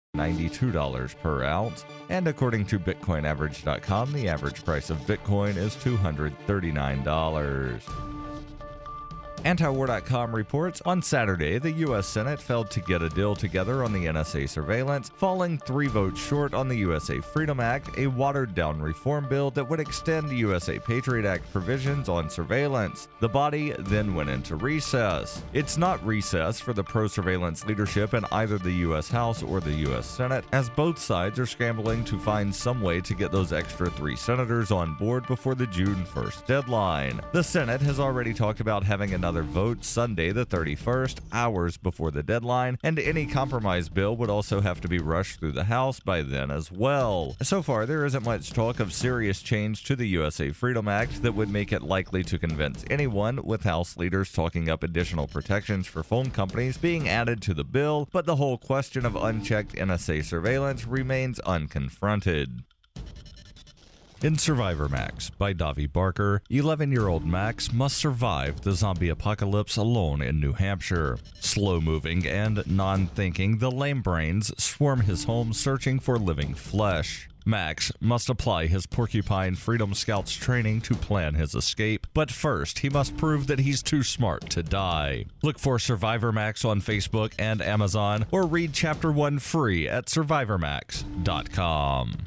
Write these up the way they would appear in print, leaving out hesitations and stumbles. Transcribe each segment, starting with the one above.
$92 per ounce. And according to BitcoinAverage.com, the average price of Bitcoin is $239. Antiwar.com reports on Saturday the U.S. Senate failed to get a deal together on the NSA surveillance, falling 3 votes short on the USA Freedom Act, a watered-down reform bill that would extend the USA Patriot Act provisions on surveillance. The body then went into recess. It's not recess for the pro-surveillance leadership in either the U.S. House or the U.S. Senate, as both sides are scrambling to find some way to get those extra 3 senators on board before the June 1st deadline. The Senate has already talked about having another vote Sunday the 31st, hours before the deadline, and any compromise bill would also have to be rushed through the House by then as well. So far, there isn't much talk of serious change to the USA Freedom Act that would make it likely to convince anyone, with House leaders talking up additional protections for phone companies being added to the bill, but the whole question of unchecked NSA surveillance remains unconfronted. In Survivor Max by Davi Barker, 11-year-old Max must survive the zombie apocalypse alone in New Hampshire. Slow-moving and non-thinking, the lame brains swarm his home searching for living flesh. Max must apply his Porcupine Freedom Scouts training to plan his escape, but first he must prove that he's too smart to die. Look for Survivor Max on Facebook and Amazon, or read Chapter 1 free at survivormax.com.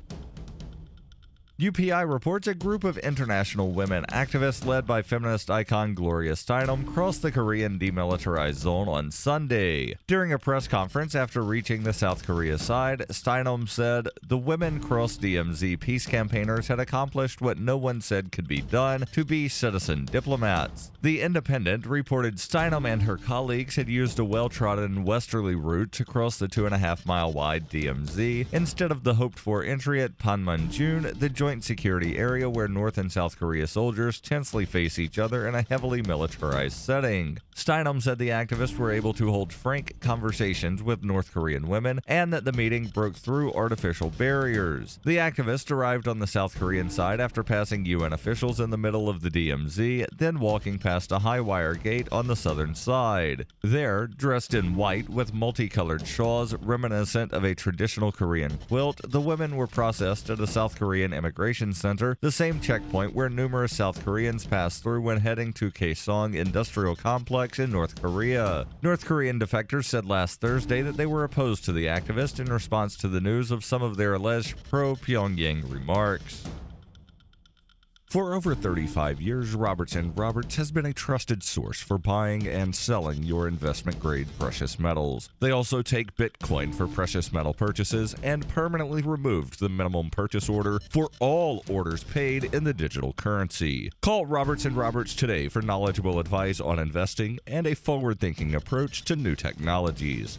UPI reports a group of international women activists led by feminist icon Gloria Steinem crossed the Korean demilitarized zone on Sunday. During a press conference after reaching the South Korea side, Steinem said the women cross DMZ peace campaigners had accomplished what no one said could be done, to be citizen diplomats. The Independent reported Steinem and her colleagues had used a well-trodden westerly route to cross the 2.5-mile-wide DMZ instead of the hoped-for entry at Panmunjom, the joint security area where North and South Korea soldiers tensely face each other in a heavily militarized setting. Steinem said the activists were able to hold frank conversations with North Korean women and that the meeting broke through artificial barriers. The activists arrived on the South Korean side after passing UN officials in the middle of the DMZ, then walking past a high-wire gate on the southern side. There, dressed in white with multicolored shawls reminiscent of a traditional Korean quilt, the women were processed at a South Korean immigration center, the same checkpoint where numerous South Koreans pass through when heading to Kaesong Industrial Complex in North Korea. North Korean defectors said last Thursday that they were opposed to the activists in response to the news of some of their alleged pro-Pyongyang remarks. For over 35 years, Robertson Roberts has been a trusted source for buying and selling your investment-grade precious metals. They also take Bitcoin for precious metal purchases and permanently removed the minimum purchase order for all orders paid in the digital currency. Call Robertson Roberts today for knowledgeable advice on investing and a forward-thinking approach to new technologies.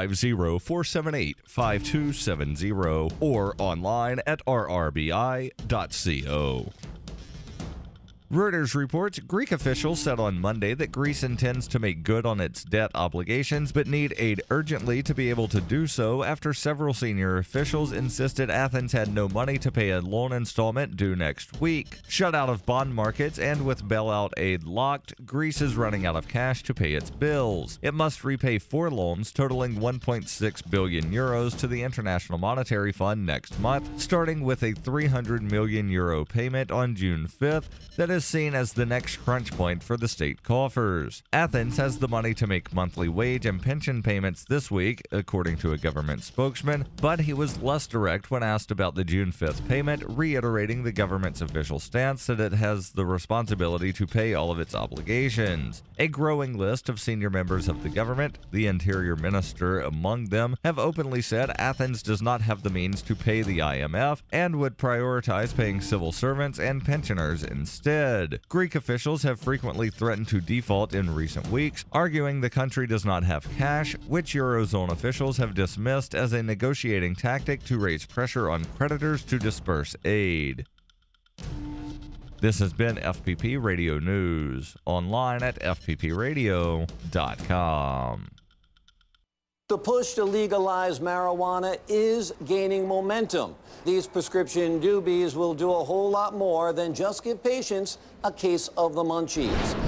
850-478-5270 or online at rrbi.co. Reuters reports Greek officials said on Monday that Greece intends to make good on its debt obligations but need aid urgently to be able to do so after several senior officials insisted Athens had no money to pay a loan installment due next week. Shut out of bond markets and with bailout aid locked, Greece is running out of cash to pay its bills. It must repay 4 loans totaling 1.6 billion euros to the International Monetary Fund next month, starting with a 300 million euro payment on June 5th that is seen as the next crunch point for the state coffers. Athens has the money to make monthly wage and pension payments this week, according to a government spokesman, but he was less direct when asked about the June 5th payment, reiterating the government's official stance that it has the responsibility to pay all of its obligations. A growing list of senior members of the government, the interior minister among them, have openly said Athens does not have the means to pay the IMF and would prioritize paying civil servants and pensioners instead. Greek officials have frequently threatened to default in recent weeks, arguing the country does not have cash, which Eurozone officials have dismissed as a negotiating tactic to raise pressure on creditors to disperse aid. This has been FPP Radio News, online at fppradio.com. The push to legalize marijuana is gaining momentum. These prescription doobies will do a whole lot more than just give patients a case of the munchies.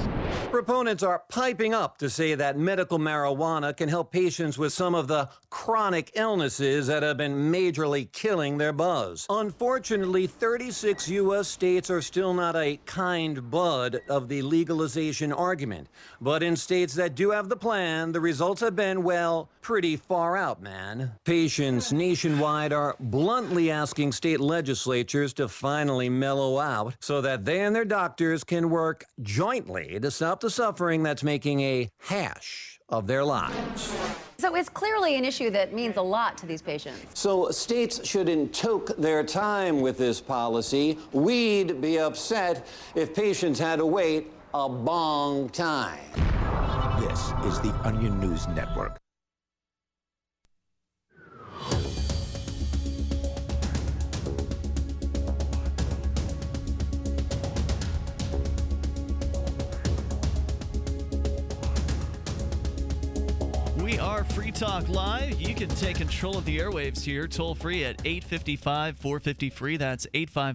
Proponents are piping up to say that medical marijuana can help patients with some of the chronic illnesses that have been majorly killing their buzz. Unfortunately, 36 U.S. states are still not a kind bud of the legalization argument. But in states that do have the plan, the results have been, well, pretty far out, man. Patients nationwide are bluntly asking state legislatures to finally mellow out so that they and their doctors can work jointly to stop the suffering that's making a hash of their lives. So it's clearly an issue that means a lot to these patients. So states shouldn't toke their time with this policy. We'd be upset if patients had to wait a long time. This is the Onion News Network. We are Free Talk Live. You can take control of the airwaves here, toll free at 855-450-FREE. That's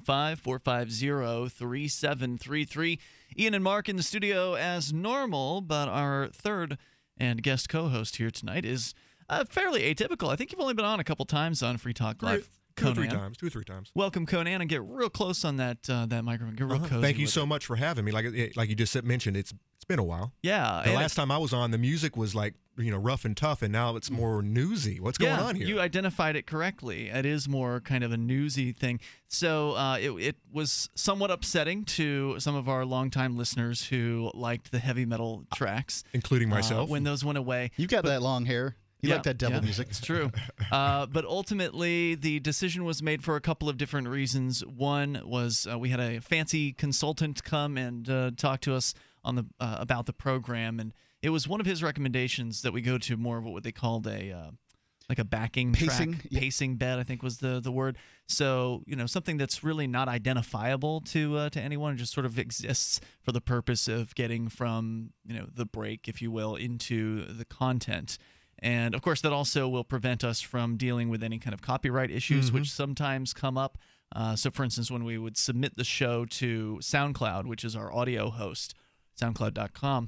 855-450-3733. Ian and Mark in the studio as normal, but our third and guest co-host here tonight is fairly atypical. I think you've only been on a couple times on Free Talk Live. Two or three times. Welcome, Conan, and get real close on that microphone. Get real cozy. Thank you so much for having me. Like you just mentioned, it's been a while. Yeah. The last time I was on, the music was like, rough and tough, and now it's more newsy. What's going on here? You identified it correctly. It is more kind of a newsy thing. So it was somewhat upsetting to some of our longtime listeners who liked the heavy metal tracks, including myself, when those went away. You've got that long hair. You like that devil music. It's true. But ultimately, the decision was made for a couple of different reasons. One was we had a fancy consultant come and talk to us on the about the program, and it was one of his recommendations that we go to more of what they called a backing pacing track, pacing bed, I think was the word. So something that's really not identifiable to anyone, just sort of exists for the purpose of getting from the break, if you will, into the content. And of course, that also will prevent us from dealing with any kind of copyright issues, which sometimes come up. So, for instance, when we would submit the show to SoundCloud, which is our audio host, SoundCloud.com,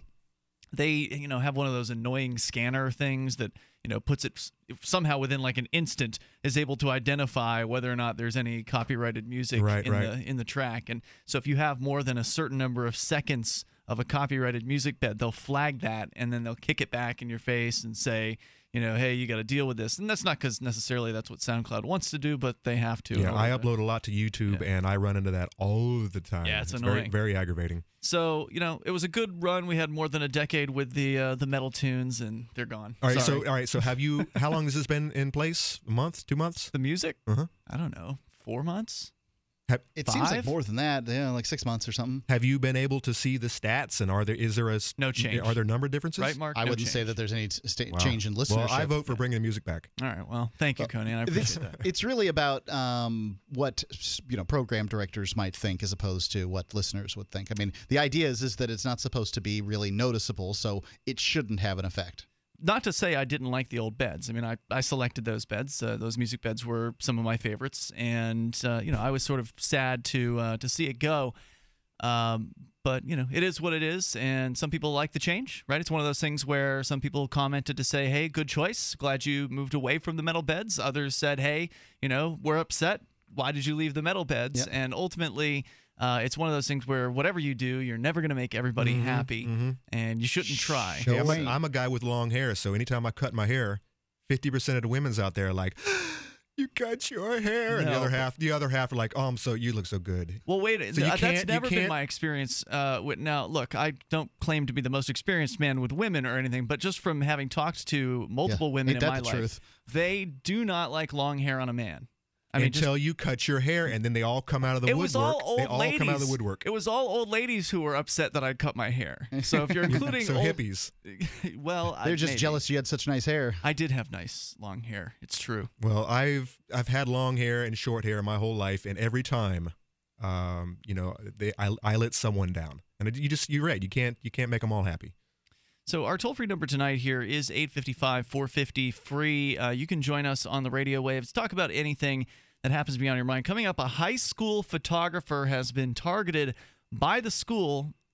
they have one of those annoying scanner things that puts it somehow within like an instant is able to identify whether or not there's any copyrighted music in the track. And so if you have more than a certain number of seconds of a copyrighted music bed, they'll flag that, and then they'll kick it back in your face and say, hey, you got to deal with this. And that's not because necessarily that's what SoundCloud wants to do, but they have to. Yeah, I upload a lot to YouTube, and I run into that all the time. Yeah, it's annoying. Very, very aggravating. So, it was a good run. We had more than a decade with the metal tunes, and they're gone. All right, so have you, how long has this been in place? A month, 2 months? The music? Uh-huh. I don't know, 4 months? It seems like more than that, like 6 months or something. Have you been able to see the stats, and is there no change? Are there number differences? Right, Mark? I wouldn't say that there's any change in listenership. Well, I vote for bringing the music back. All right, well, thank you, Conan. I appreciate that. It's really about what program directors might think as opposed to what listeners would think. I mean, the idea is that it's not supposed to be really noticeable, so it shouldn't have an effect. Not to say I didn't like the old beds. I mean, I selected those beds. Those music beds were some of my favorites, and I was sort of sad to see it go. But it is what it is, and some people like the change, right? It's one of those things where some people commented to say, "Hey, good choice. Glad you moved away from the metal beds." Others said, "Hey, we're upset. Why did you leave the metal beds?" Yep. And ultimately, it's one of those things where whatever you do, you're never going to make everybody happy, and you shouldn't try. Yeah, I'm a guy with long hair, so anytime I cut my hair, 50% of the women's out there are like, "You cut your hair," and the other half are like, "Oh, you look so good." Well, wait, that's never been my experience. Now, look, I don't claim to be the most experienced man with women or anything, but just from having talked to multiple women in my life, they do not like long hair on a man. Until you cut your hair, and then they all come out of the woodwork. Was all old ladies. Come out of the woodwork. It was all old ladies who were upset that I'd cut my hair. So if you're including hippies, well, they're just jealous you had such nice hair. I did have nice long hair. It's true. Well, I've had long hair and short hair my whole life, and every time, I let someone down, and you're right. You can't make them all happy. So our toll-free number tonight here is 855-450-FREE. You can join us on the radio waves. Talk about anything that happens to be on your mind. Coming up, a high school photographer has been targeted by the school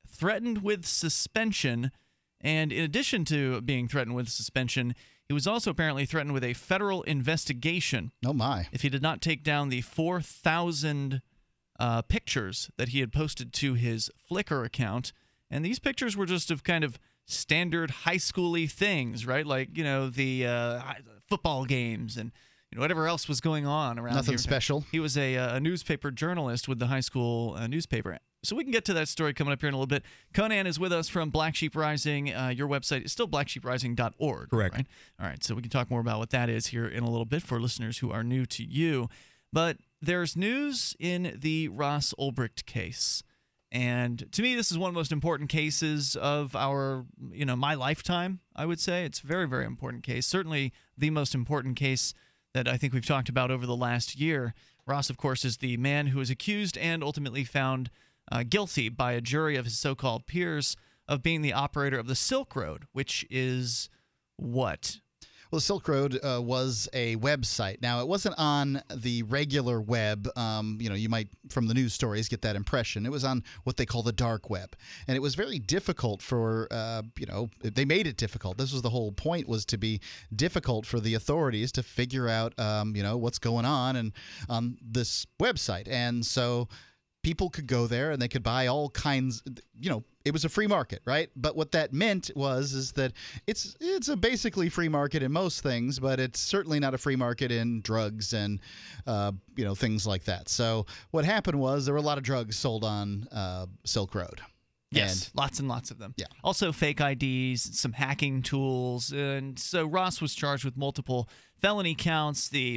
threatened with suspension. And in addition to being threatened with suspension, he was also apparently threatened with a federal investigation. Oh, my. If he did not take down the 4,000 pictures that he had posted to his Flickr account. And these pictures were just of kind of standard high school-y things, right? Like, the football games and whatever else was going on around Nothing here. special. He was a newspaper journalist with the high school newspaper. So we can get to that story coming up here in a little bit. Conan is with us from Black Sheep Rising. Your website is still blacksheeprising.org. Correct. Right? All right, so we can talk more about what that is here in a little bit for listeners who are new to you. But there's news in the Ross Ulbricht case. And to me, this is one of the most important cases of my lifetime, I would say. It's a very, very important case. Certainly the most important case that I think we've talked about over the last year. Ross, of course, is the man who was accused and ultimately found guilty by a jury of his so-called peers of being the operator of the Silk Road, which is what? Well, the Silk Road was a website. Now, it wasn't on the regular web. You might, from the news stories, get that impression. It was on what they call the dark web. And it was very difficult for, they made it difficult. This was the whole point, was to be difficult for the authorities to figure out, what's going on this website. And so people could go there and they could buy all kinds, it was a free market, right? But what that meant is that it's a basically free market in most things, but it's certainly not a free market in drugs and, things like that. So what happened was there were a lot of drugs sold on Silk Road. Yes, lots and lots of them. Yeah. Also fake IDs, some hacking tools. And so Ross was charged with multiple felony counts. The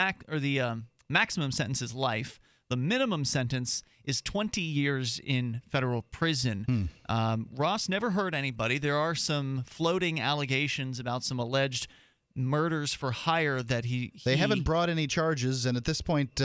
maximum sentence is life. The minimum sentence is 20 years in federal prison. Ross never hurt anybody. There are some floating allegations about some alleged murders for hire that They haven't brought any charges, and at this point,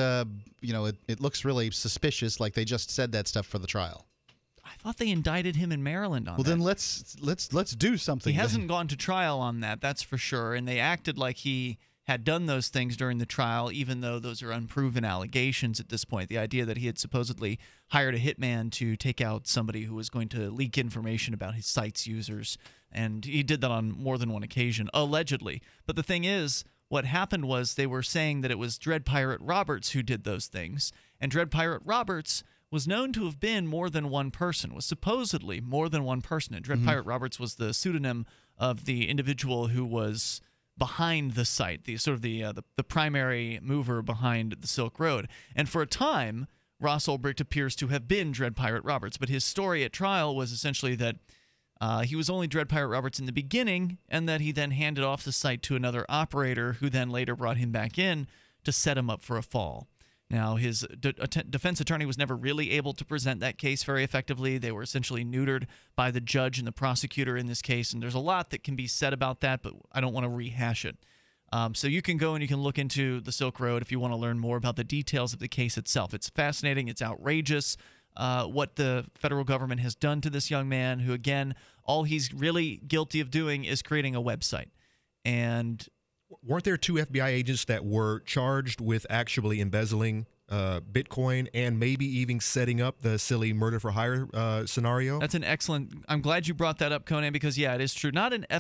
it looks really suspicious, like they just said that stuff for the trial. I thought they indicted him in Maryland on that. Well, then let's do something. He hasn't gone to trial on that, that's for sure, and they acted like he had done those things during the trial, even though those are unproven allegations at this point. The idea that he had supposedly hired a hitman to take out somebody who was going to leak information about his site's users, and he did that on more than one occasion, allegedly. But the thing is, what happened was they were saying that it was Dread Pirate Roberts who did those things, and Dread Pirate Roberts was known to have been more than one person, was supposedly more than one person. And Dread Pirate Roberts was the pseudonym of the individual who was behind the site, the primary mover behind the Silk Road. And for a time, Ross Ulbricht appears to have been Dread Pirate Roberts, but his story at trial was essentially that he was only Dread Pirate Roberts in the beginning, and that he then handed off the site to another operator who then later brought him back in to set him up for a fall. Now, his defense attorney was never really able to present that case very effectively. They were essentially neutered by the judge and the prosecutor in this case, and there's a lot that can be said about that, but I don't want to rehash it. So you can go and you can look into the Silk Road if you want to learn more about the details of the case itself. It's fascinating. It's outrageous what the federal government has done to this young man who, again, all he's really guilty of doing is creating a website. And weren't there 2 FBI agents that were charged with actually embezzling Bitcoin and maybe even setting up the silly murder for hire scenario? That's an excellent. I'm glad you brought that up, Conan, because yeah, it is true. Not 2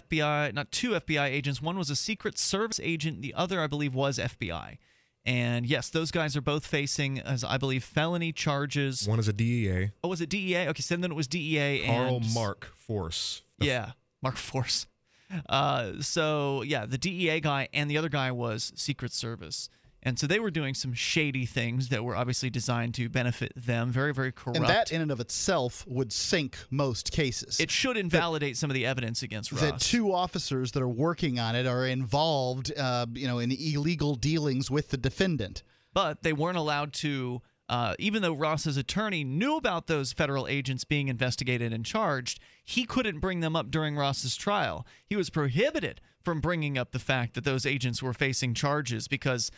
FBI agents. One was a Secret Service agent. The other, I believe, was FBI. And yes, those guys are both facing, as I believe, felony charges. One is a DEA. Oh, was it DEA? Okay, so then it was DEA Carl and Mark Force. Yeah, Mark Force. So yeah, the DEA guy and the other guy was Secret Service. And so they were doing some shady things that were obviously designed to benefit them. Very, very corrupt. And that in and of itself would sink most cases. It should invalidate some of the evidence against Ross. That 2 officers that are working on it are involved, in illegal dealings with the defendant. But they weren't allowed to, even though Ross's attorney knew about those federal agents being investigated and charged, he couldn't bring them up during Ross's trial. He was prohibited from bringing up the fact that those agents were facing charges because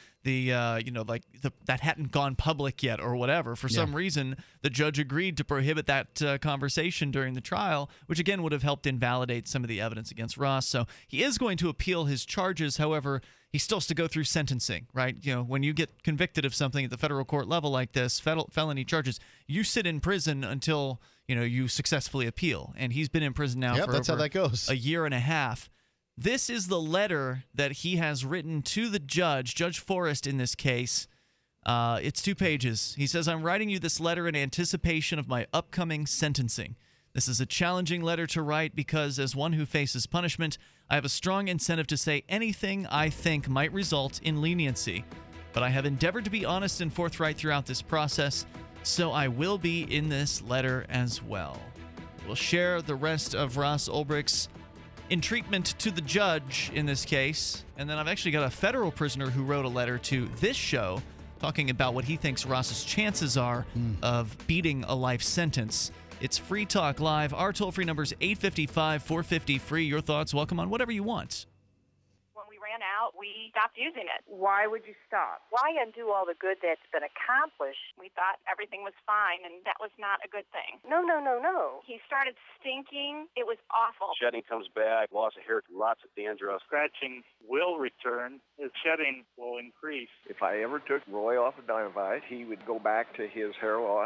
that hadn't gone public yet or whatever. For some reason, the judge agreed to prohibit that conversation during the trial, which again would have helped invalidate some of the evidence against Ross. So he is going to appeal his charges. However, he still has to go through sentencing, right? When you get convicted of something at the federal court level like this, felony charges, you sit in prison until you successfully appeal. And he's been in prison now for that's how over that goes. a year and a half. This is the letter that he has written to the judge, Judge Forrest in this case. It's 2 pages. He says, "I'm writing you this letter in anticipation of my upcoming sentencing. This is a challenging letter to write because, as one who faces punishment, I have a strong incentive to say anything I think might result in leniency. But I have endeavored to be honest and forthright throughout this process, so I will be in this letter as well." We'll share the rest of Ross Ulbricht's treatment to the judge in this case. And then I've actually got a federal prisoner who wrote a letter to this show talking about what he thinks Ross's chances are of beating a life sentence. It's Free Talk Live. Our toll-free number is 855-450-FREE. Your thoughts, welcome on whatever you want. When we ran out, we stopped using it. Why would you stop? Why undo all the good that's been accomplished? We thought everything was fine, and that was not a good thing. No. He started stinking. It was awful. Shedding comes back, loss of hair, lots of dandruff. Scratching will return. His shedding will increase. If I ever took Roy off of Dinovite, he would go back to his hair loss.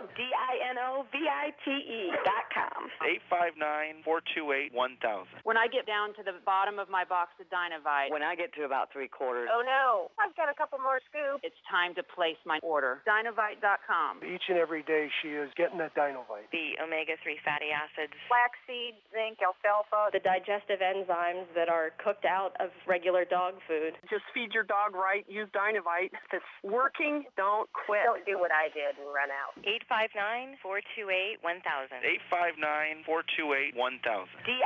DINOVITE.com. 859-428-1000. When I get down to the bottom of my box of Dinovite, When I get to about 3/4. Oh, no. I've got a couple more scoops. it's time to place my order. Dinovite.com. Each and every day she is getting a Dinovite. The omega-3 fatty acids. Flaxseed, zinc, alfalfa. The digestive enzymes that are cooked out of regular dog food. Just feed your dog right. Use Dinovite. If it's working, don't quit. Don't do what I did and run out. 859-428-1000. 859-428-1000.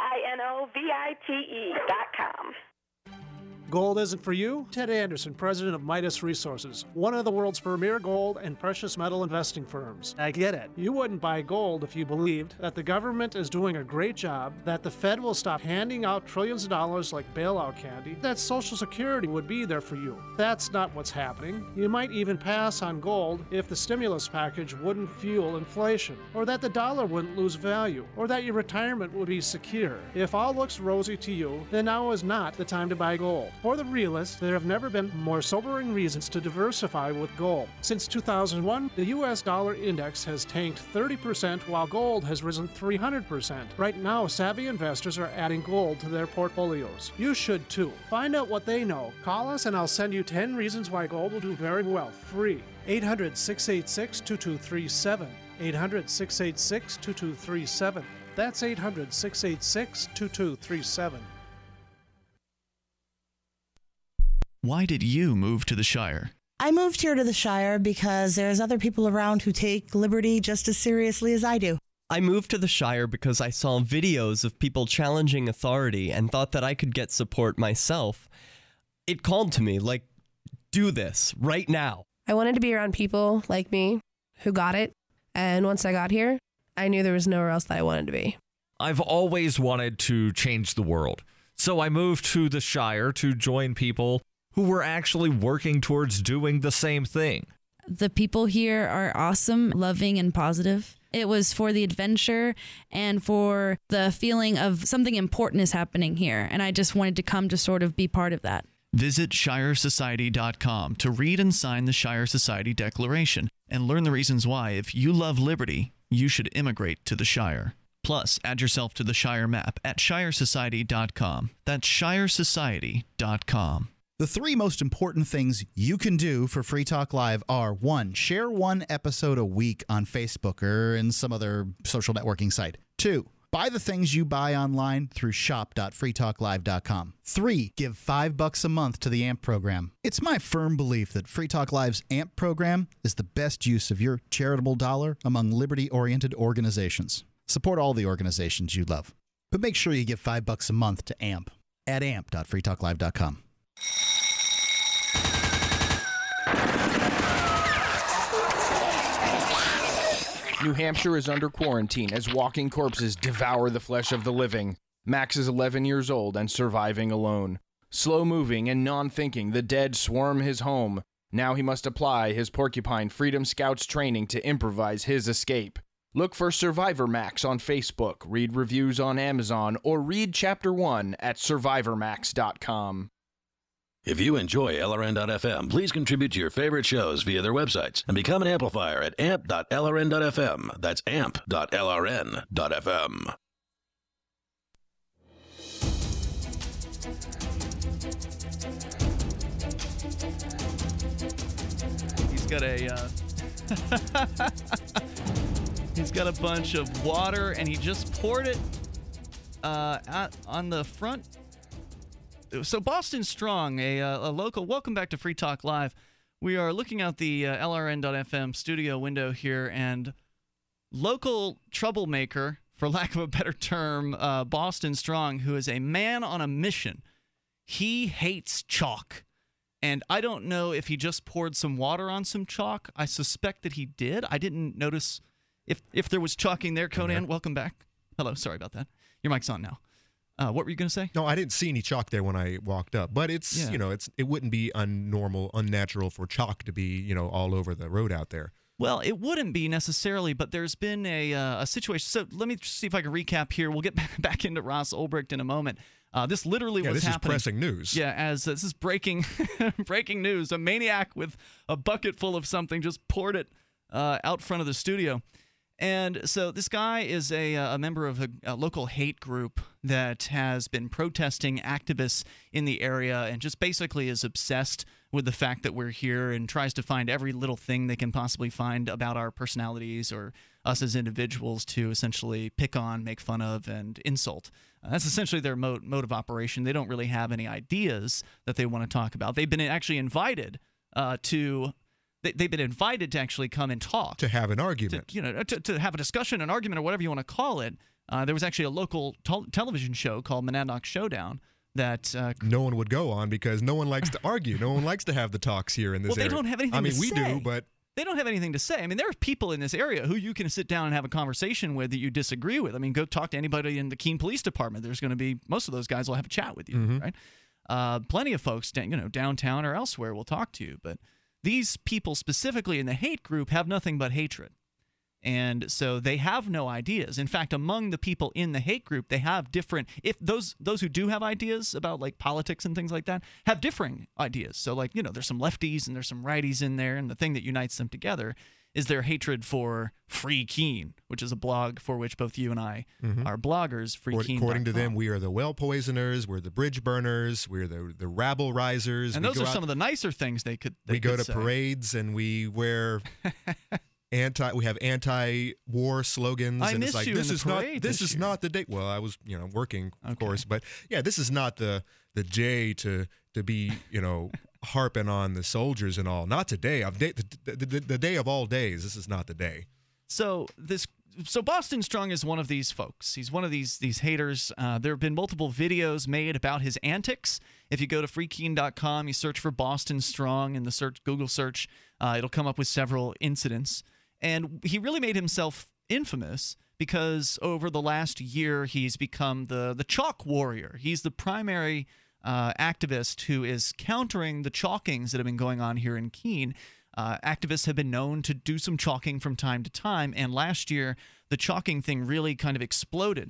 DINOVITE.com. Gold isn't for you? Ted Anderson, president of Midas Resources, one of the world's premier gold and precious metal investing firms. I get it. You wouldn't buy gold if you believed that the government is doing a great job, that the Fed will stop handing out trillions of dollars like bailout candy, that Social Security would be there for you. That's not what's happening. You might even pass on gold if the stimulus package wouldn't fuel inflation, or that the dollar wouldn't lose value, or that your retirement would be secure. If all looks rosy to you, then now is not the time to buy gold. For the realist, there have never been more sobering reasons to diversify with gold. Since 2001, the U.S. dollar index has tanked 30% while gold has risen 300%. Right now, savvy investors are adding gold to their portfolios. You should too. Find out what they know. Call us and I'll send you 10 reasons why gold will do very well, free. 800-686-2237. 800-686-2237. That's 800-686-2237. Why did you move to the Shire? I moved here to the Shire because there's other people around who take liberty just as seriously as I do. I moved to the Shire because I saw videos of people challenging authority and thought that I could get support myself. It called to me, like, do this right now. I wanted to be around people like me who got it, and once I got here, I knew there was nowhere else that I wanted to be. I've always wanted to change the world, so I moved to the Shire to join people who were actually working towards doing the same thing. The people here are awesome, loving, and positive. It was for the adventure and for the feeling of something important is happening here, and I just wanted to come to sort of be part of that. Visit ShireSociety.com to read and sign the Shire Society Declaration and learn the reasons why, if you love liberty, you should immigrate to the Shire. Plus, add yourself to the Shire map at ShireSociety.com. That's ShireSociety.com. The 3 most important things you can do for Free Talk Live are: 1, share 1 episode a week on Facebook or in some other social networking site. 2, buy the things you buy online through shop.freetalklive.com. 3, give $5 a month to the AMP program. It's my firm belief that Free Talk Live's AMP program is the best use of your charitable dollar among liberty-oriented organizations. Support all the organizations you love, but make sure you give $5 a month to AMP at amp.freetalklive.com. New Hampshire is under quarantine as walking corpses devour the flesh of the living. Max is 11 years old and surviving alone. Slow-moving and non-thinking, the dead swarm his home. Now he must apply his Porcupine Freedom Scouts training to improvise his escape. Look for Survivor Max on Facebook, read reviews on Amazon, or read Chapter 1 at SurvivorMax.com. If you enjoy LRN.FM, please contribute to your favorite shows via their websites and become an amplifier at amp.lrn.fm. That's amp.lrn.fm. He's got he's got a bunch of water, and he just poured it on the front. So Boston Strong, a local. Welcome back to Free Talk Live. We are looking out the LRN.FM studio window here, and local troublemaker, for lack of a better term, Boston Strong, who is a man on a mission. He hates chalk. And I don't know if he just poured some water on some chalk. I suspect that he did. I didn't notice if there was chalking there. Conan, welcome back. Hello, sorry about that. Your mic's on now. What were you going to say? No, I didn't see any chalk there when I walked up. But it's, it wouldn't be unnatural for chalk to be, all over the road out there. Well, it wouldn't be necessarily, but there's been a situation. So let me see if I can recap here. We'll get back into Ross Ulbricht in a moment. This literally was happening. This is pressing news. Yeah, as this is breaking news. A maniac with a bucket full of something just poured it out front of the studio. And so this guy is a member of a local hate group that has been protesting activists in the area and just basically is obsessed with the fact that we're here and tries to find every little thing they can possibly find about our personalities or us as individuals to essentially pick on, make fun of, and insult. That's essentially their mode of operation. They don't really have any ideas that they want to talk about. They've been actually invited They've been invited to actually come and talk. To have an argument. To have a discussion, an argument, or whatever you want to call it. There was actually a local television show called Monadnock Showdown that no one would go on because no one likes to argue. No one likes to have the talks here in this area. Well, they don't have anything to say. We do, but... They don't have anything to say. I mean, there are people in this area who you can sit down and have a conversation with that you disagree with. I mean, go talk to anybody in the Keene Police Department. There's going to be... Most of those guys will have a chat with you, right? Plenty of folks, downtown or elsewhere will talk to you, but... These people specifically in the hate group have nothing but hatred. And so they have no ideas. In fact, among the people in the hate group, they have different, if those who do have ideas about like politics and things like that, have differing ideas. So like, there's some lefties and there's some righties in there. And the thing that unites them together is their hatred for Free Keene, which is a blog for which both you and I are bloggers. FreeKeene.com. According to them, we are the well poisoners, we're the bridge burners, we're the rabble risers. And those are some of the nicer things they could say. We go to parades and we wear we have anti-war slogans. I and miss it's like you this in is the not parade this this is year. not the day. Well, I was working, of course, but yeah, this is not the day to be harping on the soldiers and all. Not today. The day of all days. This is not the day. So Boston Strong is one of these folks. He's one of these haters. There have been multiple videos made about his antics. If you go to freekeene.com, you search for Boston Strong in the Google search, it'll come up with several incidents. And he really made himself infamous because over the last year he's become the chalk warrior. He's the primary activist who is countering the chalkings that have been going on here in Keene. Activists have been known to do some chalking from time to time, and last year the chalking thing really kind of exploded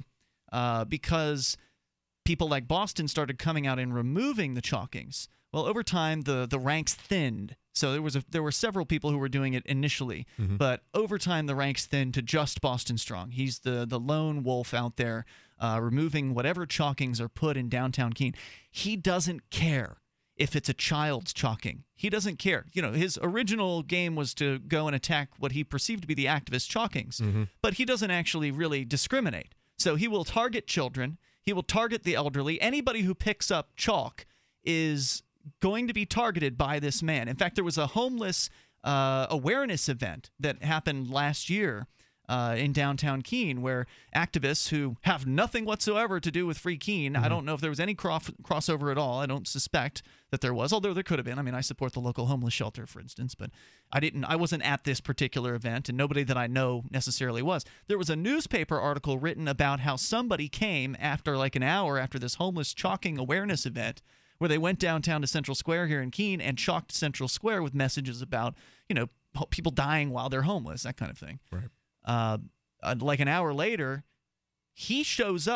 because people like Boston started coming out and removing the chalkings. Well, over time the ranks thinned. So there were several people who were doing it initially, but over time the ranks thinned to just Boston Strong. He's the lone wolf out there removing whatever chalkings are put in downtown Keene. He doesn't care if it's a child's chalking. He doesn't care. His original game was to go and attack what he perceived to be the activist chalkings, but he doesn't actually really discriminate. So he will target children. He will target the elderly. Anybody who picks up chalk is going to be targeted by this man. In fact, there was a homeless awareness event that happened last year in downtown Keene where activists who have nothing whatsoever to do with Free Keene, I don't know if there was any crossover at all. I don't suspect that there was, although there could have been. I mean, I support the local homeless shelter, for instance, but I wasn't at this particular event, and nobody that I know necessarily was. There was a newspaper article written about how somebody came after like an hour after this homeless chalking awareness event where they went downtown to Central Square here in Keene and chalked Central Square with messages about, people dying while they're homeless, that kind of thing. Right. Like an hour later, he shows up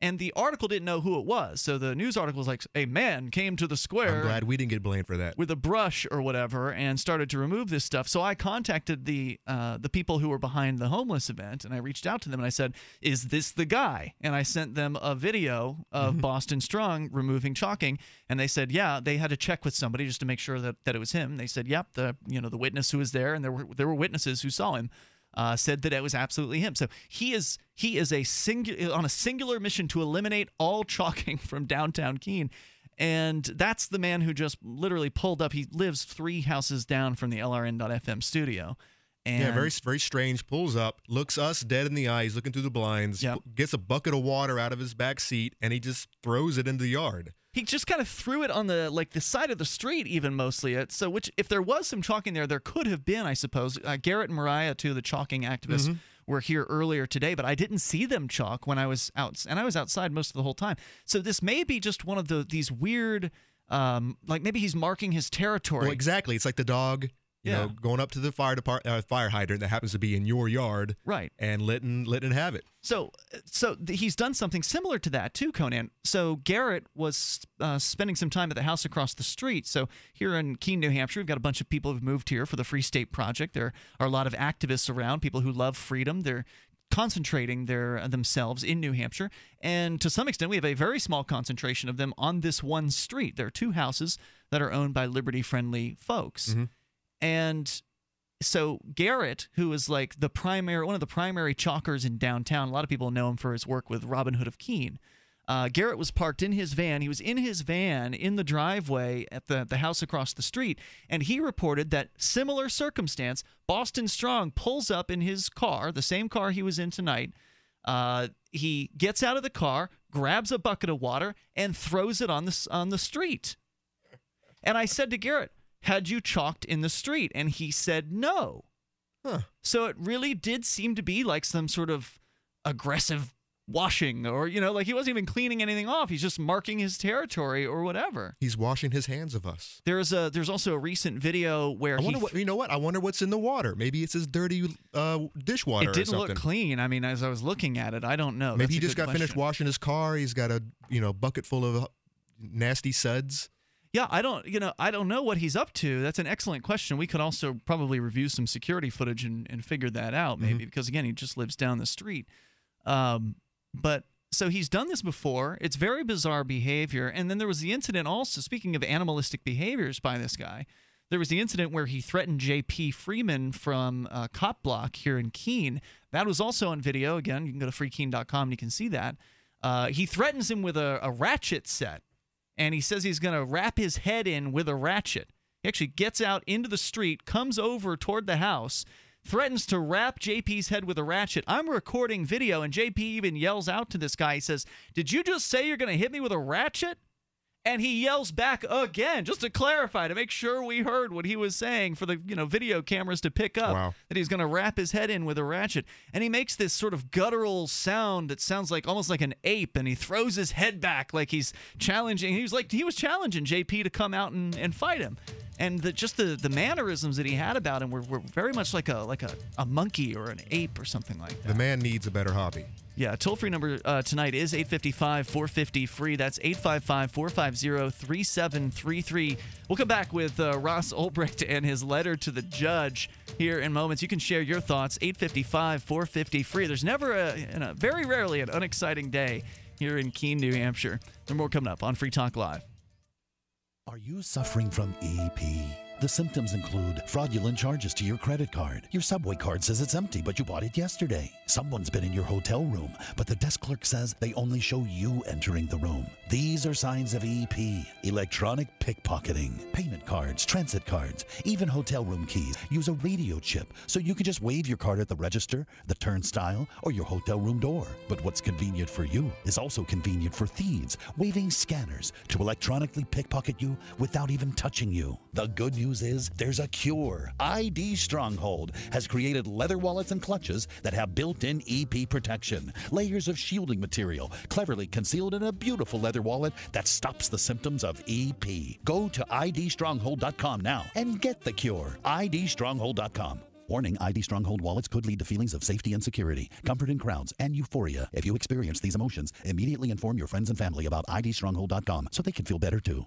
And the article didn't know who it was. So the news article was like, a man came to the square. I'm glad we didn't get blamed for that. With a brush or whatever, and started to remove this stuff. So I contacted the people who were behind the homeless event, and I reached out to them and I said, "Is this the guy?" And I sent them a video of Boston Strong removing chalking, and they said, yeah, they had to check with somebody just to make sure that it was him. They said, yep, the witness who was there, and there were witnesses who saw him. Said that it was absolutely him. So he is on a singular mission to eliminate all chalking from downtown Keene, and that's the man who just literally pulled up. He lives 3 houses down from the LRN.FM studio. And yeah, very, very strange. Pulls up, looks us dead in the eyes, looking through the blinds, gets a bucket of water out of his back seat, and he just throws it into the yard. He just kind of threw it on the side of the street, even mostly. So, which if there was some chalking there could have been, I suppose. Garrett and Mariah, two of the chalking activists, were here earlier today, but I didn't see them chalk when I was out, and I was outside most of the whole time. So this may be just one of these weird, maybe he's marking his territory. Well, exactly. It's like the dog. You know, going up to the fire hydrant that happens to be in your yard, right, and letting it have it. So he's done something similar to that too, Conan. So Garrett was spending some time at the house across the street. So here in Keene, New Hampshire, we've got a bunch of people who've moved here for the Free State Project. There are a lot of activists around, people who love freedom. They're concentrating themselves in New Hampshire, and to some extent, we have a very small concentration of them on this one street. There are 2 houses that are owned by liberty-friendly folks. And so Garrett, who is like one of the primary chalkers in downtown, a lot of people know him for his work with Robin Hood of Keene. Garrett was parked in his van. He was in his van in the driveway at the house across the street, and he reported that similar circumstance, Boston Strong pulls up in his car, the same car he was in tonight. He gets out of the car, grabs a bucket of water, and throws it on the street. And I said to Garrett, had you chalked in the street? And he said no. So it really did seem to be like some sort of aggressive washing, or he wasn't even cleaning anything off. He's just marking his territory or whatever. He's washing his hands of us. There's also a recent video where I wonder what's in the water. Maybe it's his dirty dishwater. It didn't look clean. I mean, as I was looking at it, I don't know. Maybe he just got finished washing his car. He's got a bucket full of nasty suds. Yeah, I don't know what he's up to. That's an excellent question. We could also probably review some security footage and figure that out, maybe, because again, he just lives down the street. But so he's done this before. It's very bizarre behavior. And then there was the incident also, speaking of animalistic behaviors by this guy, there was the incident where he threatened J.P. Freeman from Cop Block here in Keene. That was also on video. Again, you can go to freekeene.com and you can see that. He threatens him with a ratchet set. And he says he's going to wrap his head in with a ratchet. He actually gets out into the street, comes over toward the house, threatens to wrap JP's head with a ratchet. I'm recording video, and JP even yells out to this guy. He says, "Did you just say you're going to hit me with a ratchet?" And he yells back again, just to clarify, to make sure we heard what he was saying for the video cameras to pick up, that he's going to wrap his head in with a ratchet. And he makes this sort of guttural sound that sounds like almost like an ape, and he throws his head back like he's challenging. He was challenging JP to come out and fight him. And the mannerisms that he had about him were very much like a monkey or an ape or something like that. The man needs a better hobby. Yeah, toll-free number tonight is 855-450-FREE. That's 855-450-3733. We'll come back with Ross Ulbricht and his letter to the judge here in moments. You can share your thoughts, 855-450-FREE. There's never very rarely an unexciting day here in Keene, New Hampshire. There's more coming up on Free Talk Live. Are you suffering from EP? The symptoms include fraudulent charges to your credit card. Your subway card says it's empty, but you bought it yesterday. Someone's been in your hotel room, but the desk clerk says they only show you entering the room. These are signs of EP. Electronic pickpocketing. Payment cards, transit cards, even hotel room keys use a radio chip, so you can just wave your card at the register, the turnstile, or your hotel room door. But what's convenient for you is also convenient for thieves, waving scanners to electronically pickpocket you without even touching you. The good news is there's a cure. ID Stronghold has created leather wallets and clutches that have built-in EP protection. Layers of shielding material cleverly concealed in a beautiful leather wallet that stops the symptoms of EP. Go to idstronghold.com now and get the cure. idstronghold.com. Warning, ID Stronghold wallets could lead to feelings of safety and security, comfort in crowds, and euphoria. If you experience these emotions, immediately inform your friends and family about IDStronghold.com so they can feel better too.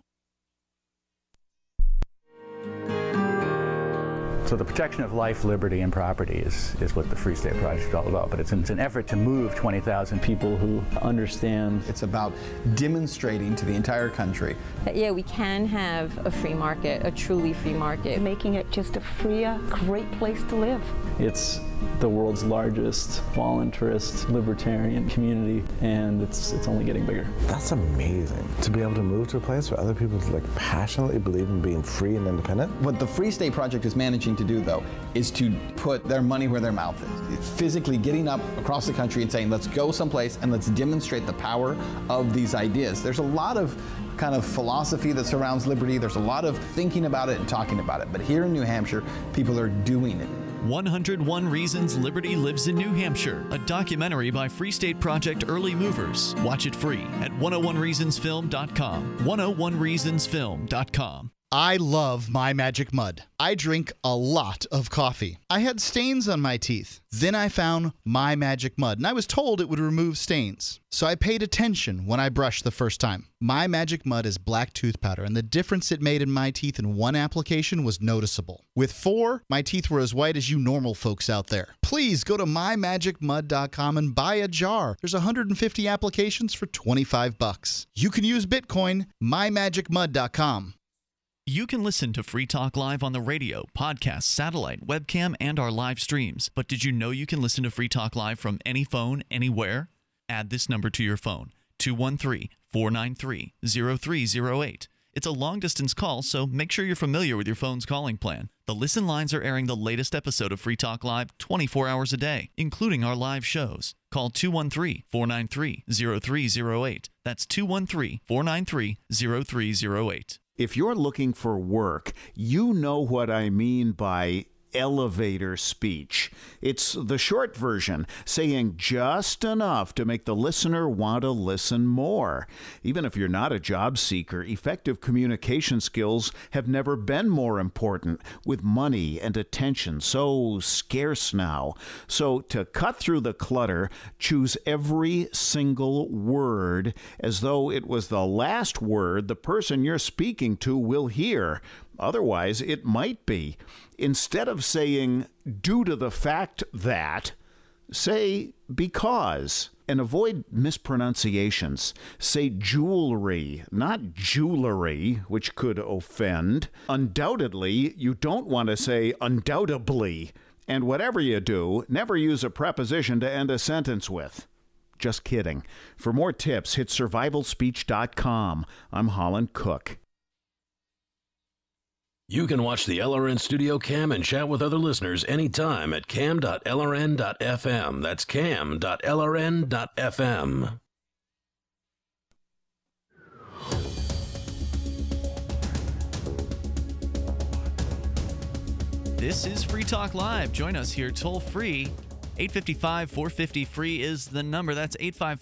So the protection of life, liberty, and property is what the Free State Project is all about. But it's an effort to move 20,000 people who understand. It's about demonstrating to the entire country that, yeah, we can have a free market, a truly free market. Making it just a freer, great place to live. It's the world's largest voluntarist libertarian community, and it's only getting bigger. That's amazing, to be able to move to a place where other people passionately believe in being free and independent. What the Free State Project is managing to do, though, is to put their money where their mouth is. Physically getting up across the country and saying, let's go someplace and let's demonstrate the power of these ideas. There's a lot of kind of philosophy that surrounds liberty. There's a lot of thinking about it and talking about it. But here in New Hampshire, people are doing it. 101 Reasons Liberty Lives in New Hampshire, a documentary by Free State Project Early Movers. Watch it free at 101reasonsfilm.com. 101reasonsfilm.com. I love My Magic Mud. I drink a lot of coffee. I had stains on my teeth. Then I found My Magic Mud, and I was told it would remove stains. So I paid attention when I brushed the first time. My Magic Mud is black tooth powder, and the difference it made in my teeth in one application was noticeable. With 4, my teeth were as white as you normal folks out there. Please go to mymagicmud.com and buy a jar. There's 150 applications for $25. You can use Bitcoin, mymagicmud.com. You can listen to Free Talk Live on the radio, podcast, satellite, webcam, and our live streams. But did you know you can listen to Free Talk Live from any phone, anywhere? Add this number to your phone, 213-493-0308. It's a long-distance call, so make sure you're familiar with your phone's calling plan. The Listen Lines are airing the latest episode of Free Talk Live 24 hours a day, including our live shows. Call 213-493-0308. That's 213-493-0308. If you're looking for work, you know what I mean by elevator speech. It's the short version, saying just enough to make the listener want to listen more. Even if you're not a job seeker, effective communication skills have never been more important, with money and attention so scarce now. So to cut through the clutter, choose every single word as though it was the last word the person you're speaking to will hear. Otherwise, it might be. Instead of saying, due to the fact that, say, because. And avoid mispronunciations. Say jewelry, not jewelry, which could offend. Undoubtedly, you don't want to say undoubtedly. And whatever you do, never use a preposition to end a sentence with. Just kidding. For more tips, hit survivalspeech.com. I'm Holland Cook. You can watch the LRN Studio Cam and chat with other listeners anytime at cam.lrn.fm. That's cam.lrn.fm. This is Free Talk Live. Join us here toll free. 855-450-FREE is the number. That's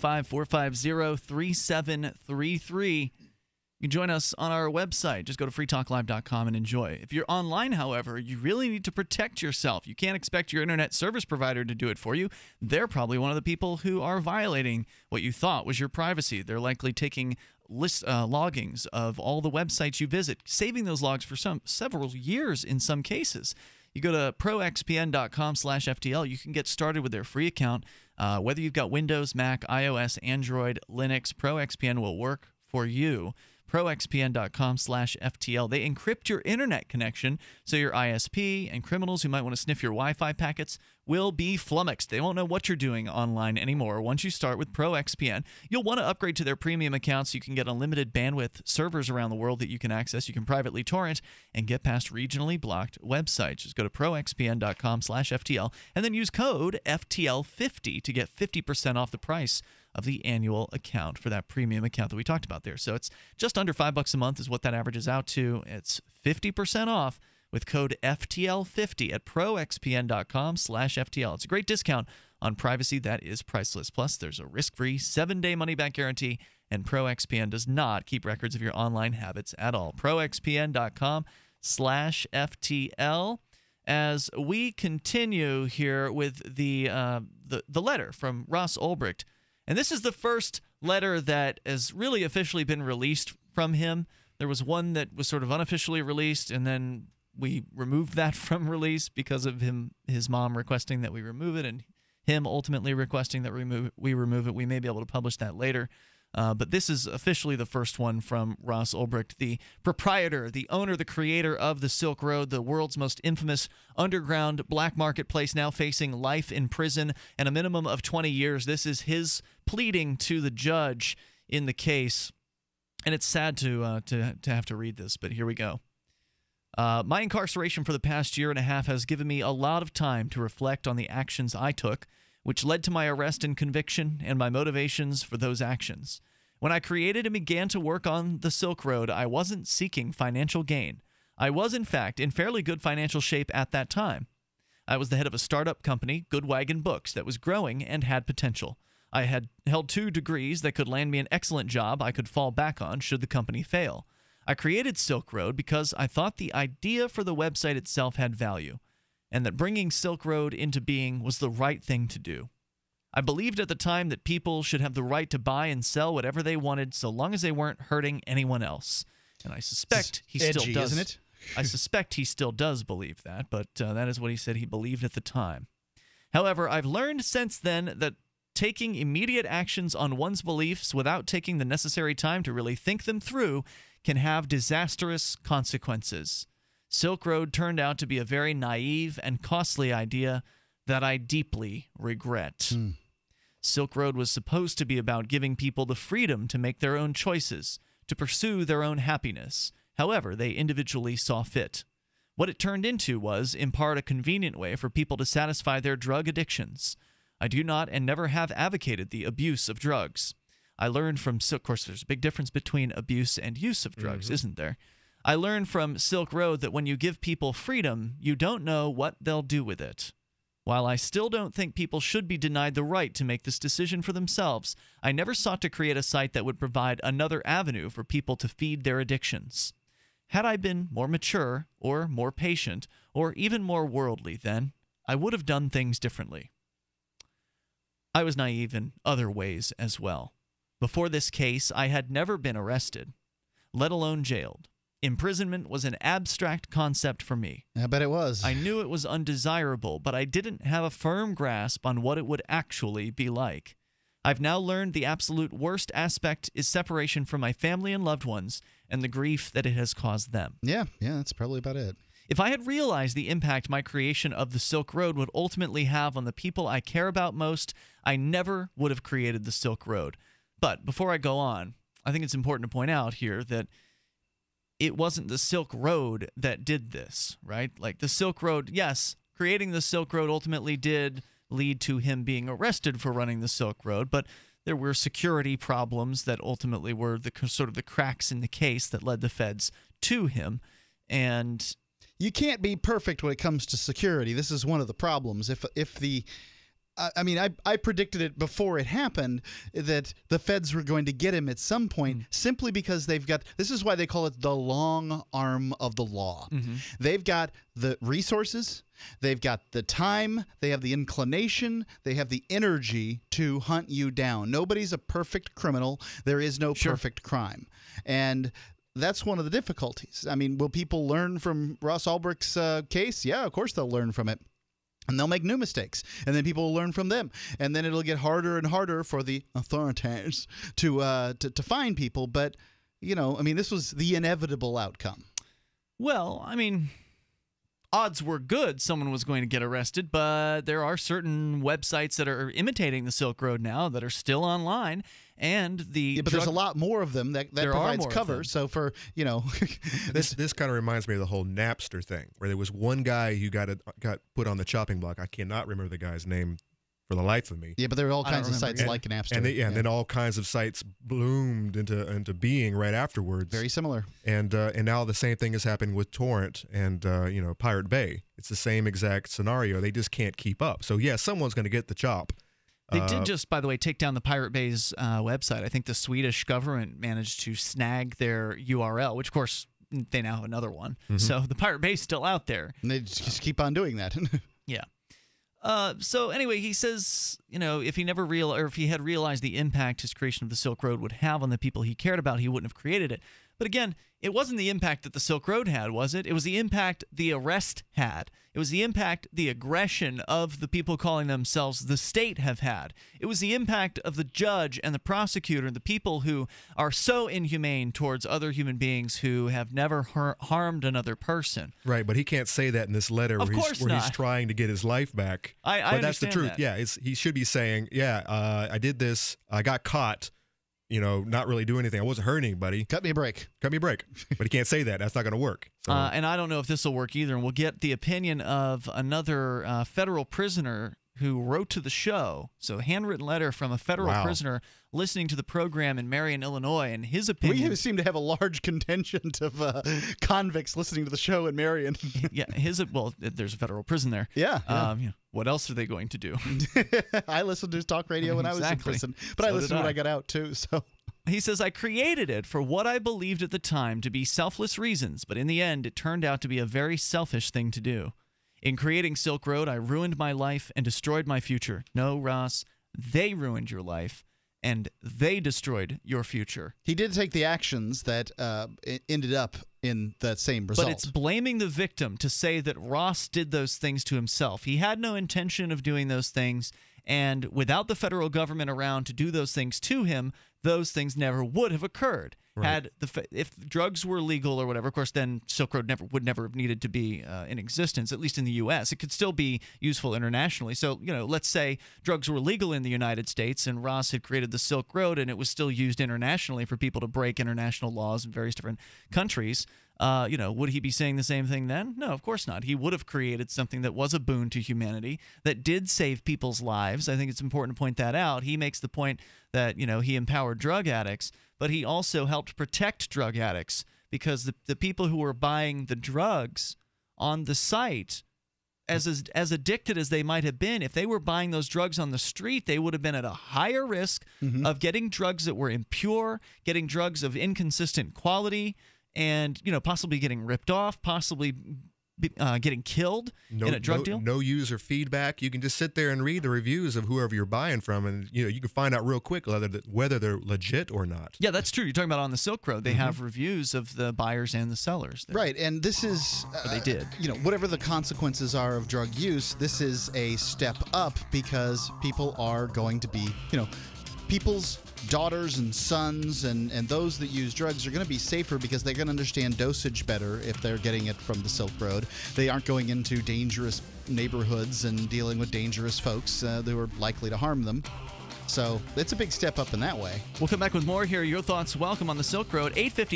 855-450-3733. You can join us on our website. Just go to freetalklive.com and enjoy. If you're online, however, you really need to protect yourself. You can't expect your internet service provider to do it for you. They're probably one of the people who are violating what you thought was your privacy. They're likely taking loggings of all the websites you visit, saving those logs for several years in some cases. You go to proxpn.com/FTL. You can get started with their free account. Whether you've got Windows, Mac, iOS, Android, Linux, ProXPN will work for you. proxpn.com/FTL. They encrypt your internet connection so your ISP and criminals who might want to sniff your Wi-Fi packets will be flummoxed. They won't know what you're doing online anymore once you start with ProXPN. You'll want to upgrade to their premium account so you can get unlimited bandwidth servers around the world that you can access. You can privately torrent and get past regionally blocked websites. Just go to proxpn.com/FTL and then use code FTL50 to get 50% off the price of the annual account for that premium account that we talked about there. So it's just under $5 a month is what that averages out to. It's 50% off with code FTL50 at proxpn.com/FTL. It's a great discount on privacy that is priceless. Plus, there's a risk-free 7-day money-back guarantee, and ProXPN does not keep records of your online habits at all. proxpn.com/FTL. as we continue here with the letter from Ross Ulbricht. And this is the first letter that has really officially been released from him. There was one that was sort of unofficially released, and then we removed that from release because of his mom requesting that we remove it, and him ultimately requesting that we remove it. We may be able to publish that later. But this is officially the first one from Ross Ulbricht, the proprietor, the owner, the creator of the Silk Road, the world's most infamous underground black marketplace, now facing life in prison and a minimum of 20 years. This is his pleading to the judge in the case. And it's sad to have to read this, but here we go. My incarceration for the past year and a half has given me a lot of time to reflect on the actions I took, which led to my arrest and conviction and my motivations for those actions. When I created and began to work on the Silk Road, I wasn't seeking financial gain. I was, in fact, in fairly good financial shape at that time. I was the head of a startup company, Good Wagon Books, that was growing and had potential. I had held 2 degrees that could land me an excellent job I could fall back on should the company fail. I created Silk Road because I thought the idea for the website itself had value, and that bringing Silk Road into being was the right thing to do. I believed at the time that people should have the right to buy and sell whatever they wanted so long as they weren't hurting anyone else. And I suspect he still does. Isn't it? I suspect he still does believe that, but that is what he said he believed at the time. However, I've learned since then that taking immediate actions on one's beliefs without taking the necessary time to really think them through can have disastrous consequences. Silk Road turned out to be a very naive and costly idea that I deeply regret. Silk Road was supposed to be about giving people the freedom to make their own choices, to pursue their own happiness, however they individually saw fit. What it turned into was, in part, a convenient way for people to satisfy their drug addictions. I do not and never have advocated the abuse of drugs. I learned from Silk, of course, there's a big difference between abuse and use of drugs, isn't there? I learned from Silk Road that when you give people freedom, you don't know what they'll do with it. While I still don't think people should be denied the right to make this decision for themselves, I never sought to create a site that would provide another avenue for people to feed their addictions. Had I been more mature, or more patient, or even more worldly then, I would have done things differently. I was naive in other ways as well. Before this case, I had never been arrested, let alone jailed. Imprisonment was an abstract concept for me. I bet it was. I knew it was undesirable, but I didn't have a firm grasp on what it would actually be like. I've now learned the absolute worst aspect is separation from my family and loved ones and the grief that it has caused them. Yeah, that's probably about it. If I had realized the impact my creation of the Silk Road would ultimately have on the people I care about most, I never would have created the Silk Road. But before I go on, I think it's important to point out here that it wasn't the Silk Road that did this, right? Like the Silk Road, yes, creating the Silk Road ultimately did lead to him being arrested for running the Silk Road, but there were security problems that ultimately were the sort of the cracks in the case that led the feds to him. And you can't be perfect when it comes to security. This is one of the problems. If the I predicted it before it happened that the feds were going to get him at some point simply because they've got, this is why they call it the long arm of the law. They've got the resources, they've got the time, they have the inclination, they have the energy to hunt you down. Nobody's a perfect criminal. There is no perfect crime. And that's one of the difficulties. I mean, will people learn from Ross Ulbricht's case? Yeah, of course they'll learn from it. And they'll make new mistakes, and then people will learn from them, and then it'll get harder and harder for the authorities to find people. But this was the inevitable outcome. Well, I mean, odds were good someone was going to get arrested, but there are certain websites that are imitating the Silk Road now that are still online, and but there's a lot more of them that provides cover. So for this kind of reminds me of the whole Napster thing, where there was one guy who got put on the chopping block. I cannot remember the guy's name for the life of me. Yeah, but there are all kinds of sites like Napster, and then all kinds of sites bloomed into being right afterwards. Very similar. And now the same thing is happening with Torrent and Pirate Bay. It's the same exact scenario. They just can't keep up. So yeah, someone's going to get the chop. They did just, by the way, take down the Pirate Bay's website. I think the Swedish government managed to snag their URL, which, of course, they now have another one. So the Pirate Bay's still out there. And they just keep on doing that. Yeah. So anyway, he says, if he had realized the impact his creation of the Silk Road would have on the people he cared about, he wouldn't have created it. But again, it wasn't the impact that the Silk Road had, was it? It was the impact the arrest had. It was the impact the aggression of the people calling themselves the state have had. It was the impact of the judge and the prosecutor and the people who are so inhumane towards other human beings who have never harmed another person. Right, but he can't say that in this letter Of where, course he's not. trying to get his life back. I but that's the understand truth. that. Yeah, he should be saying, I did this. I got caught. Not really doing anything. I wasn't hurting anybody. Cut me a break. But he can't say that. That's not going to work. So. And I don't know if this will work either. And we'll get the opinion of another federal prisoner who wrote to the show. So a handwritten letter from a federal prisoner listening to the program in Marion, Illinois, and his opinion. We seem to have a large contingent of convicts listening to the show in Marion. Yeah, there's a federal prison there. Yeah. What else are they going to do? I listened to talk radio when I was in prison, but I listened when I got out too. So he says, I created it for what I believed at the time to be selfless reasons, but in the end, it turned out to be a very selfish thing to do. In creating Silk Road, I ruined my life and destroyed my future. No, Ross, they ruined your life, and they destroyed your future. He did take the actions that ended up in that same result. But it's blaming the victim to say that Ross did those things to himself. He had no intention of doing those things, and without the federal government around to do those things to him, those things never would have occurred. Right. If drugs were legal or whatever, of course, then Silk Road would never have needed to be in existence, at least in the U.S. It could still be useful internationally. So, let's say drugs were legal in the United States and Ross had created the Silk Road and it was still used internationally for people to break international laws in various different countries. Would he be saying the same thing then? No, of course not. He would have created something that was a boon to humanity, that did save people's lives. I think it's important to point that out. He makes the point that, he empowered drug addicts, but he also helped protect drug addicts because the people who were buying the drugs on the site, as addicted as they might have been, if they were buying those drugs on the street, they would have been at a higher risk of getting drugs that were impure, getting drugs of inconsistent quality, and possibly getting ripped off, possibly getting killed in a drug deal. No user feedback. You can just sit there and read the reviews of whoever you're buying from, and you can find out real quick whether they're legit or not. Yeah, that's true. You're talking about on the Silk Road. They have reviews of the buyers and the sellers there. Right, and this is they did. Whatever the consequences are of drug use, this is a step up because people are going to be, people's daughters and sons and those that use drugs are going to be safer because they're going to understand dosage better if they're getting it from the Silk Road. They aren't going into dangerous neighborhoods and dealing with dangerous folks who are likely to harm them. So it's a big step up in that way. We'll come back with more here. Your thoughts, welcome on the Silk Road,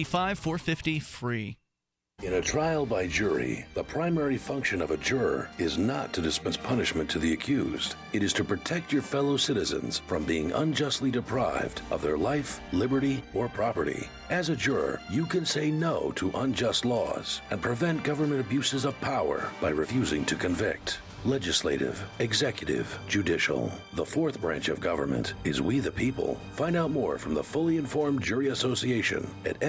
855-450 free. In a trial by jury, the primary function of a juror is not to dispense punishment to the accused. It is to protect your fellow citizens from being unjustly deprived of their life, liberty, or property. As a juror, you can say no to unjust laws and prevent government abuses of power by refusing to convict. Legislative, executive, judicial. The fourth branch of government is we the people. Find out more from the Fully Informed Jury Association at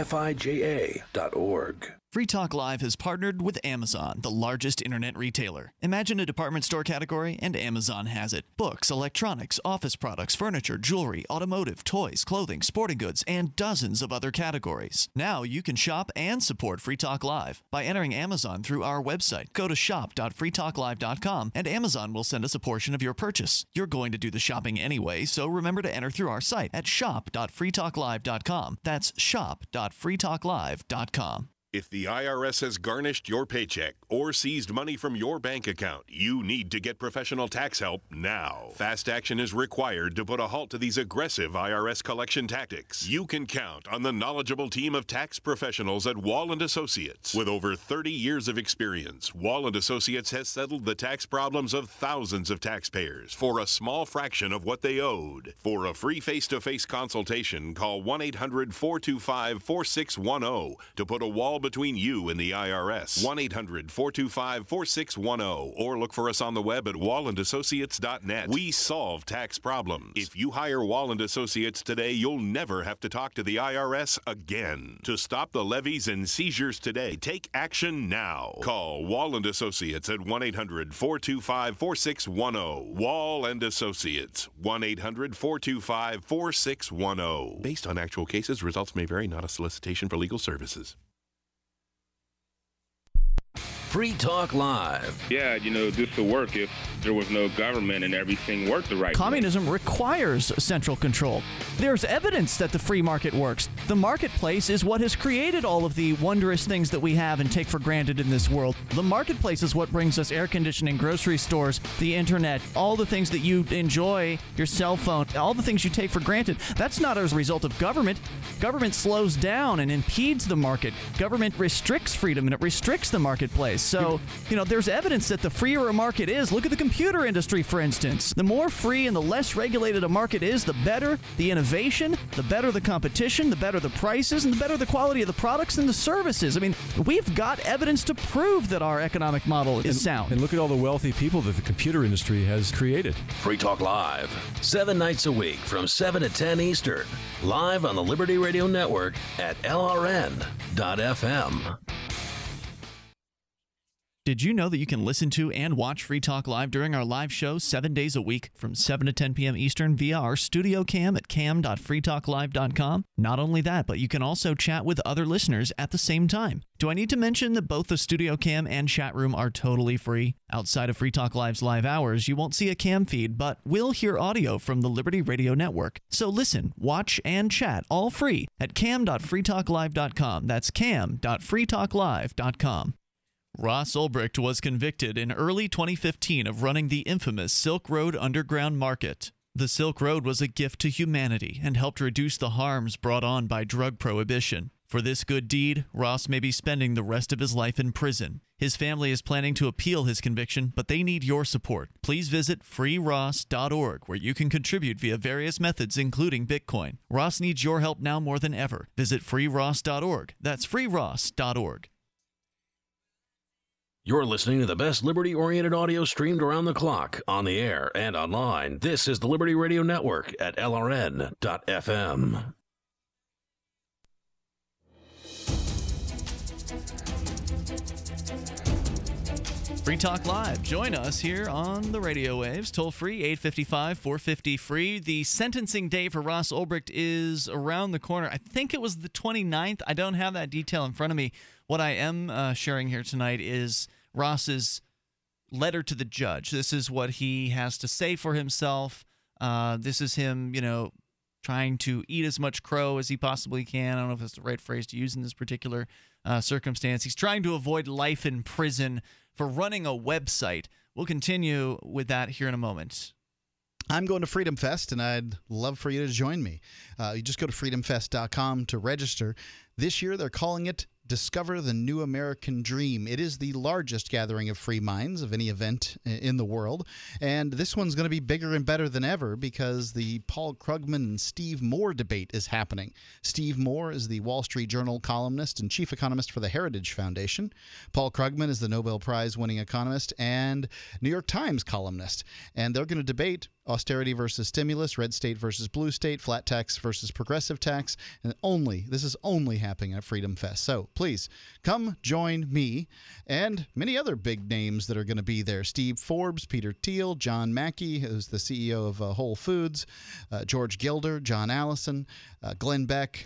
FIJA.org. Free Talk Live has partnered with Amazon, the largest internet retailer. Imagine a department store category, and Amazon has it. Books, electronics, office products, furniture, jewelry, automotive, toys, clothing, sporting goods, and dozens of other categories. Now you can shop and support Free Talk Live by entering Amazon through our website. Go to shop.freetalklive.com, and Amazon will send us a portion of your purchase. You're going to do the shopping anyway, so remember to enter through our site at shop.freetalklive.com. That's shop.freetalklive.com. If the IRS has garnished your paycheck or seized money from your bank account, you need to get professional tax help now. Fast action is required to put a halt to these aggressive IRS collection tactics. You can count on the knowledgeable team of tax professionals at Wall & Associates. With over 30 years of experience, Wall & Associates has settled the tax problems of thousands of taxpayers for a small fraction of what they owed. For a free face-to-face consultation, call 1-800-425-4610 to put a Wall wall between you and the IRS. 1-800-425-4610 or look for us on the web at wallandassociates.net. We solve tax problems. If you hire Walland Associates today, you'll never have to talk to the IRS again. To stop the levies and seizures today, take action now. Call Walland Associates at 1-800-425-4610. Wall and Associates, 1-800-425-4610. Based on actual cases, results may vary, not a solicitation for legal services. Free Talk Live. Yeah, this would work if there was no government and everything worked the right way. Communism requires central control. There's evidence that the free market works. The marketplace is what has created all of the wondrous things that we have and take for granted in this world. The marketplace is what brings us air conditioning, grocery stores, the internet, all the things that you enjoy, your cell phone, all the things you take for granted. That's not as a result of government. Government slows down and impedes the market. Government restricts freedom and it restricts the marketplace. So, there's evidence that the freer a market is. Look at the computer industry, for instance. The more free and the less regulated a market is, the better the innovation, the better the competition, the better the prices, and the better the quality of the products and the services. I mean, we've got evidence to prove that our economic model is sound. And look at all the wealthy people that the computer industry has created. Free Talk Live, 7 nights a week from 7 to 10 Eastern. Live on the Liberty Radio Network at LRN.FM. Did you know that you can listen to and watch Free Talk Live during our live show 7 days a week from 7 to 10 p.m. Eastern via our studio cam at cam.freetalklive.com? Not only that, but you can also chat with other listeners at the same time. Do I need to mention that both the studio cam and chat room are totally free? Outside of Free Talk Live's live hours, you won't see a cam feed, but will hear audio from the Liberty Radio Network. So listen, watch, and chat all free at cam.freetalklive.com. That's cam.freetalklive.com. Ross Ulbricht was convicted in early 2015 of running the infamous Silk Road Underground Market. The Silk Road was a gift to humanity and helped reduce the harms brought on by drug prohibition. For this good deed, Ross may be spending the rest of his life in prison. His family is planning to appeal his conviction, but they need your support. Please visit freeross.org, where you can contribute via various methods, including Bitcoin. Ross needs your help now more than ever. Visit freeross.org. That's freeross.org. You're listening to the best liberty-oriented audio streamed around the clock, on the air, and online. This is the Liberty Radio Network at LRN.FM. Free Talk Live. Join us here on the radio waves. Toll free, 855-450-FREE. The sentencing date for Ross Ulbricht is around the corner. I think it was the 29th. I don't have that detail in front of me. What I am sharing here tonight is Ross's letter to the judge. This is what he has to say for himself. This is him, trying to eat as much crow as he possibly can. I don't know if that's the right phrase to use in this particular circumstance. He's trying to avoid life in prison for running a website. We'll continue with that here in a moment. I'm going to Freedom Fest, and I'd love for you to join me. You just go to freedomfest.com to register. This year, they're calling it Discover the New American Dream. It is the largest gathering of free minds of any event in the world. And this one's going to be bigger and better than ever because the Paul Krugman and Steve Moore debate is happening. Steve Moore is the Wall Street Journal columnist and chief economist for the Heritage Foundation. Paul Krugman is the Nobel Prize-winning economist and New York Times columnist. And they're going to debate austerity versus stimulus, red state versus blue state, flat tax versus progressive tax, and this is only happening at Freedom Fest. So please come join me and many other big names that are going to be there. Steve Forbes, Peter Thiel, John Mackey, who's the CEO of Whole Foods, George Gilder, John Allison, Glenn Beck,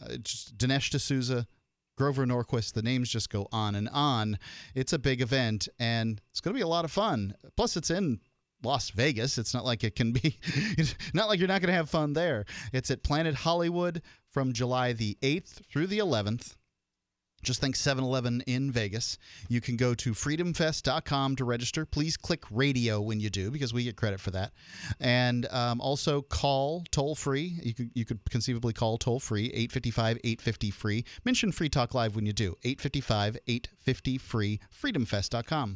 Dinesh D'Souza, Grover Norquist. The names just go on and on. It's a big event, and it's going to be a lot of fun. Plus, it's in Las Vegas. It's not like it can be, it's not like you're not going to have fun there. It's at Planet Hollywood from July the 8th through the 11th. Just think 7-Eleven in Vegas. You can go to freedomfest.com to register. Please click radio when you do because we get credit for that. And also call toll-free. You could conceivably call toll-free, 855-850-FREE. Mention Free Talk Live when you do, 855-850-FREE, freedomfest.com.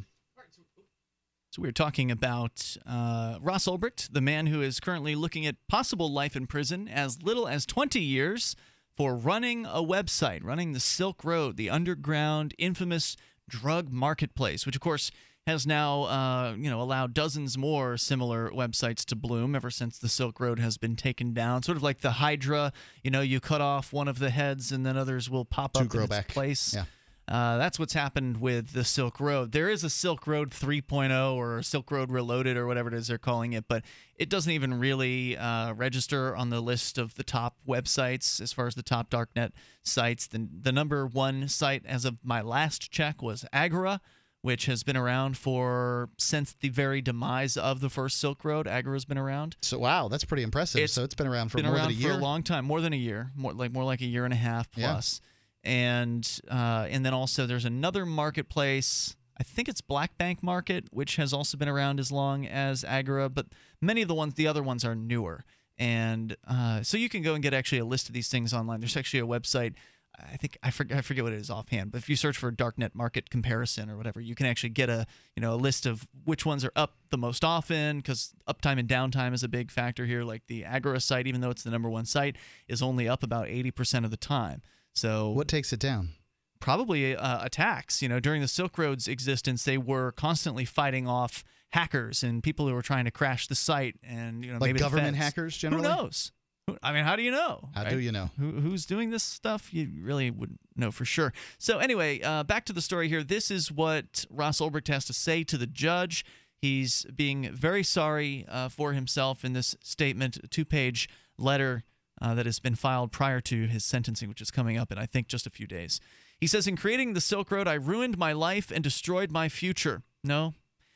So we're talking about Ross Ulbricht, the man who is currently looking at possible life in prison as little as 20 years, for running a website, running the Silk Road, the underground, infamous drug marketplace, which, of course, has now allowed dozens more similar websites to bloom ever since the Silk Road has been taken down. Sort of like the Hydra, you cut off one of the heads and then others will pop up in its place. Yeah. That's what's happened with the Silk Road. There is a Silk Road 3.0 or Silk Road Reloaded or whatever it is they're calling it, but it doesn't even really register on the list of the top websites as far as the top darknet sites. The number one site as of my last check was Agora, which has been around since the very demise of the first Silk Road. Agora's been around. So wow, that's pretty impressive. So it's been around for more than a year. For a long time, more than a year, more like a year and a half plus. Yeah. And then also there's another marketplace. I think it's Black Bank Market, which has also been around as long as Agora, but many of the other ones are newer. And so you can go and get actually a list of these things online. There's actually a website. I forget what it is offhand, but if you search for darknet market comparison or whatever, you can actually get a list of which ones are up the most often, because uptime and downtime is a big factor here. Like the Agora site, even though it's the number one site, is only up about 80% of the time. So what takes it down? Probably attacks. During the Silk Road's existence, they were constantly fighting off hackers and people who were trying to crash the site, and like maybe government hackers generally. Who knows? I mean, how do you know? How do you know? Who's doing this stuff? You really wouldn't know for sure. So anyway, back to the story here. This is what Ross Ulbricht has to say to the judge. He's being very sorry for himself in this statement, a 2-page letter that has been filed prior to his sentencing, which is coming up in, I think, just a few days. He says, in creating the Silk Road, I ruined my life and destroyed my future. No,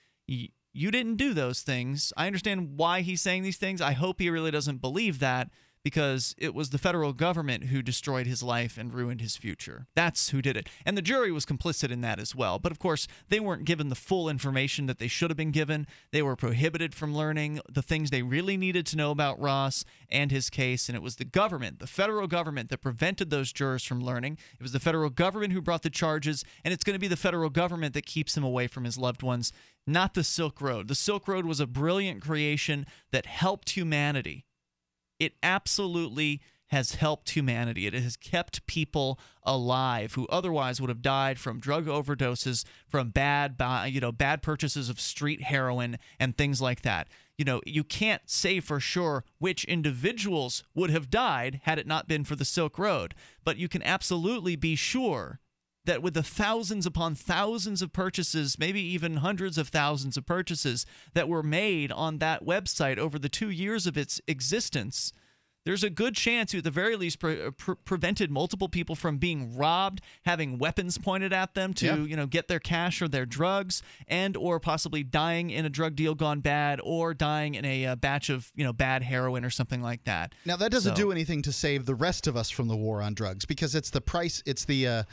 you didn't do those things. I understand why he's saying these things. I hope he really doesn't believe that, because it was the federal government who destroyed his life and ruined his future. That's who did it. And the jury was complicit in that as well. But of course, they weren't given the full information that they should have been given. They were prohibited from learning the things they really needed to know about Ross and his case. And it was the government, the federal government, that prevented those jurors from learning. It was the federal government who brought the charges. And it's going to be the federal government that keeps him away from his loved ones, not the Silk Road. The Silk Road was a brilliant creation that helped humanity. It absolutely has helped humanity. It has kept people alive who otherwise would have died from drug overdoses, from bad purchases of street heroin and things like that. You can't say for sure which individuals would have died had it not been for the Silk Road, but you can absolutely be sure that with the thousands upon thousands of purchases, maybe even hundreds of thousands of purchases that were made on that website over the 2 years of its existence, there's a good chance you at the very least prevented multiple people from being robbed, having weapons pointed at them to get their cash or their drugs, and or possibly dying in a drug deal gone bad, or dying in a batch of bad heroin or something like that. Now that doesn't do anything to save the rest of us from the war on drugs, because it's the price, it's the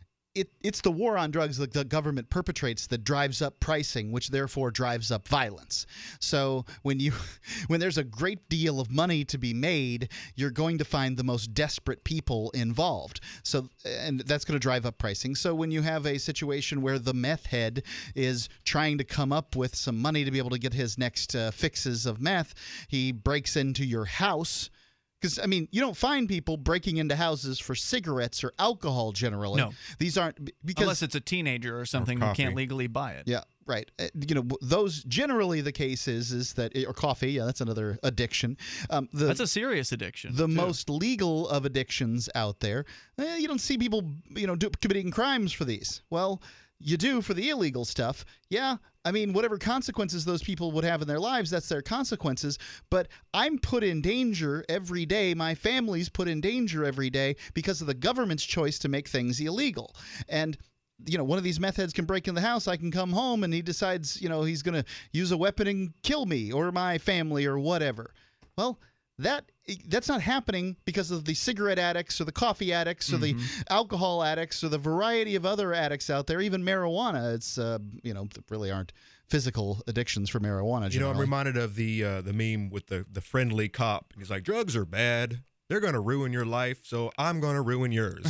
It's the war on drugs that the government perpetrates that drives up pricing, which therefore drives up violence. So when there's a great deal of money to be made, you're going to find the most desperate people involved. And that's going to drive up pricing. So when you have a situation where the meth head is trying to come up with some money to be able to get his next fixes of meth, he breaks into your house. Because, you don't find people breaking into houses for cigarettes or alcohol generally. No. These aren't because unless it's a teenager or something who can't legally buy it. Yeah, right. Those generally the case is that, or coffee, that's another addiction. That's a serious addiction. The most legal of addictions out there, you don't see people, committing crimes for these. Well, you do for the illegal stuff. Yeah, whatever consequences those people would have in their lives, that's their consequences. But I'm put in danger every day. My family's put in danger every day because of the government's choice to make things illegal. And one of these meth heads can break in the house. I can come home and he decides, he's going to use a weapon and kill me or my family or whatever. Well, that's not happening because of the cigarette addicts or the coffee addicts or the alcohol addicts or the variety of other addicts out there, even marijuana. It's, there really aren't physical addictions for marijuana generally. I'm reminded of the meme with the friendly cop. He's like, drugs are bad. They're going to ruin your life, so I'm going to ruin yours.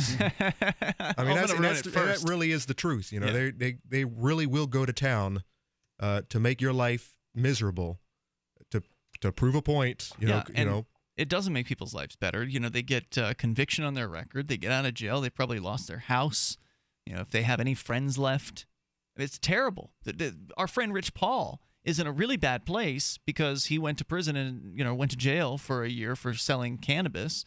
That really is the truth. They really will go to town to make your life miserable. To prove a point, It doesn't make people's lives better. They get conviction on their record. They get out of jail. They probably lost their house. If they have any friends left. It's terrible. Our friend Rich Paul is in a really bad place because he went to prison and, went to jail for a year for selling cannabis.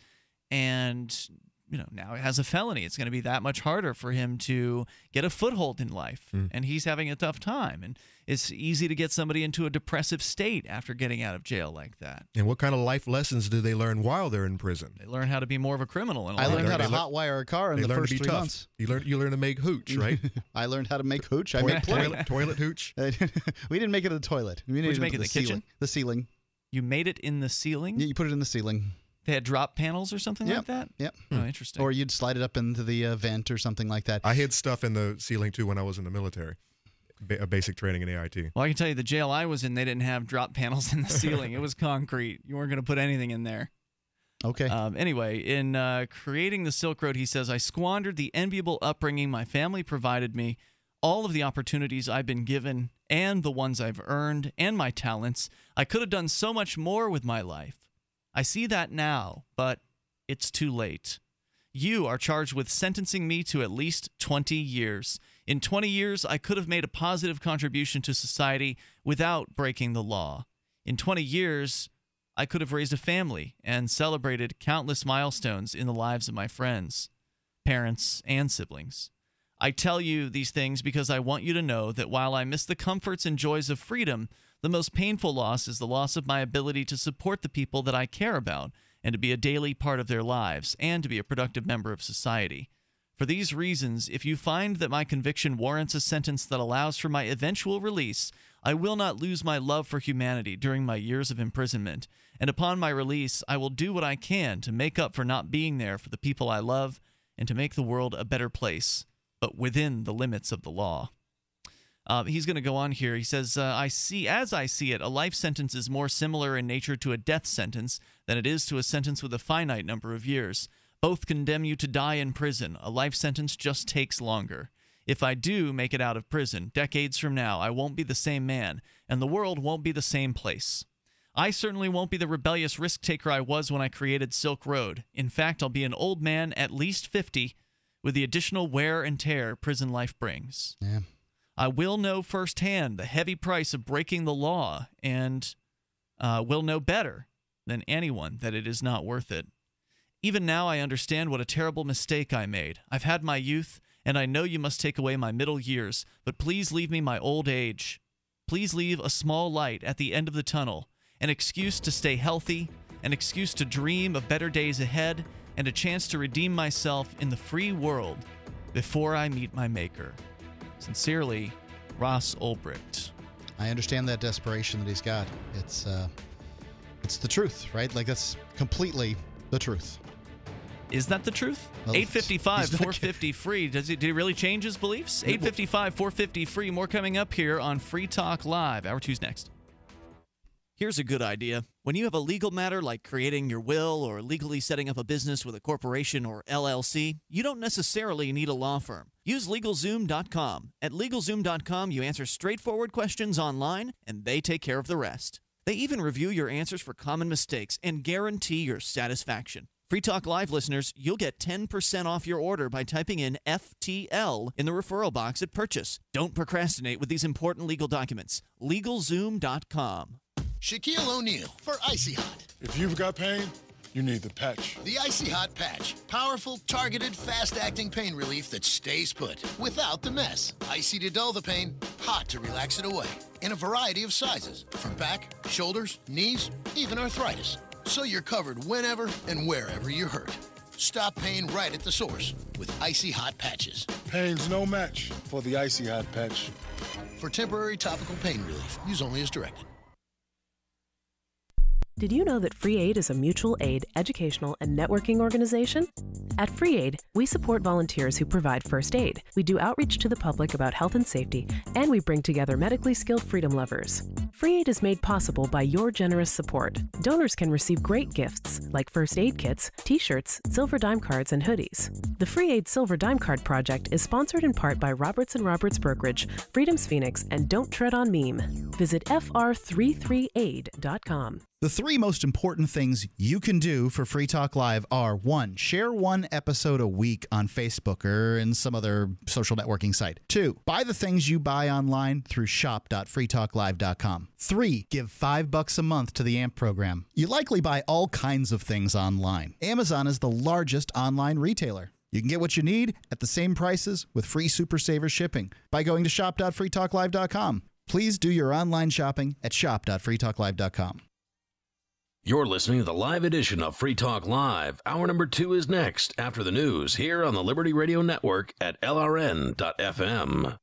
And, now he has a felony. It's going to be that much harder for him to get a foothold in life. And he's having a tough time. And it's easy to get somebody into a depressive state after getting out of jail like that. And what kind of life lessons do they learn while they're in prison? They learn how to be more of a criminal. I learned how to hotwire a car in the first 3 months. You learn to make hooch, right? I learned how to make hooch. I made toilet hooch. We didn't make it in the toilet. We Did you make it in the kitchen? The ceiling. You made it in the ceiling? Yeah, you put it in the ceiling. They had drop panels or something like that? Yep. Oh, interesting. Or you'd slide it up into the vent or something like that. I hid stuff in the ceiling, too, when I was in the military. Basic training in AIT. Well, I can tell you the jail I was in, they didn't have drop panels in the ceiling. It was concrete. You weren't going to put anything in there. Okay. Anyway, in creating the Silk Road, he says, I squandered the enviable upbringing my family provided me, all of the opportunities I've been given, and the ones I've earned, and my talents. I could have done so much more with my life. I see that now, but it's too late. You are charged with sentencing me to at least 20 years. In 20 years, I could have made a positive contribution to society without breaking the law. In 20 years, I could have raised a family and celebrated countless milestones in the lives of my friends, parents, and siblings. I tell you these things because I want you to know that while I miss the comforts and joys of freedom, the most painful loss is the loss of my ability to support the people that I care about and to be a daily part of their lives and to be a productive member of society. For these reasons, if you find that my conviction warrants a sentence that allows for my eventual release, I will not lose my love for humanity during my years of imprisonment, and upon my release, I will do what I can to make up for not being there for the people I love and to make the world a better place, but within the limits of the law. He's going to go on here. He says, as I see it, a life sentence is more similar in nature to a death sentence than it is to a sentence with a finite number of years. Both condemn you to die in prison. A life sentence just takes longer. If I do make it out of prison, decades from now, I won't be the same man, and the world won't be the same place. I certainly won't be the rebellious risk-taker I was when I created Silk Road. In fact, I'll be an old man, at least 50, with the additional wear and tear prison life brings. Yeah. I will know firsthand the heavy price of breaking the law and will know better than anyone that it is not worth it. Even now I understand what a terrible mistake I made. I've had my youth, and I know you must take away my middle years, but please leave me my old age. Please leave a small light at the end of the tunnel, an excuse to stay healthy, an excuse to dream of better days ahead, and a chance to redeem myself in the free world before I meet my maker. Sincerely, Ross Ulbricht. I understand that desperation that he's got. It's the truth, right? Like, that's completely the truth. Is that the truth? Well, 855 450 free. Did he really change his beliefs? 855 450 free. More coming up here on Free Talk Live. Hour 2's next. Here's a good idea. When you have a legal matter like creating your will or legally setting up a business with a corporation or LLC, you don't necessarily need a law firm. Use LegalZoom.com. At LegalZoom.com, you answer straightforward questions online, and they take care of the rest. They even review your answers for common mistakes and guarantee your satisfaction. Free Talk Live listeners, you'll get 10% off your order by typing in FTL in the referral box at purchase. Don't procrastinate with these important legal documents. LegalZoom.com. Shaquille O'Neal for Icy Hot. If you've got pain, you need the patch. The Icy Hot Patch. Powerful, targeted, fast-acting pain relief that stays put without the mess. Icy to dull the pain, hot to relax it away. In a variety of sizes, from back, shoulders, knees, even arthritis. So you're covered whenever and wherever you're hurt. Stop pain right at the source with Icy Hot Patches. Pain's no match for the Icy Hot Patch. For temporary topical pain relief, use only as directed. Did you know that Free Aid is a mutual aid, educational, and networking organization? At Free Aid, we support volunteers who provide first aid. We do outreach to the public about health and safety, and we bring together medically skilled freedom lovers. Free Aid is made possible by your generous support. Donors can receive great gifts like first aid kits, t-shirts, silver dime cards, and hoodies. The Free Aid Silver Dime Card Project is sponsored in part by Roberts & Roberts Brokerage, Freedom's Phoenix, and Don't Tread on Meme. Visit fr33aid.com. The three most important things you can do for Free Talk Live are: 1, share one episode a week on Facebook or in some other social networking site. 2, buy the things you buy online through shop.freetalklive.com. 3, give $5 a month to the AMP program. You likely buy all kinds of things online. Amazon is the largest online retailer. You can get what you need at the same prices with free Super Saver shipping by going to shop.freetalklive.com. Please do your online shopping at shop.freetalklive.com. You're listening to the live edition of Free Talk Live. Hour number 2 is next after the news here on the Liberty Radio Network at LRN.FM.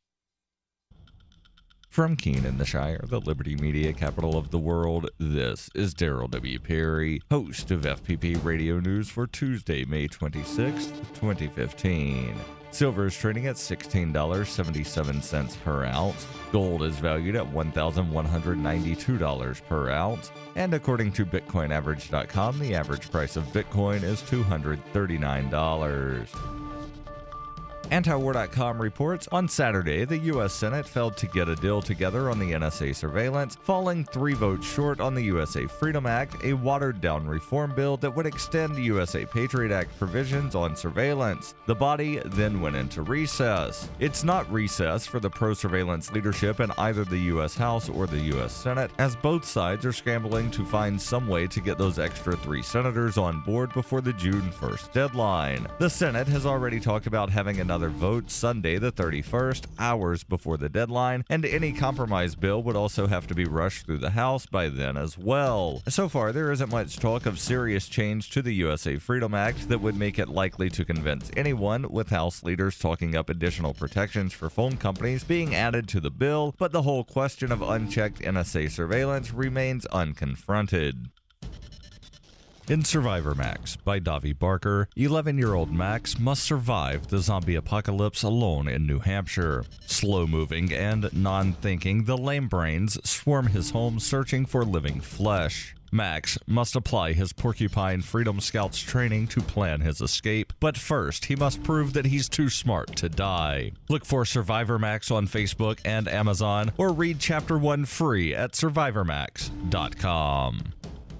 From Keene in the Shire, the Liberty Media capital of the world, this is Daryl W. Perry, host of FPP Radio News for Tuesday, May 26, 2015. Silver is trading at $16.77 per ounce. Gold is valued at $1,192 per ounce. And according to BitcoinAverage.com, the average price of Bitcoin is $239. Antiwar.com reports on Saturday the U.S. Senate failed to get a deal together on the NSA surveillance, falling 3 votes short on the USA Freedom Act, a watered-down reform bill that would extend USA Patriot Act provisions on surveillance. The body then went into recess. It's not recess for the pro-surveillance leadership in either the U.S. House or the U.S. Senate, as both sides are scrambling to find some way to get those extra 3 senators on board before the June 1st deadline. The Senate has already talked about having another vote Sunday the 31st, hours before the deadline, and any compromise bill would also have to be rushed through the House by then as well. So far, there isn't much talk of serious change to the USA Freedom Act that would make it likely to convince anyone, with House leaders talking up additional protections for phone companies being added to the bill, but the whole question of unchecked NSA surveillance remains unconfronted. In Survivor Max by Davi Barker, 11-year-old Max must survive the zombie apocalypse alone in New Hampshire. Slow-moving and non-thinking, the lame brains swarm his home searching for living flesh. Max must apply his Porcupine Freedom Scouts training to plan his escape, but first he must prove that he's too smart to die. Look for Survivor Max on Facebook and Amazon, or read Chapter 1 free at survivormax.com.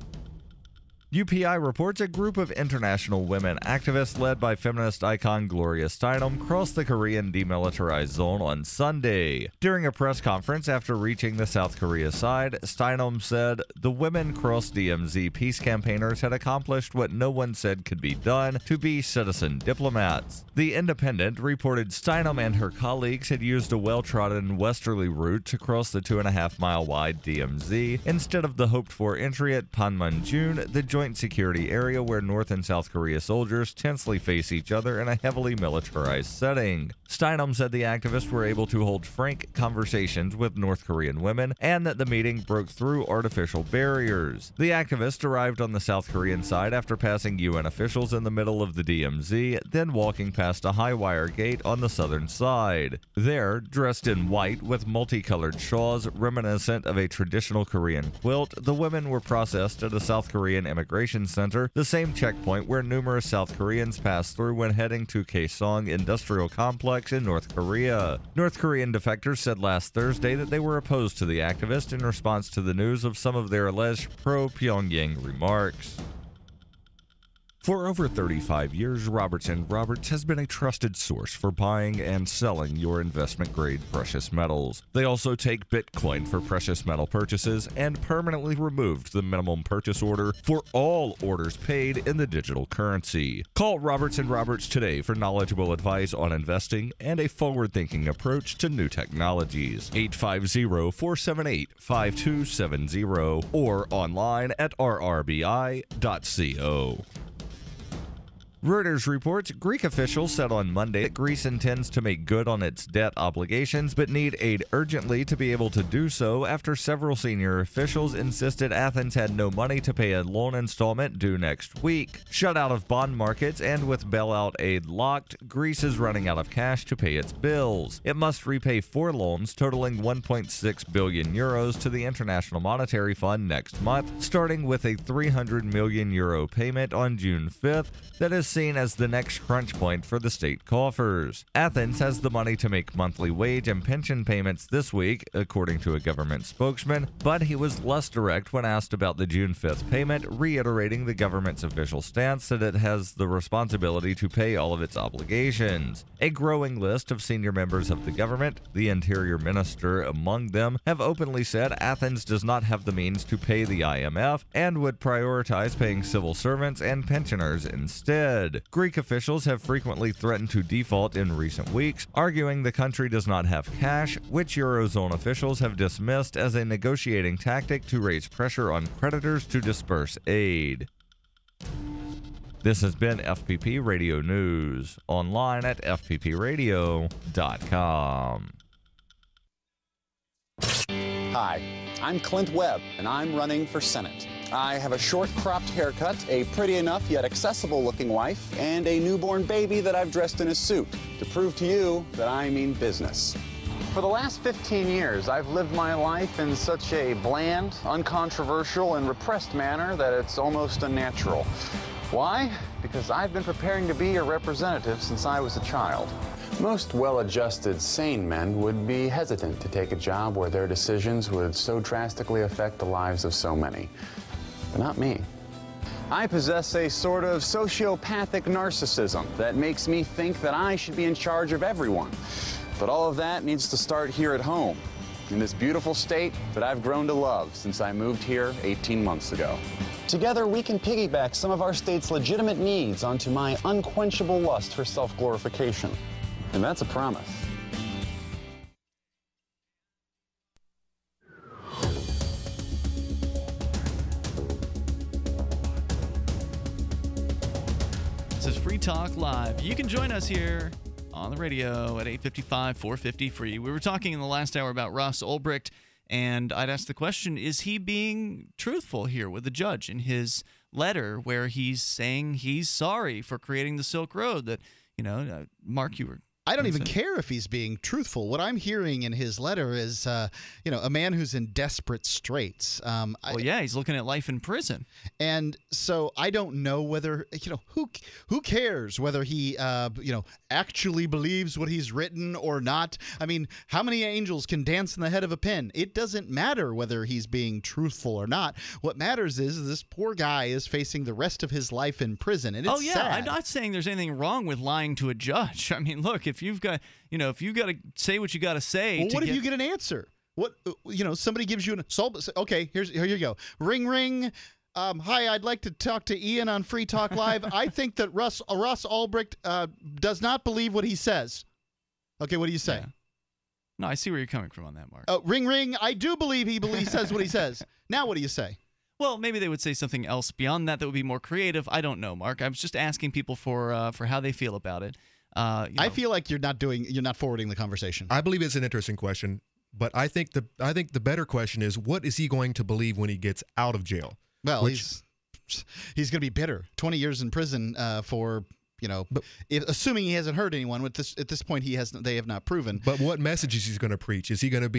UPI reports a group of international women activists led by feminist icon Gloria Steinem crossed the Korean demilitarized zone on Sunday. During a press conference after reaching the South Korea side, Steinem said the women cross DMZ peace campaigners had accomplished what no one said could be done, to be citizen diplomats. The Independent reported Steinem and her colleagues had used a well-trodden westerly route to cross the 2.5-mile wide DMZ instead of the hoped-for entry at Panmunjom, the joint security area where North and South Korea soldiers tensely face each other in a heavily militarized setting. Steinem said the activists were able to hold frank conversations with North Korean women and that the meeting broke through artificial barriers. The activists arrived on the South Korean side after passing UN officials in the middle of the DMZ, then walking past a high wire gate on the southern side. There, dressed in white with multicolored shawls reminiscent of a traditional Korean quilt, the women were processed at a South Korean immigration center, the same checkpoint where numerous South Koreans pass through when heading to Kaesong Industrial Complex in North Korea. North Korean defectors said last Thursday that they were opposed to the activists in response to the news of some of their alleged pro-Pyongyang remarks. For over 35 years, Roberts & Roberts has been a trusted source for buying and selling your investment-grade precious metals. They also take Bitcoin for precious metal purchases and permanently removed the minimum purchase order for all orders paid in the digital currency. Call Roberts & Roberts today for knowledgeable advice on investing and a forward-thinking approach to new technologies. 850-478-5270 or online at rrbi.co. Reuters reports Greek officials said on Monday that Greece intends to make good on its debt obligations, but need aid urgently to be able to do so after several senior officials insisted Athens had no money to pay a loan installment due next week. Shut out of bond markets and with bailout aid locked, Greece is running out of cash to pay its bills. It must repay 4 loans totaling 1.6 billion euros to the International Monetary Fund next month, starting with a 300 million euro payment on June 5th that is seen as the next crunch point for the state coffers. Athens has the money to make monthly wage and pension payments this week, according to a government spokesman, but he was less direct when asked about the June 5th payment, reiterating the government's official stance that it has the responsibility to pay all of its obligations. A growing list of senior members of the government, the interior minister among them, have openly said Athens does not have the means to pay the IMF and would prioritize paying civil servants and pensioners instead. Greek officials have frequently threatened to default in recent weeks, arguing the country does not have cash, which Eurozone officials have dismissed as a negotiating tactic to raise pressure on creditors to disperse aid. This has been FPP Radio News, online at fppradio.com. Hi, I'm Clint Webb, and I'm running for Senate. I have a short cropped haircut, a pretty enough yet accessible looking wife, and a newborn baby that I've dressed in a suit to prove to you that I mean business. For the last 15 years, I've lived my life in such a bland, uncontroversial, and repressed manner that it's almost unnatural. Why? Because I've been preparing to be a representative since I was a child. Most well-adjusted, sane men would be hesitant to take a job where their decisions would so drastically affect the lives of so many. But not me. I possess a sort of sociopathic narcissism that makes me think that I should be in charge of everyone. But all of that needs to start here at home, in this beautiful state that I've grown to love since I moved here 18 months ago. Together, we can piggyback some of our state's legitimate needs onto my unquenchable lust for self-glorification. And that's a promise. This is Free Talk Live. You can join us here on the radio at 855 450 free. We were talking in the last hour about Ross Ulbricht, and I'd asked the question, is he being truthful here with the judge in his letter where he's saying he's sorry for creating the Silk Road? That, Mark, you were... I don't even care if he's being truthful. What I'm hearing in his letter is, a man who's in desperate straits. He's looking at life in prison. And so I don't know whether, who cares whether he, actually believes what he's written or not. I mean, how many angels can dance in the head of a pin? It doesn't matter whether he's being truthful or not. What matters is this poor guy is facing the rest of his life in prison. And it's sad. I'm not saying there's anything wrong with lying to a judge. I mean, look, if you've got to say what you got to say. Well, what if you get an answer? What, somebody gives you an assault. Okay, here you go. Ring, ring. Hi, I'd like to talk to Ian on Free Talk Live. I think that Ross Ulbricht does not believe what he says. Okay, what do you say? Yeah. No, I see where you're coming from on that, Mark. Ring, ring. I do believe he says what he says. Now, what do you say? Well, maybe they would say something else beyond that would be more creative. I don't know, Mark. I was just asking people for how they feel about it. I feel like you're not forwarding the conversation. I believe it's an interesting question, but I think the better question is, what is he going to believe when he gets out of jail? Well, he's going to be bitter. 20 years in prison for, assuming he hasn't hurt anyone. At this point, they have not proven. But what message is he going to preach? Is he going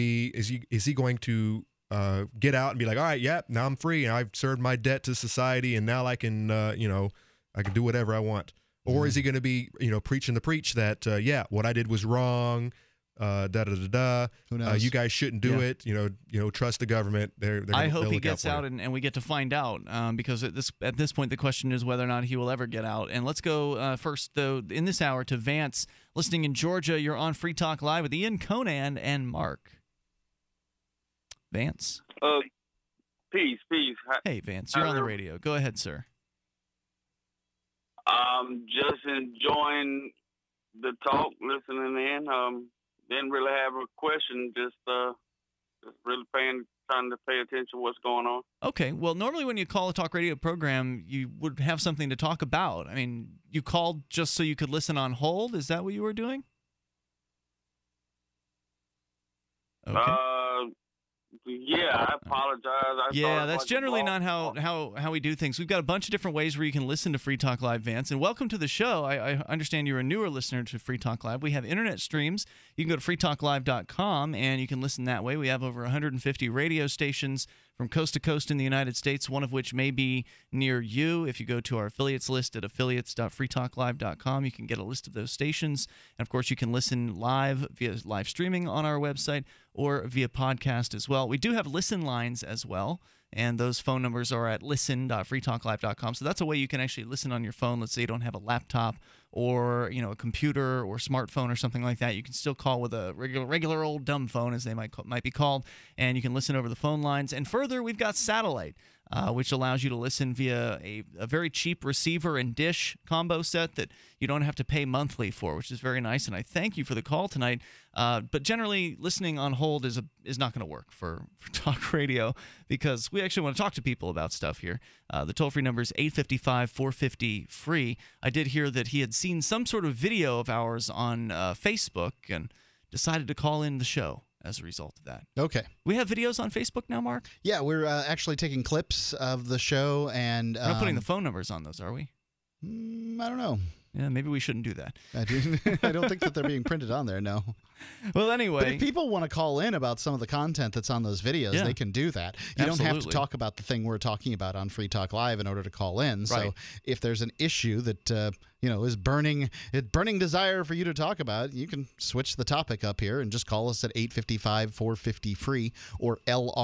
to get out and be like, all right, yeah, now I'm free and I've served my debt to society and now I can I can do whatever I want? Or is he going to be, preaching the preach that, what I did was wrong, Who knows? You guys shouldn't do it. Trust the government. I hope he gets out and we get to find out, because at this point the question is whether or not he will ever get out. And let's go first, though, in this hour to Vance, listening in Georgia. You're on Free Talk Live with Ian, Conan, and Mark. Vance. Peace. Hey, Vance, you're on the radio. Go ahead, sir. Just enjoying the talk, listening in. Didn't really have a question, just Just really trying to pay attention to what's going on. Okay. Well, normally when you call a talk radio program, you would have something to talk about. I mean, you called just so you could listen on hold. Is that what you were doing? Okay. Yeah, I apologize. Yeah, that's generally not how we do things. We've got a bunch of different ways where you can listen to Free Talk Live, Vance. And welcome to the show. I understand you're a newer listener to Free Talk Live. We have internet streams. You can go to freetalklive.com, and you can listen that way. We have over 150 radio stations from coast to coast in the United States, one of which may be near you. If you go to our affiliates list at affiliates.freetalklive.com, you can get a list of those stations. And, of course, you can listen live via live streaming on our website or via podcast as well. We do have listen lines as well, and those phone numbers are at listen.freetalklive.com. So that's a way you can actually listen on your phone. Let's say you don't have a laptop or a computer or smartphone or something like that. You can still call with a regular old dumb phone, as they might be called, and you can listen over the phone lines. And further, we've got satellite, which allows you to listen via a very cheap receiver and dish combo set that you don't have to pay monthly for, which is very nice. And I thank you for the call tonight. But generally, listening on hold is not going to work for talk radio, because we actually want to talk to people about stuff here. The toll-free number is 855-450-FREE. I did hear that he had seen some sort of video of ours on Facebook and decided to call in the show as a result of that. Okay. We have videos on Facebook now, Mark? Yeah, we're actually taking clips of the show, and We're not putting the phone numbers on those, are we? I don't know. Yeah, maybe we shouldn't do that. I don't think that they're being printed on there, no. Well, anyway. But if people want to call in about some of the content that's on those videos, they can do that. You don't have to talk about the thing we're talking about on Free Talk Live in order to call in. Right. So if there's an issue that is burning desire for you to talk about, you can switch the topic up here and just call us at 855-450-FREE or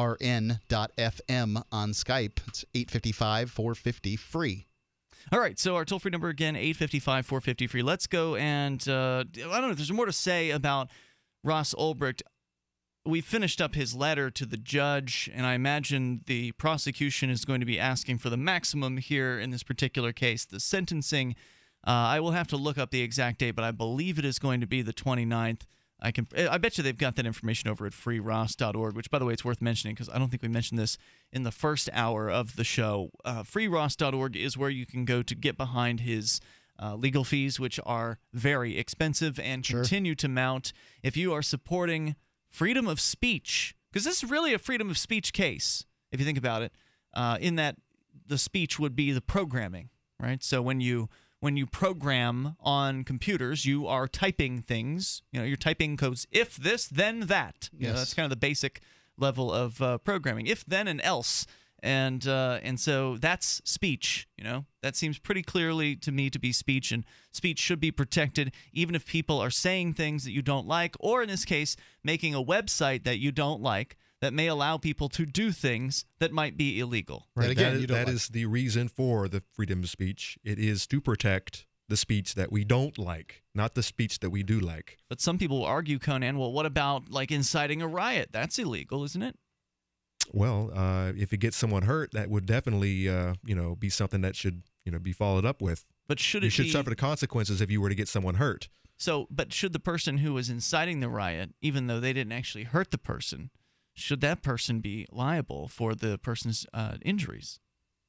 LRN.FM on Skype. It's 855-450-FREE. All right, so our toll-free number again, 855-450-FREE. Let's go and, I don't know if there's more to say about Ross Ulbricht. We finished up his letter to the judge, and I imagine the prosecution is going to be asking for the maximum here in this particular case. The sentencing, I will have to look up the exact date, but I believe it is going to be the 29th. I bet you they've got that information over at freeross.org, which, by the way, it's worth mentioning because I don't think we mentioned this in the first hour of the show. Freeross.org is where you can go to get behind his legal fees, which are very expensive and continue to mount. If you are supporting freedom of speech, because this is really a freedom of speech case, if you think about it, in that the speech would be the programming, right? So when you program on computers, you are typing things. You're typing codes. If this, then that. That's kind of the basic level of programming. If, then, and else. And so that's speech. That seems pretty clearly to me to be speech, and speech should be protected, even if people are saying things that you don't like, or in this case, making a website that you don't like, that may allow people to do things that might be illegal. Right. That is the reason for the freedom of speech. It is to protect the speech that we don't like, not the speech that we do like. But some people will argue, Conan, well, what about inciting a riot? That's illegal, isn't it? Well, if it gets someone hurt, that would definitely be something that should be followed up with. But should you should suffer the consequences if you were to get someone hurt. So, but should the person who was inciting the riot, even though they didn't actually hurt the person, should that person be liable for the person's injuries?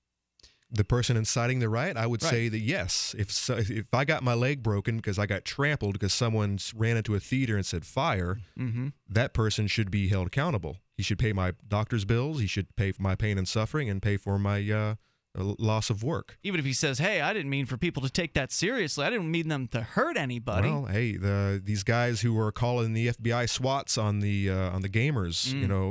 The person inciting the riot, I would say that yes. If I got my leg broken because I got trampled because someone ran into a theater and said fire, that person should be held accountable. He should pay my doctor's bills. He should pay for my pain and suffering and pay for my loss of work. Even if he says, hey, I didn't mean for people to take that seriously. I didn't mean them to hurt anybody. Well, hey, these guys who were calling the FBI SWATs on the gamers,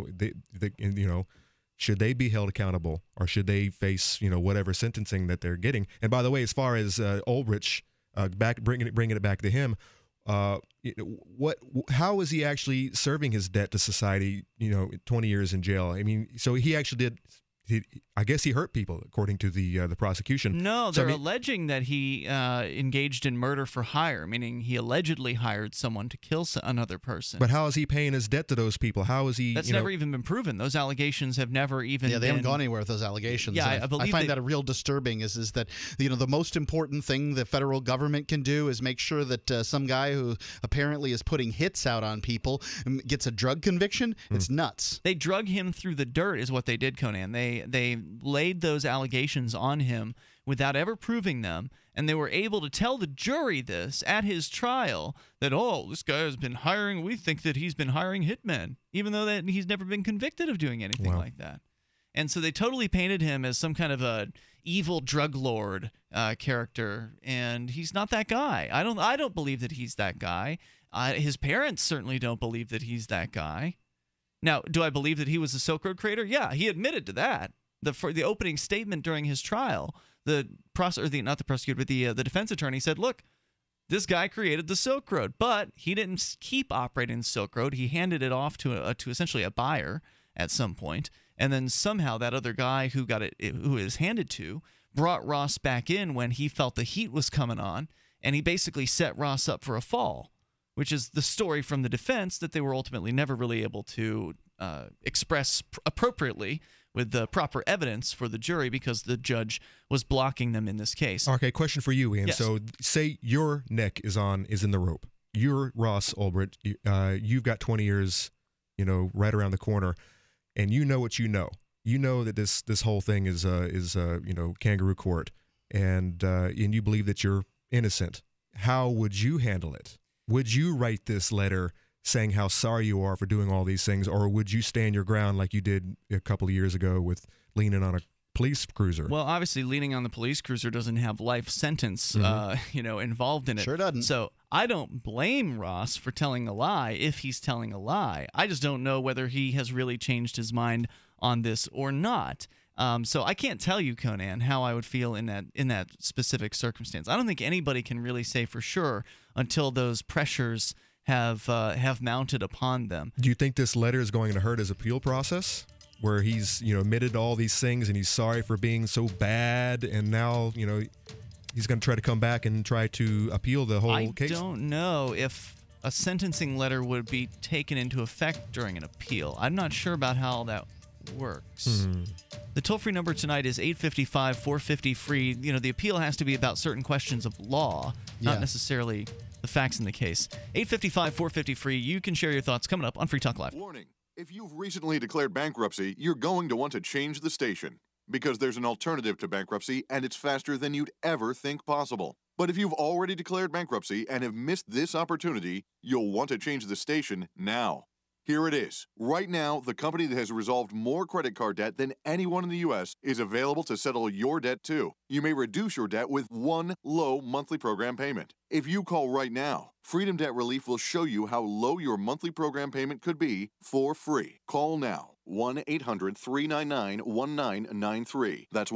should they be held accountable, or should they face whatever sentencing that they're getting? And by the way, as far as Ulbricht, bringing it back to him, how is he actually serving his debt to society? 20 years in jail. I mean, so he actually did I guess he hurt people, according to the prosecution. No, So, they're I mean, alleging that he engaged in murder for hire, meaning he allegedly hired someone to kill another person. but how is he paying his debt to those people? How is he? That's never even been proven. Those allegations have never even. Yeah, they been, haven't gone anywhere with those allegations. Yeah, And I believe find that real disturbing. Is that the most important thing the federal government can do is make sure that some guy who apparently is putting hits out on people gets a drug conviction. It's nuts. They drug him through the dirt, is what they did, Conan. They laid those allegations on him without ever proving them, and they were able to tell the jury this at his trial, that, oh, this guy has been hiring, we think that he's been hiring hitmen, even though that he's never been convicted of doing anything like that. And so they totally painted him as some kind of a evil drug lord character, and he's not that guy. I don't believe that he's that guy. His parents certainly don't believe that he's that guy. Now, do I believe that he was a Silk Road creator? Yeah, he admitted to that. For the opening statement during his trial, the defense attorney said, "Look, this guy created the Silk Road, but he didn't keep operating the Silk Road. He handed it off to essentially a buyer at some point, and then somehow that other guy who it was handed to brought Ross back in when he felt the heat was coming on, and he basically set Ross up for a fall." Which is the story from the defense that they were ultimately never really able to express appropriately with the proper evidence for the jury because the judge was blocking them in this case. Okay, question for you, Ian. Yes. So say your neck is in the rope. You're Ross Ulbricht. You've got 20 years, right around the corner, and you know what you know. You know that this whole thing is kangaroo court, and you believe that you're innocent. How would you handle it? Would you write this letter saying how sorry you are for doing all these things, or would you stand your ground like you did a couple of years ago with leaning on a police cruiser? Well, obviously, leaning on the police cruiser doesn't have life sentence, involved in it. Sure doesn't. So I don't blame Ross for telling a lie if he's telling a lie. I just don't know whether he has really changed his mind on this or not. So I can't tell you, Conan, how I would feel in that specific circumstance. I don't think anybody can really say for sure until those pressures have mounted upon them. Do you think this letter is going to hurt his appeal process, where he's admitted all these things and he's sorry for being so bad, and now he's going to try to come back and try to appeal the whole case? I don't know if a sentencing letter would be taken into effect during an appeal. I'm not sure about how that works. The toll-free number tonight is 855-450-FREE. The appeal has to be about certain questions of law, not necessarily the facts in the case. 855-450-FREE. You can share your thoughts coming up on Free Talk Live. Warning. If you've recently declared bankruptcy, you're going to want to change the station, because there's an alternative to bankruptcy, and it's faster than you'd ever think possible. But if you've already declared bankruptcy and have missed this opportunity, you'll want to change the station now. Here it is. Right now, the company that has resolved more credit card debt than anyone in the U.S. is available to settle your debt too. You may reduce your debt with one low monthly program payment. If you call right now, Freedom Debt Relief will show you how low your monthly program payment could be for free. Call now. 1-800-399-1993. That's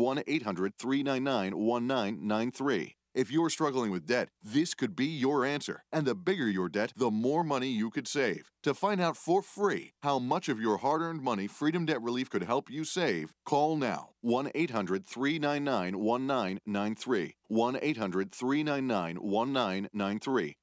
1-800-399-1993. If you're struggling with debt, this could be your answer. And the bigger your debt, the more money you could save. To find out for free how much of your hard-earned money Freedom Debt Relief could help you save, call now. 1-800-399-1993. 1-800-399-1993.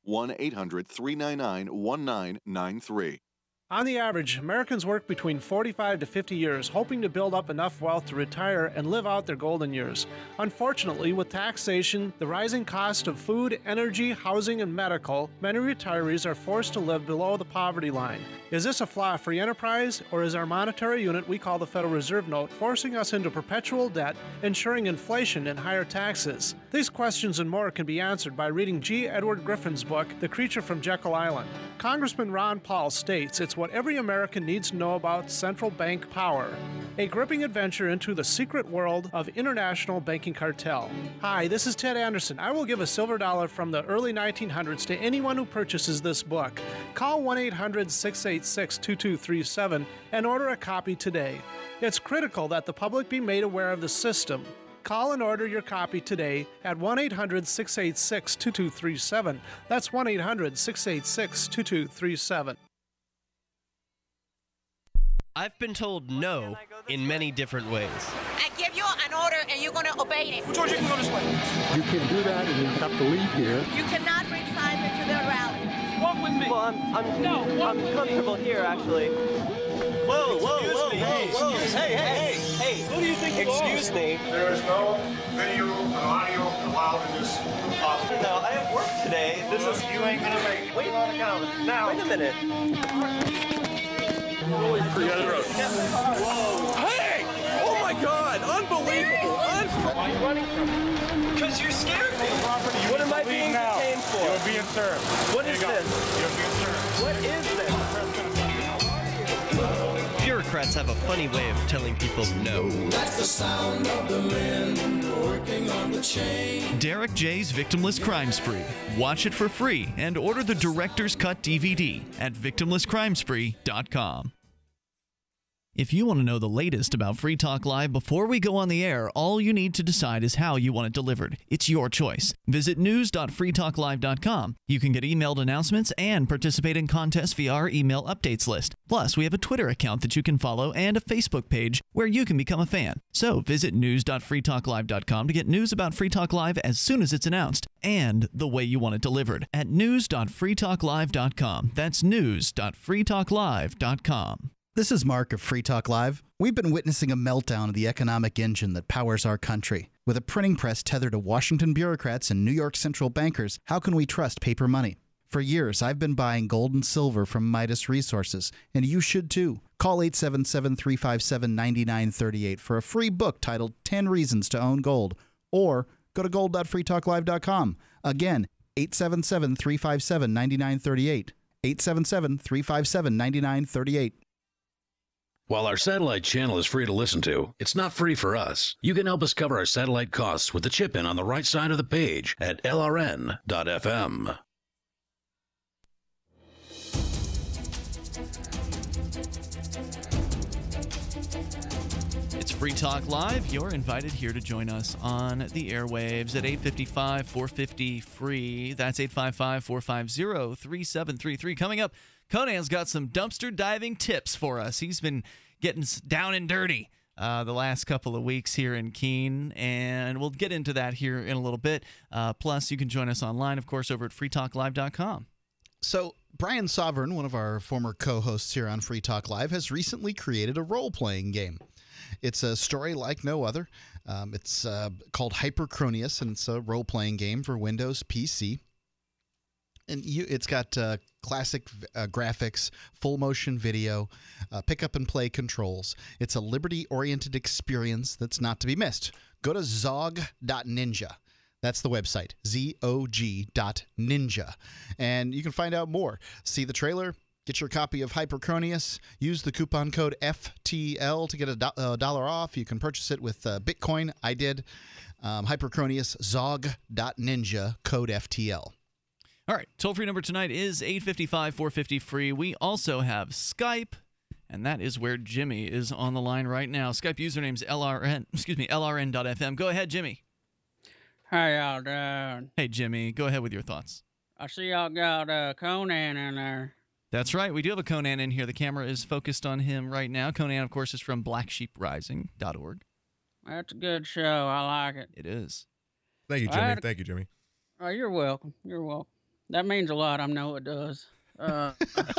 1-800-399-1993. On the average, Americans work between 45 to 50 years, hoping to build up enough wealth to retire and live out their golden years. Unfortunately, with taxation, the rising cost of food, energy, housing, and medical, many retirees are forced to live below the poverty line. Is this a flaw free enterprise, or is our monetary unit we call the Federal Reserve Note forcing us into perpetual debt, ensuring inflation and higher taxes? These questions and more can be answered by reading G. Edward Griffin's book, The Creature from Jekyll Island. Congressman Ron Paul states it's what every American needs to know about central bank power. A gripping adventure into the secret world of international banking cartel. Hi, this is Ted Anderson. I will give a silver dollar from the early 1900s to anyone who purchases this book. Call 1-800-686-2237 and order a copy today. It's critical that the public be made aware of the system. Call and order your copy today at 1-800-686-2237. That's 1-800-686-2237. I've been told no in many different ways. I give you an order and you're going to obey it. George, you can go this way. You can't do that and you have to leave here. You cannot bring signs into the rally. Walk with me. Well, I'm comfortable here, actually. Whoa, Hey, who do you think you are? Excuse me. There is no video and audio allowed in this office. No, I have work today. This is... You ain't gonna make it. Wait on the calendar. Now. Wait a minute. Whoa. Hey! Oh my God! Unbelievable! Why are you running from me? Because you scared me. What am I being detained for? You're being served. What is this? You're being served. What is this? Bureaucrats have a funny way of telling people no. That's the sound of the men working on the chain. Derek J's Victimless Crime Spree. Watch it for free and order the Director's Cut DVD at victimlesscrimespree.com. If you want to know the latest about Free Talk Live before we go on the air, all you need to decide is how you want it delivered. It's your choice. Visit news.freetalklive.com. You can get emailed announcements and participate in contests via our email updates list. Plus, we have a Twitter account that you can follow and a Facebook page where you can become a fan. So visit news.freetalklive.com to get news about Free Talk Live as soon as it's announced and the way you want it delivered at news.freetalklive.com. That's news.freetalklive.com. This is Mark of Free Talk Live. We've been witnessing a meltdown of the economic engine that powers our country. With a printing press tethered to Washington bureaucrats and New York central bankers, how can we trust paper money? For years, I've been buying gold and silver from Midas Resources, and you should too. Call 877-357-9938 for a free book titled 10 Reasons to Own Gold, or go to gold.freetalklive.com. Again, 877-357-9938. 877-357-9938. While our satellite channel is free to listen to, it's not free for us. You can help us cover our satellite costs with the chip-in on the right side of the page at lrn.fm. It's Free Talk Live. You're invited here to join us on the airwaves at 855-450-FREE. That's 855-450-3733. Coming up, Conan's got some dumpster diving tips for us. He's been getting down and dirty the last couple of weeks here in Keene, and we'll get into that here in a little bit. Plus, you can join us online, of course, over at freetalklive.com. So, Brian Sovereign, one of our former co-hosts here on Free Talk Live, has recently created a role-playing game. It's a story like no other. It's called Hyperchronius, and it's a role-playing game for Windows PC. And it's got classic graphics, full motion video, pick-up-and-play controls. It's a liberty-oriented experience that's not to be missed. Go to zog.ninja. That's the website, zog.ninja. And you can find out more. See the trailer, get your copy of Hyperchronius, use the coupon code FTL to get $1 off. You can purchase it with Bitcoin. I did. Hyperchronius, zog.ninja, code FTL. All right, toll-free number tonight is 855-450-FREE. We also have Skype, and that is where Jimmy is on the line right now. Skype username's LRN.FM. Go ahead, Jimmy. How y'all doing? Hey, Jimmy. Go ahead with your thoughts. I see y'all got Conan in there. That's right. We do have a Conan in here. The camera is focused on him right now. Conan, of course, is from blacksheeprising.org. That's a good show. I like it. It is. Thank you, Jimmy. Thank you, Jimmy. Oh, you're welcome. You're welcome. That means a lot. I know it does. Yeah,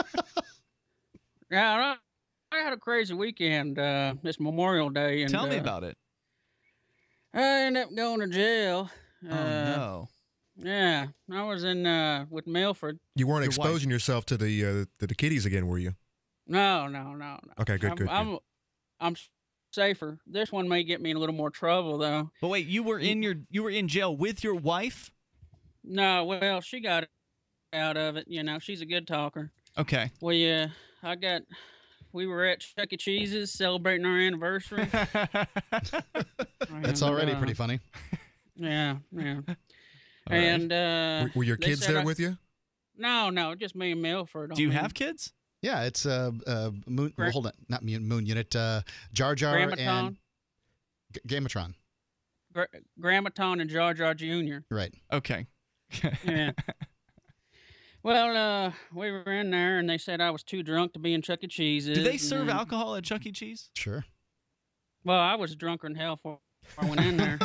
I had a crazy weekend this Memorial Day. And, Tell me about it. I ended up going to jail. Oh, no. Yeah, I was in with Milford. You weren't exposing yourself to the kiddies again, were you? No. Okay, good. I'm safer. This one may get me in a little more trouble, though. But wait, you were in jail with your wife? No, well, she got out of it. You know, she's a good talker. Okay. Well, yeah, we were at Chuck E. Cheese's celebrating our anniversary. That's already pretty funny. Yeah. All and were your kids there with you? No, just me and Milford. Do you have kids? Yeah, it's Moon. Well, hold on, not Moon Unit. Jar Jar Grammaton. and Gamatron. Grammaton and Jar Jar Jr. Right. Okay. Yeah. Well, we were in there, and they said I was too drunk to be in Chuck E. Cheese's. Do they and serve then- alcohol at Chuck E. Cheese? Sure. Well, I was drunker than hell before I went in there.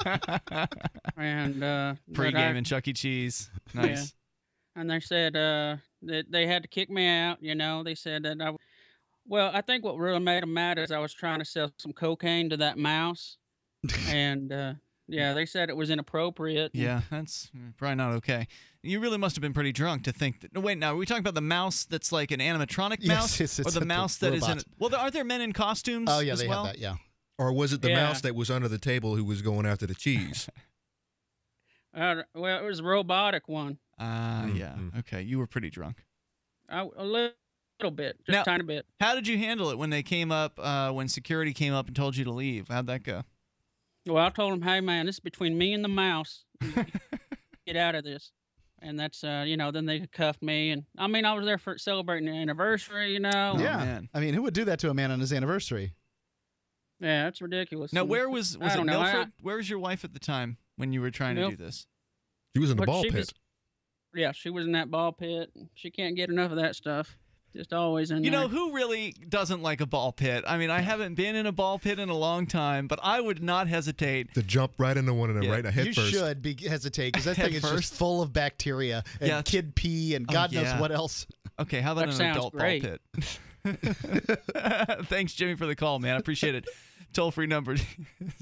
And Pre-game in Chuck E. Cheese. Nice. Yeah. And they said that they had to kick me out. They said that Well, I think what really made them mad is I was trying to sell some cocaine to that mouse, and yeah, they said it was inappropriate. Yeah, that's probably not okay. You really must have been pretty drunk to think that. No, wait, now are we talking about the mouse that's like an animatronic Yes, mouse, it's or the a mouse that is in? robot. Well, are there men in costumes? Oh yeah, as they well? have that. Yeah. Or was it the Yeah. mouse that was under the table who was going after the cheese? Well, it was a robotic one. Yeah. Okay, you were pretty drunk. A little bit, just Now- a tiny bit. How did you handle it when they came up? When security came up and told you to leave? How'd that go? Well, I told him, hey, man, this is between me and the mouse. Get out of this. And that's, then they cuffed me. And I mean, I was there for celebrating the anniversary, Oh, yeah. I mean, who would do that to a man on his anniversary? Yeah, that's ridiculous. Now, And where was I it don't know, Milford? Where was your wife at the time when you were trying to do this? She was in the But ball she pit. was- Yeah, she was in that ball pit. She can't get enough of that stuff. Just always in You there. know, who really doesn't like a ball pit? I mean, I haven't been in a ball pit in a long time, but I would not hesitate. To jump right into one of them, right head You first. should hesitate because that Head thing is first? just full of bacteria and Yeah. kid pee and God knows yeah. what else. Okay, how about That an sounds adult great. ball pit? Thanks, Jimmy, for the call, man. I appreciate it. Toll-free number is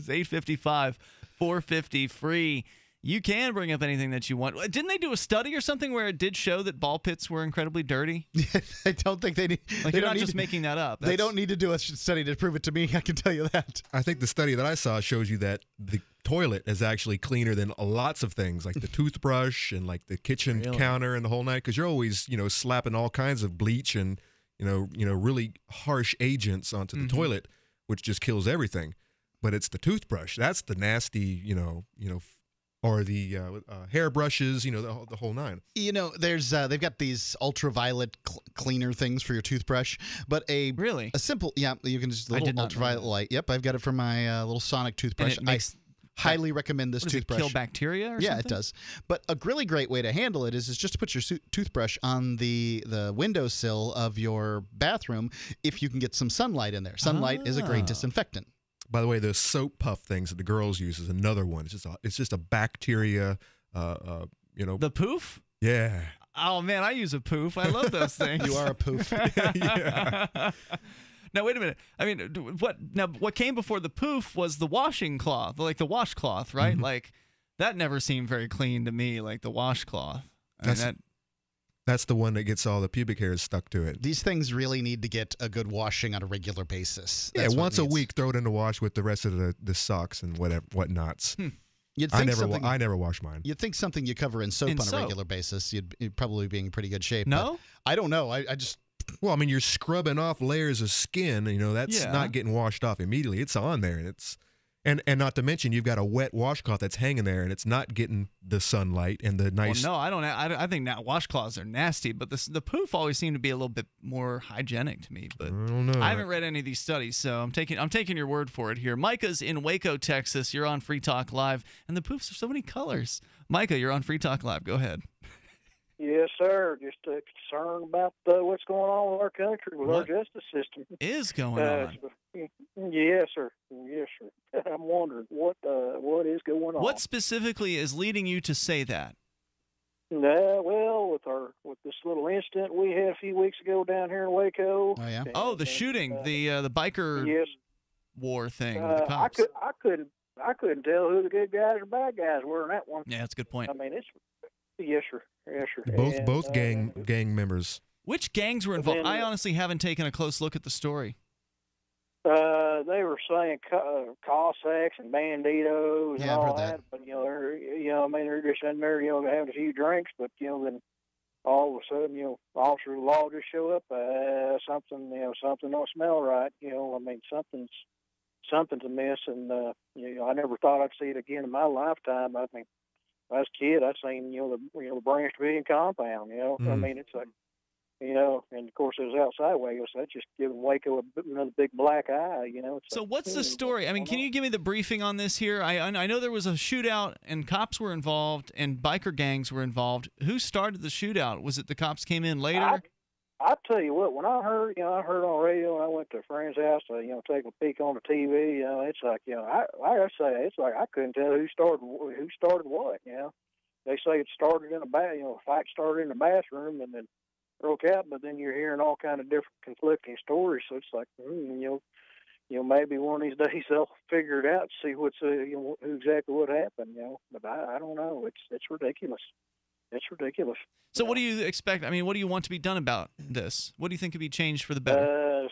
855-450-FREE. You can bring up anything that you want. Didn't they do a study or something where it did show that ball pits were incredibly dirty? I don't think they need. Like, they you're don't not need just to- making that up. They That's- don't need to do a study to prove it to me. I can tell you that. I think the study that I saw shows you that the toilet is actually cleaner than lots of things, like the toothbrush and like the kitchen Really? counter and the whole night, because you're always, slapping all kinds of bleach and, really harsh agents onto the toilet, which just kills everything. But it's the toothbrush. That's the nasty, or the hair brushes, the whole nine. There's they've got these ultraviolet cleaner things for your toothbrush, but a simple you can just I little did not know ultraviolet that. light. Yep, I've got it for my little Sonic toothbrush. it makes I highly recommend this What does it, toothbrush. kill bacteria or yeah, something? it does. But a really great way to handle it is just to put your toothbrush on the windowsill of your bathroom if you can get some sunlight in there. Sunlight is a great disinfectant. By the way, the soap puff things that the girls use is another one. It's just a bacteria. The poof? Yeah. Oh man, I use a poof. I love those things. You are a poof. Yeah. Now wait a minute. I mean, what came before the poof was the washing cloth, like the washcloth, right? Like that never seemed very clean to me, like the washcloth. That's the one that gets all the pubic hairs stuck to it. These things really need to get a good washing on a regular basis. Yeah, That's what once it a needs. week, throw it in the wash with the rest of the socks and whatnots. You'd I think never something- I never wash mine. You'd think something you cover in soap In on soap. a regular basis, you'd probably be in pretty good shape. No? but I don't know. I just Well, I mean, you're scrubbing off layers of skin. That's Yeah. not getting washed off immediately. It's on there, and it's and not to mention you've got a wet washcloth that's hanging there, and it's not getting the sunlight and the nice. Well, no, I don't. I think now washcloths are nasty, but the poof always seemed to be a little bit more hygienic to me. But I don't know. I haven't read any of these studies, so I'm taking your word for it here. Micah's in Waco, Texas. You're on Free Talk Live, and the poofs are so many colors. Micah, you're on Free Talk Live. Go ahead. Yes, sir. Just concerned about what's going on with our country, with our What justice system. is going on? Yes, sir. Yes, sir. I'm wondering what is going on. What specifically is leading you to say that? Well, with this little incident we had a few weeks ago down here in Waco. Oh yeah. Oh, the shooting, the biker Yes. war thing with the I cops. couldn't tell who the good guys or bad guys were in that one. Yeah, that's a good point. I mean, it's yes, sir. Yes, sir. Both And, gang members. Which gangs were involved? then, I honestly haven't taken a close look at the story. They were saying Cossacks and Banditos and Yeah, I've all heard that. that. But they're just in there, having a few drinks. But then all of a sudden, officers of the law just show up. Something don't smell right. Something's amiss. And I never thought I'd see it again in my lifetime. I mean, when I was a kid, I seen the Branch Davidian compound. I mean, it's like you know, and of course it was outside Waco, so that just giving Waco another big black eye, you know. So what's the story? I mean, can you give me the briefing on this here? I know there was a shootout and cops were involved and biker gangs were involved. Who started the shootout? Was it the cops came in later? I tell you what, when I heard on radio, and I went to a friend's house to, you know, take a peek on the TV, you know, it's like, you know, it's like I couldn't tell who started what, you know. They say it started in a fight started in the bathroom and then broke out, but then you're hearing all kind of different conflicting stories. So it's like, you know, maybe one of these days they'll figure it out, see what's you know, exactly what happened, you know. But I don't know. It's ridiculous. It's ridiculous. So what do you expect? I mean, what do you want to be done about this? What do you think could be changed for the better?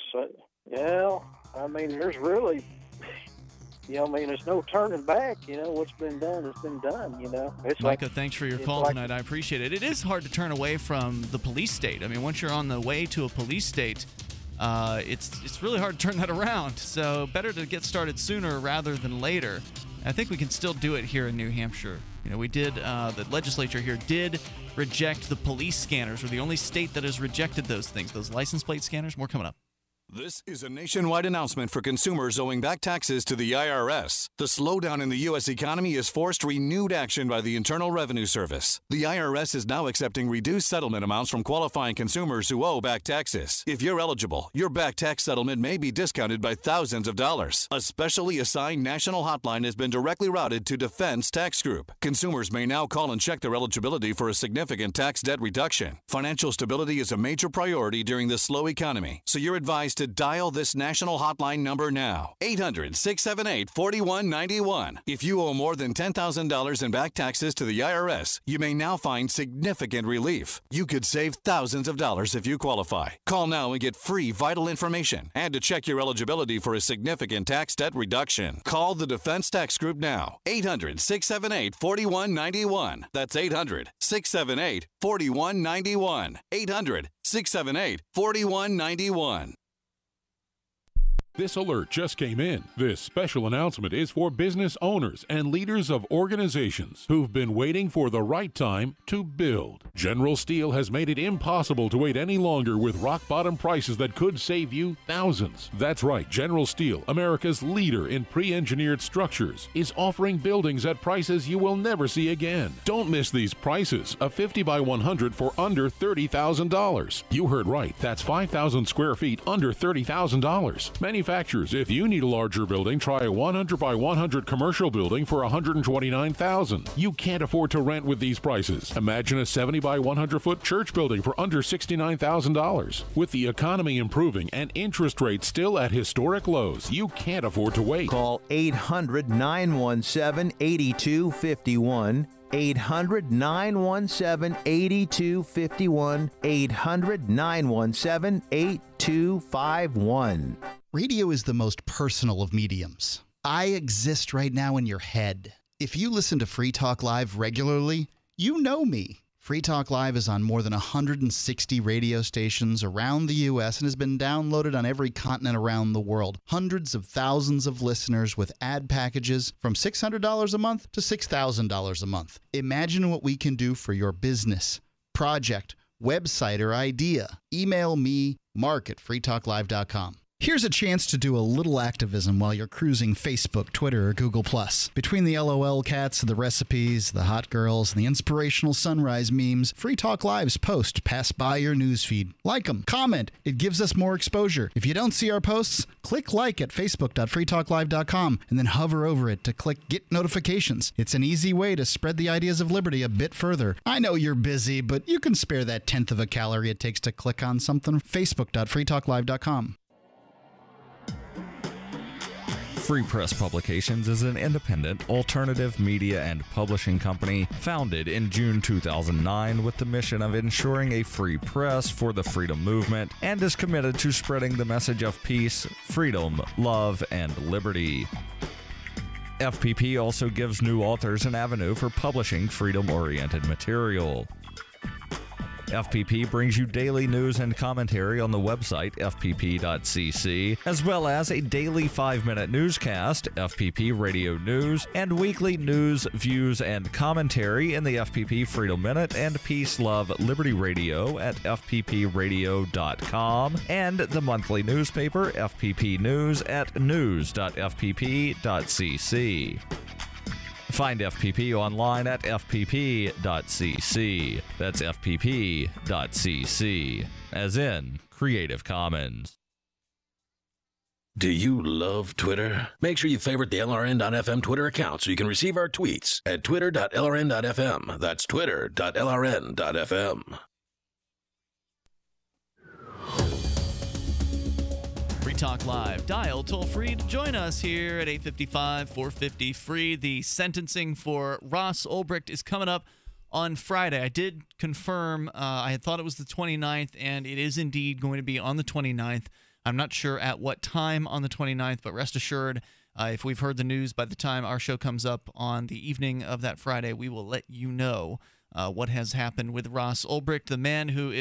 I mean, there's really, you know, I mean, there's no turning back. You know, what's been done has been done, you know. It's Micah, like, thanks for your call tonight. I appreciate it. It is hard to turn away from the police state. I mean, once you're on the way to a police state, it's really hard to turn that around. So better to get started sooner rather than later. I think we can still do it here in New Hampshire. You know, we did, the legislature here did reject the police scanners. We're the only state that has rejected those things, those license plate scanners. More coming up. This is a nationwide announcement for consumers owing back taxes to the IRS. The slowdown in the U.S. economy has forced renewed action by the Internal Revenue Service. The IRS is now accepting reduced settlement amounts from qualifying consumers who owe back taxes. If you're eligible, your back tax settlement may be discounted by thousands of dollars. A specially assigned national hotline has been directly routed to Defense Tax Group. Consumers may now call and check their eligibility for a significant tax debt reduction. Financial stability is a major priority during this slow economy, so you're advised to dial this national hotline number now. 800-678-4191. If you owe more than $10,000 in back taxes to the IRS, you may now find significant relief. You could save thousands of dollars if you qualify. Call now and get free vital information and to check your eligibility for a significant tax debt reduction. Call the Defense Tax Group now. 800-678-4191. That's 800-678-4191. 800-678-4191. This alert just came in. This special announcement is for business owners and leaders of organizations who've been waiting for the right time to build. General Steel has made it impossible to wait any longer with rock-bottom prices that could save you thousands. That's right, General Steel, America's leader in pre-engineered structures, is offering buildings at prices you will never see again. Don't miss these prices. A 50 by 100 for under $30,000. You heard right. That's 5,000 square feet under $30,000. Manufacturers, if you need a larger building, try a 100 by 100 commercial building for $129,000. You can't afford to rent with these prices. Imagine a 70 by 100 foot church building for under $69,000. With the economy improving and interest rates still at historic lows, you can't afford to wait. Call 800-917-8251. 800-917-8251. 800-917-8251. Radio is the most personal of mediums. I exist right now in your head. If you listen to Free Talk Live regularly, you know me. Free Talk Live is on more than 160 radio stations around the U.S. and has been downloaded on every continent around the world. Hundreds of thousands of listeners with ad packages from $600 a month to $6,000 a month. Imagine what we can do for your business, project, website, or idea. Email me, mark@freetalklive.com. Here's a chance to do a little activism while you're cruising Facebook, Twitter, or Google+. Between the LOL cats, the recipes, the hot girls, and the inspirational sunrise memes, Free Talk Live's posts pass by your newsfeed. Like them, comment. It gives us more exposure. If you don't see our posts, click like at facebook.freetalklive.com and then hover over it to click Get Notifications. It's an easy way to spread the ideas of liberty a bit further. I know you're busy, but you can spare that 1/10 of a calorie it takes to click on something. Facebook.freetalklive.com. Free Press Publications is an independent, alternative media and publishing company founded in June 2009 with the mission of ensuring a free press for the freedom movement and is committed to spreading the message of peace, freedom, love, and liberty. FPP also gives new authors an avenue for publishing freedom-oriented material. FPP brings you daily news and commentary on the website fpp.cc, as well as a daily 5-minute newscast, FPP Radio News, and weekly news, views, and commentary in the FPP Freedom Minute and Peace, Love, Liberty Radio at fppradio.com, and the monthly newspaper FPP News at news.fpp.cc. Find FPP online at fpp.cc. That's fpp.cc, as in Creative Commons. Do you love Twitter? Make sure you favorite the LRN.FM Twitter account so you can receive our tweets at twitter.lrn.fm. That's twitter.lrn.fm. Free Talk Live. Dial toll free to join us here at 855-450-FREE. The sentencing for Ross Ulbricht is coming up on Friday. I did confirm. I had thought it was the 29th, and it is indeed going to be on the 29th. I'm not sure at what time on the 29th, but rest assured, if we've heard the news by the time our show comes up on the evening of that Friday, we will let you know what has happened with Ross Ulbricht, the man who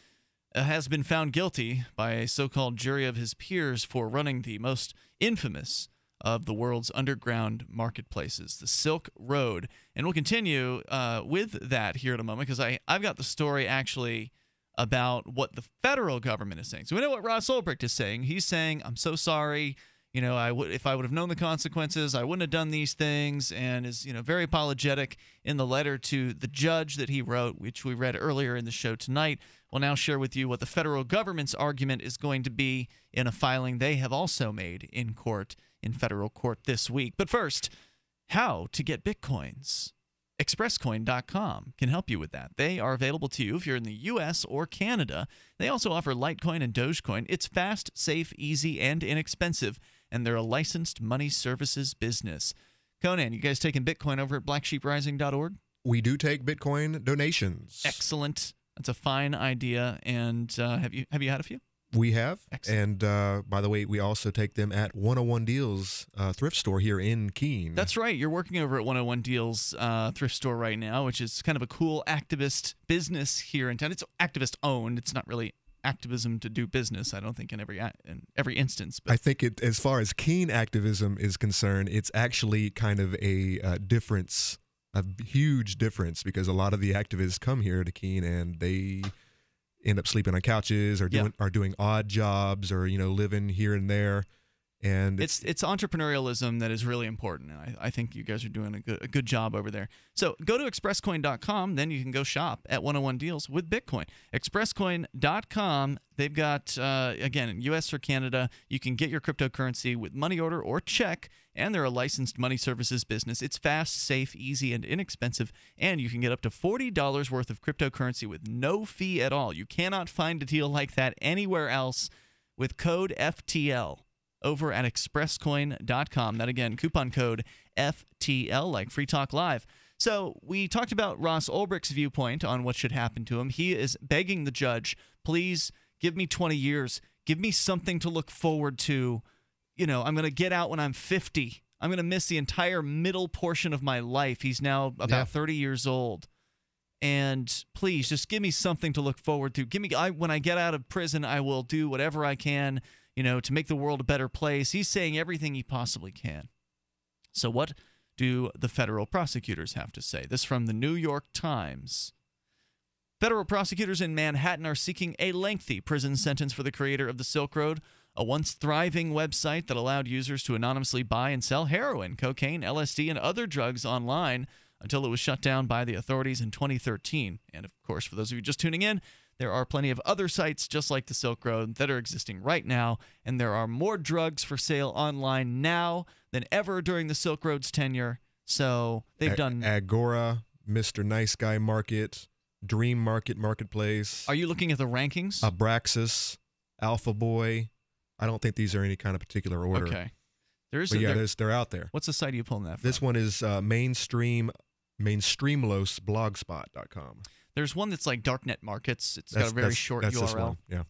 has been found guilty by a so-called jury of his peers for running the most infamous of the world's underground marketplaces, the Silk Road. And we'll continue with that here in a moment, because I've got the story actually about what the federal government is saying. So we know what Ross Ulbricht is saying. He's saying, I'm so sorry. You know, if I would have known the consequences, I wouldn't have done these things, and is, very apologetic in the letter to the judge that he wrote, which we read earlier in the show tonight. We'll now share with you what the federal government's argument is going to be in a filing they have also made in federal court this week. But first, how to get Bitcoins. ExpressCoin.com can help you with that. They are available to you if you're in the U.S. or Canada. They also offer Litecoin and Dogecoin. It's fast, safe, easy, and inexpensive, and they're a licensed money services business. Conan, you guys taking Bitcoin over at blacksheeprising.org? We do take Bitcoin donations. Excellent. That's a fine idea. And have you had a few? We have. Excellent. And by the way, we also take them at 101 Deals thrift store here in Keene. That's right. You're working over at 101 Deals thrift store right now, which is kind of a cool activist business here in town. It's activist owned. It's not really activism to do business, I don't think, in every instance. But I think as far as Keene activism is concerned, it's actually kind of a difference, a huge difference, because a lot of the activists come here to Keene and they end up sleeping on couches or doing odd jobs or living here and there, and it's entrepreneurialism that is really important. And I think you guys are doing a good job over there. So go to expresscoin.com, then you can go shop at 101 Deals with Bitcoin. Expresscoin.com. They've got again, in U.S. or Canada, you can get your cryptocurrency with money order or check. And they're a licensed money services business. It's fast, safe, easy, and inexpensive, and you can get up to $40 worth of cryptocurrency with no fee at all. You cannot find a deal like that anywhere else with code FTL over at expresscoin.com. That, again, coupon code FTL, like Free Talk Live. So we talked about Ross Ulbricht's viewpoint on what should happen to him. He is begging the judge, please give me 20 years. Give me something to look forward to. I'm going to get out when I'm 50. I'm going to miss the entire middle portion of my life. He's now about 30 years old. And please, just give me something to look forward to. When I get out of prison, I will do whatever I can, to make the world a better place. He's saying everything he possibly can. So what do the federal prosecutors have to say? This from the New York Times. Federal prosecutors in Manhattan are seeking a lengthy prison sentence for the creator of the Silk Road, a once thriving website that allowed users to anonymously buy and sell heroin, cocaine, LSD, and other drugs online until it was shut down by the authorities in 2013. And, of course, for those of you just tuning in, there are plenty of other sites just like the Silk Road that are existing right now, and there are more drugs for sale online now than ever during the Silk Road's tenure. So they've done Agora, Mr. Nice Guy Market, Dream Market Marketplace. Are you looking at the rankings? Abraxas, Alpha Boy. I don't think these are any kind of particular order. Okay. They're out there. What's the site are you pulling that from? This one is mainstreamlosblogspot.com. There's one that's like Darknet Markets. It's got a very short URL. This one. Yeah.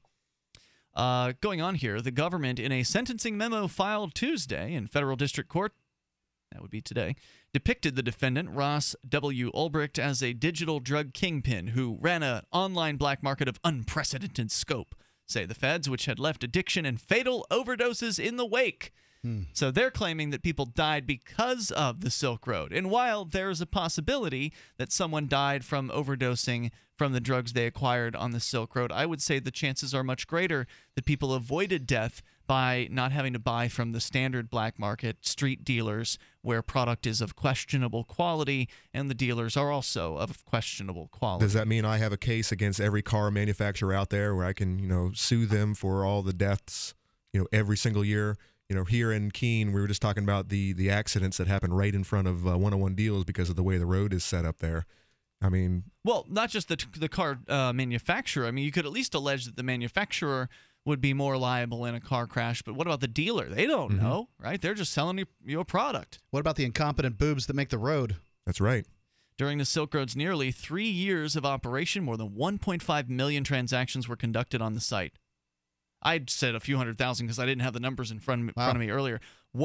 Going on here, the government, in a sentencing memo filed Tuesday in federal district court, that would be today, depicted the defendant, Ross W. Ulbricht, as a digital drug kingpin who ran an online black market of unprecedented scope, say the feds, which had left addiction and fatal overdoses in the wake. So they're claiming that people died because of the Silk Road. And while there's a possibility that someone died from overdosing from the drugs they acquired on the Silk Road, I would say the chances are much greater that people avoided death by not having to buy from the standard black market street dealers where product is of questionable quality and the dealers are also of questionable quality. Does that mean I have a case against every car manufacturer out there where I can, sue them for all the deaths, every single year? Here in Keene, we were just talking about the accidents that happened right in front of 101 Deals because of the way the road is set up there. I mean, well, not just the car manufacturer. I mean, you could at least allege that the manufacturer would be more liable in a car crash. But what about the dealer? They don't know, right? They're just selling you a product. What about the incompetent boobs that make the road? That's right. During the Silk Road's nearly 3 years of operation, more than 1.5 million transactions were conducted on the site. I'd said a few 100,000 because I didn't have the numbers in front of me earlier.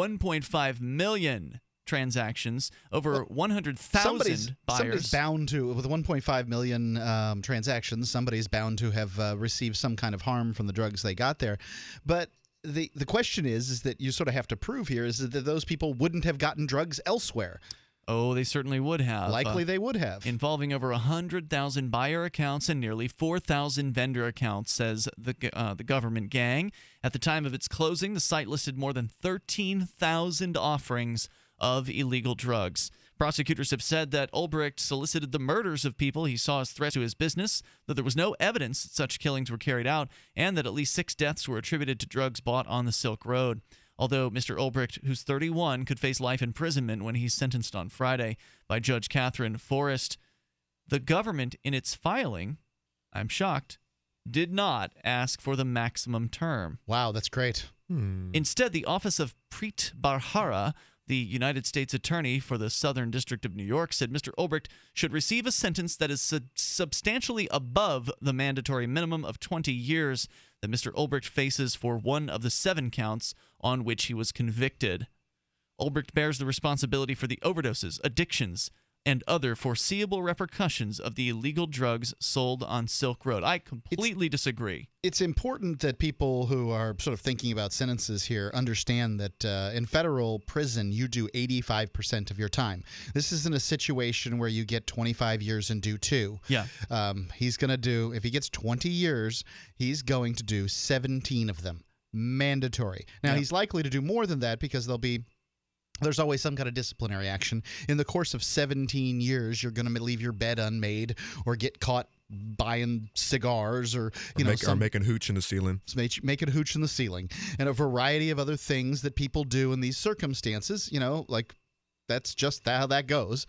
1.5 million transactions, over 100,000 buyers. Somebody's bound to, with 1.5 million transactions, somebody's bound to have received some kind of harm from the drugs they got there. But the question is that you sort of have to prove here is that those people wouldn't have gotten drugs elsewhere. Oh, they certainly would have. Likely they would have. Involving over 100,000 buyer accounts and nearly 4,000 vendor accounts, says the government gang. At the time of its closing, the site listed more than 13,000 offerings of illegal drugs. Prosecutors have said that Ulbricht solicited the murders of people he saw as threats to his business, that there was no evidence that such killings were carried out, and that at least 6 deaths were attributed to drugs bought on the Silk Road. Although Mr. Ulbricht, who's 31, could face life imprisonment when he's sentenced on Friday by Judge Catherine Forrest, the government, in its filing, I'm shocked, did not ask for the maximum term. Wow, that's great. Instead, the Office of Preet Bharara, the United States Attorney for the Southern District of New York, said Mr. Ulbricht should receive a sentence that is substantially above the mandatory minimum of 20 years that Mr. Ulbricht faces for one of the 7 counts on which he was convicted. Ulbricht bears the responsibility for the overdoses, addictions, and other foreseeable repercussions of the illegal drugs sold on Silk Road. I completely disagree. It's important that people who are sort of thinking about sentences here understand that in federal prison, you do 85% of your time. This isn't a situation where you get 25 years and do 2. Yeah. He's going to do, if he gets 20 years, he's going to do 17 of them. Mandatory. Now, he's likely to do more than that because there's always some kind of disciplinary action. In the course of 17 years, you're going to leave your bed unmade or get caught buying cigars or making hooch in the ceiling. Making hooch in the ceiling. And a variety of other things that people do in these circumstances, like that's just how that goes.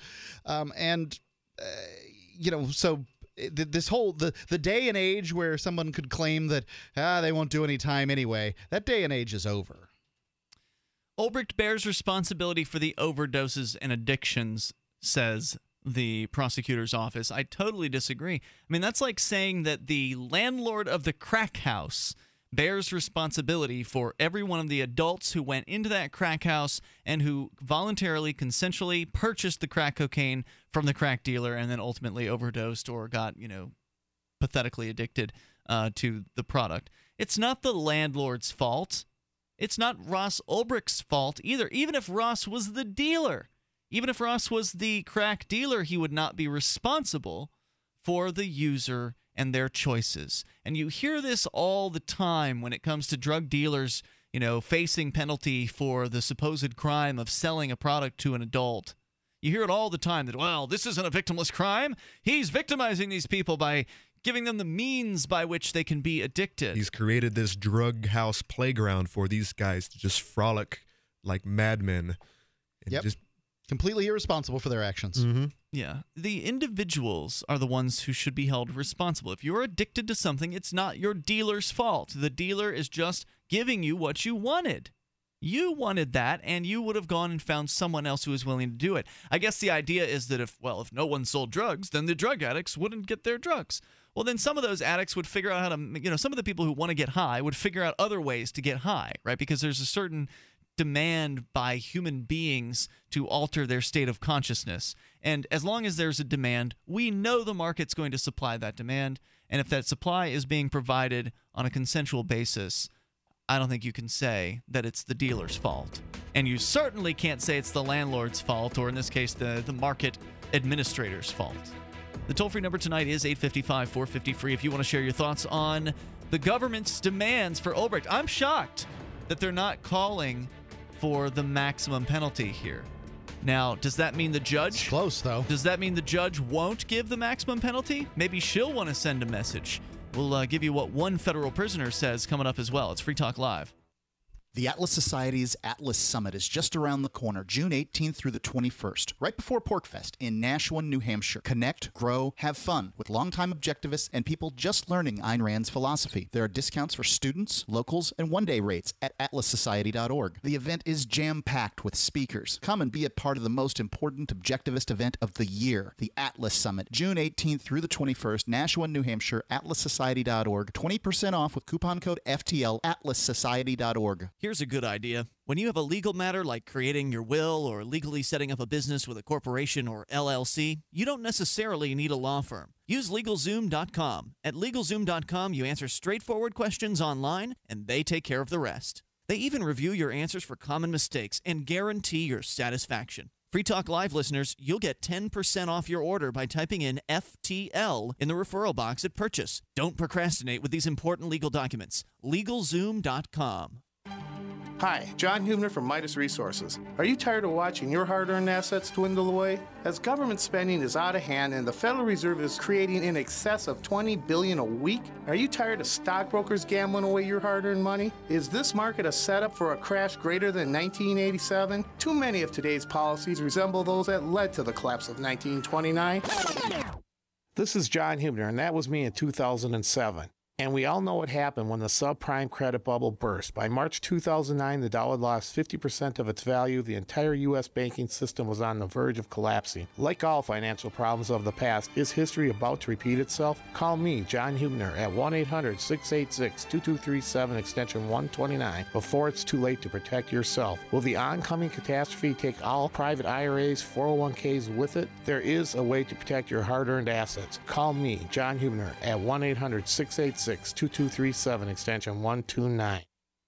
So this whole the day and age where someone could claim that they won't do any time anyway, that day and age is over. Ulbricht bears responsibility for the overdoses and addictions, says the prosecutor's office. I totally disagree. I mean, that's like saying that the landlord of the crack house bears responsibility for every one of the adults who went into that crack house and who voluntarily, consensually purchased the crack cocaine from the crack dealer and then ultimately overdosed or got, pathetically addicted to the product. It's not the landlord's fault. It's not Ross Ulbricht's fault either. Even if Ross was the dealer, even if Ross was the crack dealer, he would not be responsible for the user and their choices. And you hear this all the time when it comes to drug dealers, facing penalty for the supposed crime of selling a product to an adult. You hear it all the time that, well, this isn't a victimless crime. He's victimizing these people by giving them the means by which they can be addicted. He's created this drug house playground for these guys to just frolic like madmen. Yep. Just completely irresponsible for their actions. Mm-hmm. Yeah. The individuals are the ones who should be held responsible. If you're addicted to something, it's not your dealer's fault. The dealer is just giving you what you wanted. You wanted that, and you would have gone and found someone else who was willing to do it. I guess the idea is that if no one sold drugs, then the drug addicts wouldn't get their drugs. Well, then some of those addicts would figure out how to, some of the people who want to get high would figure out other ways to get high, right? Because there's a certain demand by human beings to alter their state of consciousness. And as long as there's a demand, we know the market's going to supply that demand. And if that supply is being provided on a consensual basis, I don't think you can say that it's the dealer's fault. And you certainly can't say it's the landlord's fault, or in this case, the market administrator's fault. The toll-free number tonight is 855-450-FREE if you want to share your thoughts on the government's demands for Ulbricht. I'm shocked that they're not calling for the maximum penalty here. Now, does that mean the judge? It's close, though. Does that mean the judge won't give the maximum penalty? Maybe she'll want to send a message. We'll give you what one federal prisoner says coming up as well. It's Free Talk Live. The Atlas Society's Atlas Summit is just around the corner, June 18th through the 21st, right before PorcFest in Nashua, New Hampshire. Connect, grow, have fun with longtime objectivists and people just learning Ayn Rand's philosophy. There are discounts for students, locals, and one-day rates at atlassociety.org. The event is jam-packed with speakers. Come and be a part of the most important objectivist event of the year, the Atlas Summit, June 18th through the 21st, Nashua, New Hampshire, atlassociety.org. 20% off with coupon code FTL, atlassociety.org. Here's a good idea. When you have a legal matter like creating your will or legally setting up a business with a corporation or LLC, you don't necessarily need a law firm. Use LegalZoom.com. At LegalZoom.com, you answer straightforward questions online, and they take care of the rest. They even review your answers for common mistakes and guarantee your satisfaction. Free Talk Live listeners, you'll get 10% off your order by typing in FTL in the referral box at purchase. Don't procrastinate with these important legal documents. LegalZoom.com. Hi, John Hubner from Midas Resources. Are you tired of watching your hard-earned assets dwindle away? As government spending is out of hand and the Federal Reserve is creating in excess of $20 billion a week, are you tired of stockbrokers gambling away your hard-earned money? Is this market a setup for a crash greater than 1987? Too many of today's policies resemble those that led to the collapse of 1929. This is John Hubner, and that was me in 2007. And we all know what happened when the subprime credit bubble burst. By March 2009, the dollar lost 50% of its value. The entire U.S. banking system was on the verge of collapsing. Like all financial problems of the past, is history about to repeat itself? Call me, John Hubner, at 1-800-686-2237, extension 129, before it's too late to protect yourself. Will the oncoming catastrophe take all private IRAs, 401ks with it? There is a way to protect your hard-earned assets. Call me, John Hubner, at 1-800-686-2237, extension 129.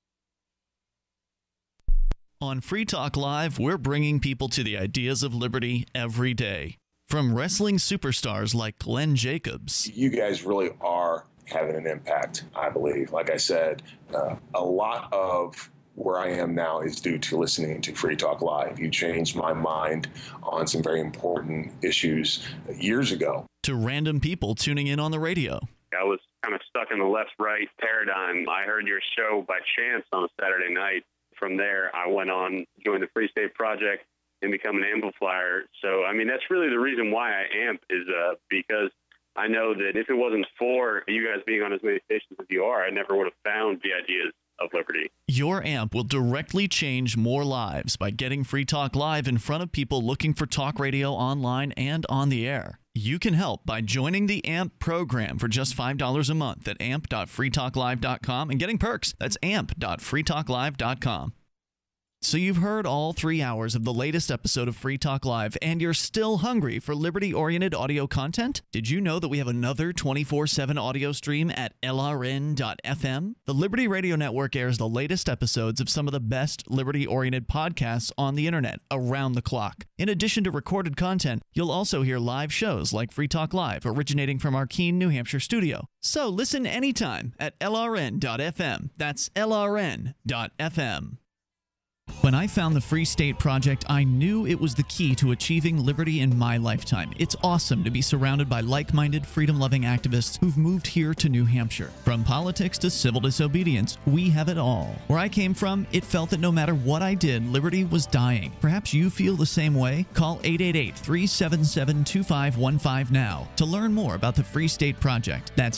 On Free Talk Live, we're bringing people to the ideas of liberty every day. From wrestling superstars like Glenn Jacobs. You guys really are having an impact, I believe. Like I said, a lot of where I am now is due to listening to Free Talk Live. You changed my mind on some very important issues years ago. To random people tuning in on the radio. I was kind of stuck in the left-right paradigm. I heard your show by chance on a Saturday night. From there, I went on, joined the Free State Project, and become an amplifier. So, I mean, that's really the reason why I amp is because I know that if it wasn't for you guys being on as many stations as you are, I never would have found the ideas of liberty. Your amp will directly change more lives by getting Free Talk Live in front of people looking for talk radio online and on the air. You can help by joining the AMP program for just $5 a month at amp.freetalklive.com and getting perks. That's amp.freetalklive.com. So you've heard all 3 hours of the latest episode of Free Talk Live, and you're still hungry for liberty-oriented audio content? Did you know that we have another 24/7 audio stream at LRN.FM? The Liberty Radio Network airs the latest episodes of some of the best liberty-oriented podcasts on the internet around the clock. In addition to recorded content, you'll also hear live shows like Free Talk Live, originating from our Keene, New Hampshire studio. So listen anytime at LRN.FM. That's LRN.FM. When I found the Free State Project, I knew it was the key to achieving liberty in my lifetime. It's awesome to be surrounded by like-minded, freedom-loving activists who've moved here to New Hampshire. From politics to civil disobedience, we have it all. Where I came from, it felt that no matter what I did, liberty was dying. Perhaps you feel the same way? Call 888-377-2515 now to learn more about the Free State Project. That's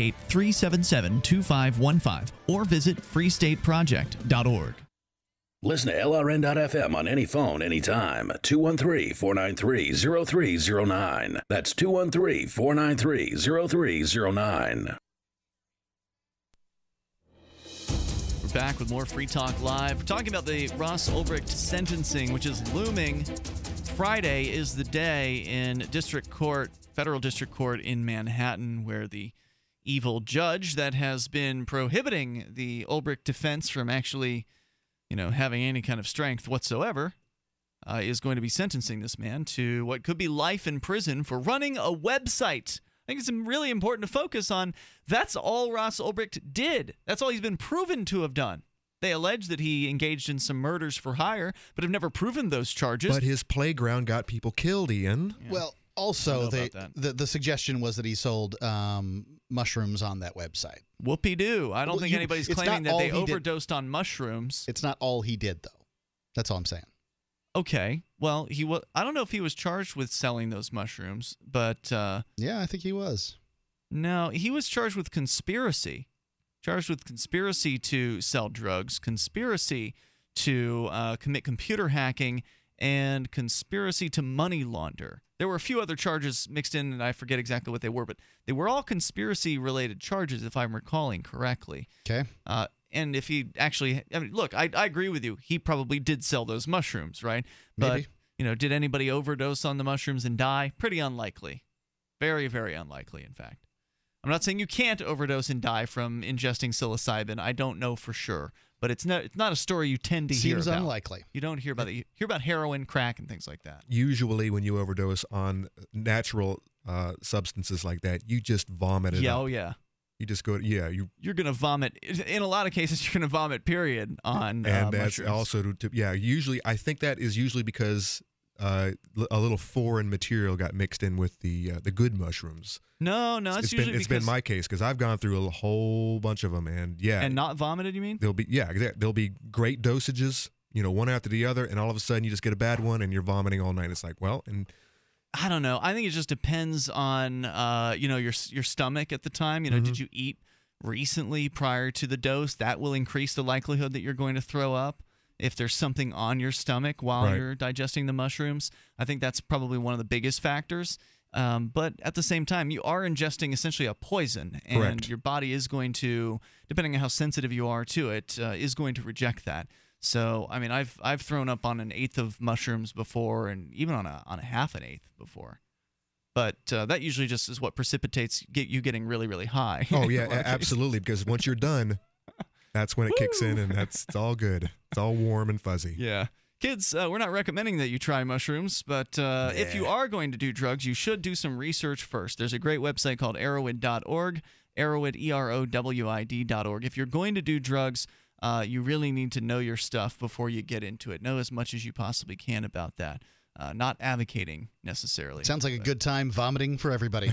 888-377-2515 or visit freestateproject.org. Listen to LRN.FM on any phone, anytime. 213-493-0309. That's 213-493-0309. We're back with more Free Talk Live. We're talking about the Ross Ulbricht sentencing, which is looming. Friday is the day in district court, federal district court in Manhattan, where the evil judge that has been prohibiting the Ulbricht defense from actually, having any kind of strength whatsoever, is going to be sentencing this man to what could be life in prison for running a website. I think it's really important to focus on that's all Ross Ulbricht did. That's all he's been proven to have done. They allege that he engaged in some murders for hire, but have never proven those charges. But his playground got people killed, Ian. Yeah. Well, also, the suggestion was that he sold mushrooms on that website. Whoopie-doo. I don't think anybody's claiming that they overdosed on mushrooms. It's not all he did, though. That's all I'm saying. Okay. Well, I don't know if he was charged with selling those mushrooms, but yeah, I think he was. No, he was charged with conspiracy. Charged with conspiracy to sell drugs, conspiracy to commit computer hacking, and conspiracy to money launder. There were a few other charges mixed in, and I forget exactly what they were, but they were all conspiracy-related charges, if I'm recalling correctly. Okay. And if he actually, look, I agree with you. He probably did sell those mushrooms, right? Maybe. But, did anybody overdose on the mushrooms and die? Pretty unlikely. Very, very unlikely, in fact. I'm not saying you can't overdose and die from ingesting psilocybin. I don't know for sure. But it's not a story you tend to hear about. Seems unlikely. You don't hear about it. You hear about heroin, crack, and things like that. Usually when you overdose on natural substances like that, you just vomit it up. Oh, yeah. You just go, You're going to vomit. In a lot of cases, you're going to vomit, period, on and that's mushrooms. also, usually, I think that is usually because a little foreign material got mixed in with the good mushrooms. No, it's usually it's been my case because I've gone through a whole bunch of them, and not vomited. You mean? There'll be great dosages, one after the other, and all of a sudden you just get a bad one and you're vomiting all night. It's like, well, and I don't know. I think it just depends on your stomach at the time. Did you eat recently prior to the dose? That will increase the likelihood that you're going to throw up. If there's something on your stomach while you're digesting the mushrooms, I think that's probably one of the biggest factors. But at the same time, you are ingesting essentially a poison, and Correct. your body is going to, depending on how sensitive you are to it, is going to reject that. So, I mean, I've thrown up on 1/8 of mushrooms before, and even on a 1/2 before. But that usually just is what precipitates you getting really, really high. Oh yeah, absolutely. Because once you're done, that's when it kicks in, and it's all good. It's all warm and fuzzy. Yeah. Kids, we're not recommending that you try mushrooms, but if you are going to do drugs, you should do some research first. There's a great website called Erowid.org, Erowid, EROWID.org. If you're going to do drugs, you really need to know your stuff before you get into it. Know as much as you possibly can about that. Not advocating necessarily. Sounds like a good time vomiting for everybody.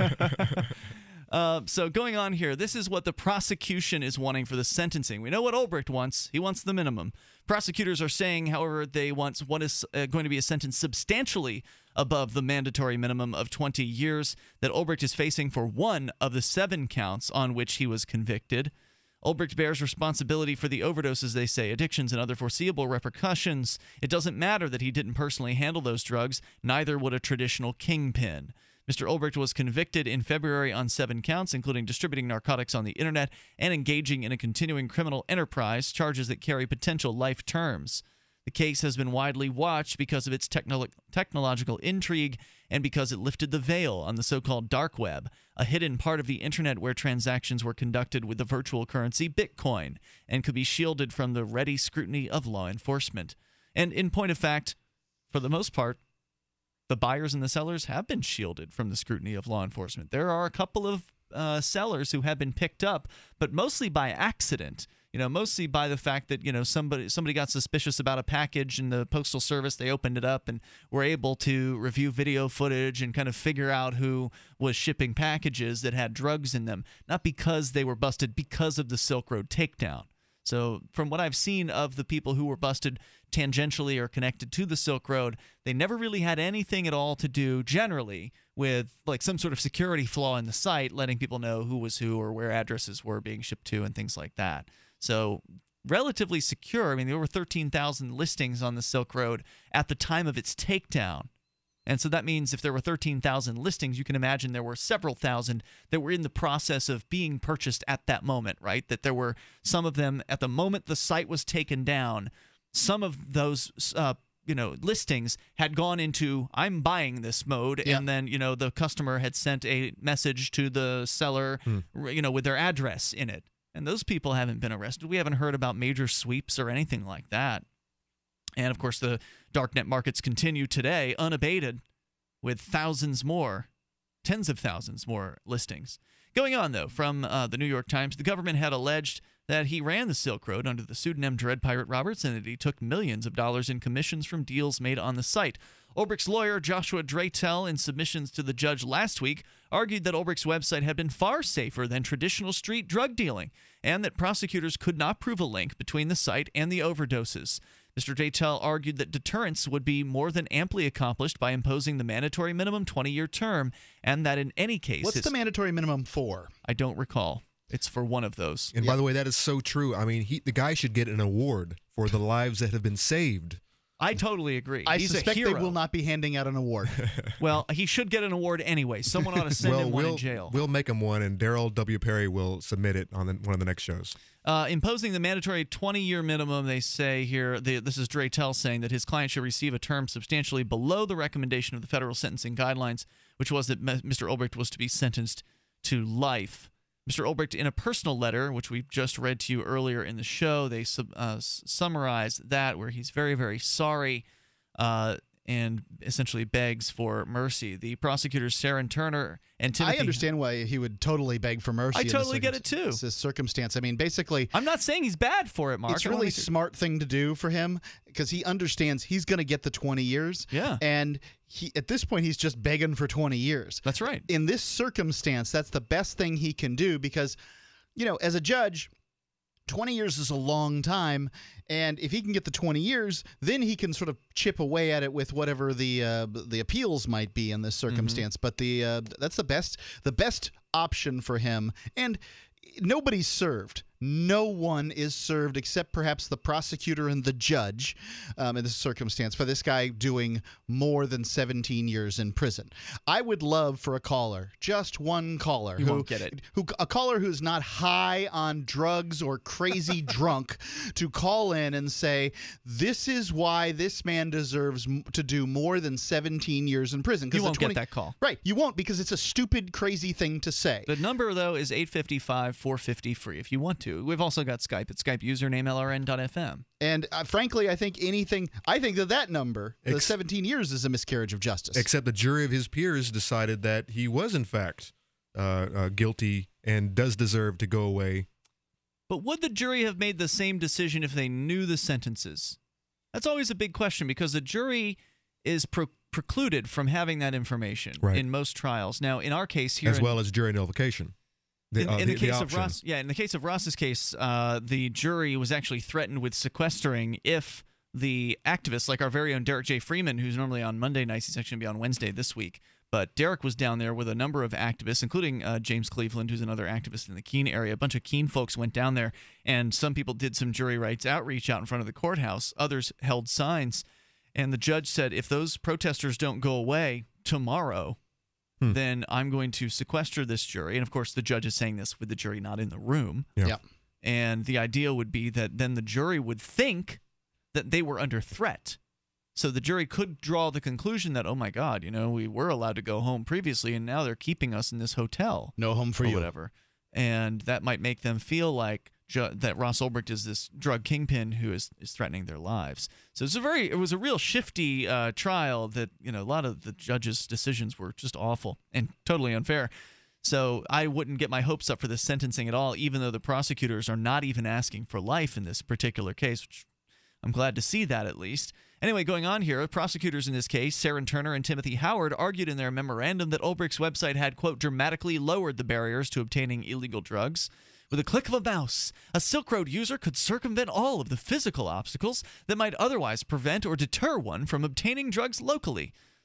So going on here, this is what the prosecution is wanting for the sentencing. We know what Ulbricht wants. He wants the minimum. Prosecutors are saying, however, they want what is going to be a sentence substantially above the mandatory minimum of 20 years that Ulbricht is facing for one of the 7 counts on which he was convicted. Ulbricht bears responsibility for the overdoses, they say, addictions, and other foreseeable repercussions. It doesn't matter that he didn't personally handle those drugs. Neither would a traditional kingpin. Mr. Ulbricht was convicted in February on 7 counts, including distributing narcotics on the internet and engaging in a continuing criminal enterprise, charges that carry potential life terms. The case has been widely watched because of its technological intrigue and because it lifted the veil on the so-called dark web, a hidden part of the internet where transactions were conducted with the virtual currency Bitcoin and could be shielded from the ready scrutiny of law enforcement. And in point of fact, for the most part, the buyers and the sellers have been shielded from the scrutiny of law enforcement. There are a couple of sellers who have been picked up, but mostly by accident. Mostly by the fact that, somebody got suspicious about a package in the Postal Service. They opened it up and were able to review video footage and kind of figure out who was shipping packages that had drugs in them. Not because they were busted, because of the Silk Road takedown. So from what I've seen of the people who were busted tangentially or connected to the Silk Road, they never really had anything at all to do generally with like some sort of security flaw in the site, letting people know who was who or where addresses were being shipped to and things like that. So relatively secure. I mean, there were 13,000 listings on the Silk Road at the time of its takedown. And so that means if there were 13,000 listings, you can imagine there were several thousand that were in the process of being purchased at that moment, right? That there were some of them at the moment the site was taken down. Some of those listings had gone into I'm buying this mode, and then the customer had sent a message to the seller, with their address in it. And those people haven't been arrested. We haven't heard about major sweeps or anything like that. And, of course, the darknet markets continue today unabated with thousands more, tens of thousands more listings. Going on, though, from the New York Times, the government had alleged that he ran the Silk Road under the pseudonym Dread Pirate Roberts and that he took millions of dollars in commissions from deals made on the site. Ulbricht's lawyer, Joshua Draytell, in submissions to the judge last week, argued that Ulbricht's website had been far safer than traditional street drug dealing and that prosecutors could not prove a link between the site and the overdoses. Mr. Draytell argued that deterrence would be more than amply accomplished by imposing the mandatory minimum 20-year term, and that in any case... What's the mandatory minimum for? I don't recall. It's for one of those. And by the way, that is so true. I mean, the guy should get an award for the lives that have been saved. I totally agree. I He's suspect a hero. they will not be handing out an award. Well, he should get an award anyway. Someone ought to send him one in jail. We'll make him one, and Daryl W. Perry will submit it on one of the next shows. Imposing the mandatory 20-year minimum, they say here, this is Draytell saying that his client should receive a term substantially below the recommendation of the federal sentencing guidelines, which was that Mr. Ulbricht was to be sentenced to life. Mr. Ulbricht, in a personal letter, which we just read to you earlier in the show, they summarize that where he's very, very sorry and essentially begs for mercy. The prosecutors, Sharon Turner and Timothy... I understand why he would totally beg for mercy. I totally get it, too. This circumstance. I mean, basically... I'm not saying he's bad for it, Mark. It's really smart thing to do for him because he understands he's going to get the 20 years. Yeah. And at this point, he's just begging for 20 years. That's right. In this circumstance, that's the best thing he can do because, as a judge... 20 years is a long time, and if he can get the 20 years, then he can sort of chip away at it with whatever the appeals might be in this circumstance. But that's the best option for him, and nobody's served. No one is served except perhaps the prosecutor and the judge in this circumstance for this guy doing more than 17 years in prison. I would love for a caller, just one caller, won't get it. A caller who's not high on drugs or crazy drunk to call in and say, this is why this man deserves to do more than 17 years in prison. You won't get that call. Right. You won't because it's a stupid, crazy thing to say. The number, though, is 855-450 free if you want to. We've also got Skype at Skype username LRN.FM. And frankly, I think that number, the 17 years, is a miscarriage of justice. Except the jury of his peers decided that he was, in fact, guilty and does deserve to go away. But would the jury have made the same decision if they knew the sentences? That's always a big question because the jury is precluded from having that information in most trials. Now, in our case here... As well as jury nullification. In the case of Ross, in the case of Ross's case, the jury was actually threatened with sequestering if the activists, like our very own Derek J. Freeman, who's normally on Monday nights, he's actually going to be on Wednesday this week. But Derek was down there with a number of activists, including James Cleveland, who's another activist in the Keene area. A bunch of Keene folks went down there, and some people did some jury rights outreach out in front of the courthouse. Others held signs. And the judge said, if those protesters don't go away tomorrow, then I'm going to sequester this jury. And, of course, the judge is saying this with the jury not in the room. Yeah. And the idea would be that then the jury would think that they were under threat. So the jury could draw the conclusion that, oh, my God, we were allowed to go home previously, and now they're keeping us in this hotel. No home for you. Whatever. And that might make them feel like that Ross Ulbricht is this drug kingpin who is threatening their lives. So it was a real shifty trial that a lot of the judges' decisions were just awful and totally unfair. So I wouldn't get my hopes up for this sentencing at all, even though the prosecutors are not even asking for life in this particular case, which I'm glad to see that at least. Anyway, going on here, prosecutors in this case, Sharon Turner and Timothy Howard, argued in their memorandum that Ulbricht's website had, quote, dramatically lowered the barriers to obtaining illegal drugs. With a click of a mouse, a Silk Road user could circumvent all of the physical obstacles that might otherwise prevent or deter one from obtaining drugs locally.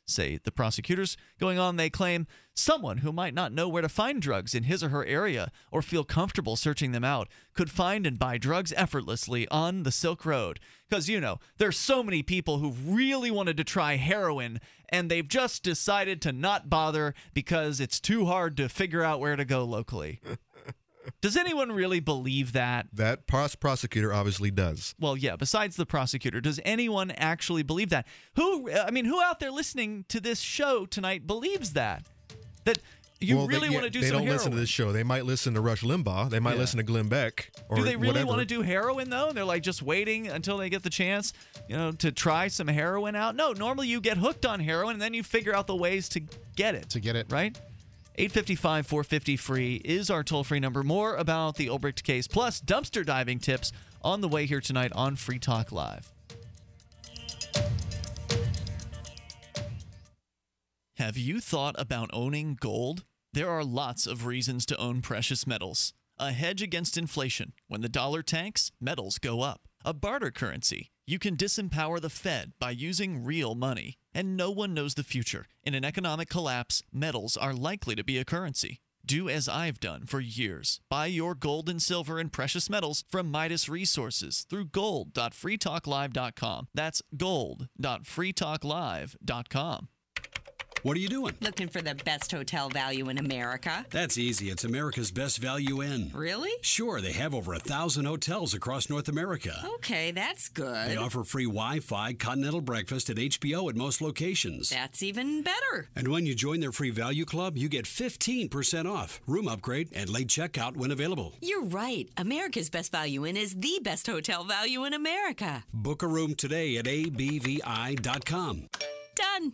say the prosecutors. Going on, they claim someone who might not know where to find drugs in his or her area or feel comfortable searching them out could find and buy drugs effortlessly on the Silk Road. Because, there's so many people who really wanted to try heroin, and they've just decided to not bother because it's too hard to figure out where to go locally. Does anyone really believe that? That prosecutor obviously does. Well, yeah, besides the prosecutor, does anyone actually believe that? Who out there listening to this show tonight believes that? That you really want to do some heroin? They don't listen to this show. They might listen to Rush Limbaugh. They might listen to Glenn Beck or do they really whatever. want to do heroin, though? They're like just waiting until they get the chance, to try some heroin out? No, normally you get hooked on heroin and then you figure out the ways to get it. Right? 855-450-FREE is our toll-free number. More about the Ulbricht case, plus dumpster diving tips on the way here tonight on Free Talk Live. Have you thought about owning gold? There are lots of reasons to own precious metals. A hedge against inflation. When the dollar tanks, metals go up. A barter currency. You can disempower the Fed by using real money. And no one knows the future. In an economic collapse, metals are likely to be a currency. Do as I've done for years. Buy your gold and silver and precious metals from Midas Resources through gold.freetalklive.com. That's gold.freetalklive.com. What are you doing? Looking for the best hotel value in America. That's easy. It's America's Best Value Inn. Really? Sure. They have over 1,000 hotels across North America. Okay, that's good. They offer free Wi-Fi, continental breakfast, and HBO at most locations. That's even better. And when you join their free value club, you get 15% off, room upgrade, and late checkout when available. You're right. America's Best Value Inn is the best hotel value in America. Book a room today at abvi.com. Done.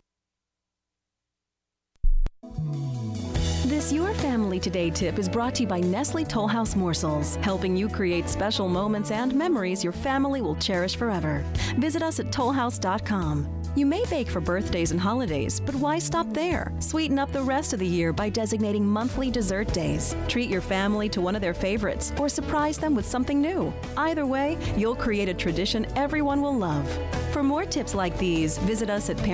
This Your Family Today tip is brought to you by Nestle Toll House Morsels, helping you create special moments and memories your family will cherish forever. Visit us at tollhouse.com. You may bake for birthdays and holidays, but why stop there? Sweeten up the rest of the year by designating monthly dessert days. Treat your family to one of their favorites or surprise them with something new. Either way, you'll create a tradition everyone will love. For more tips like these, visit us at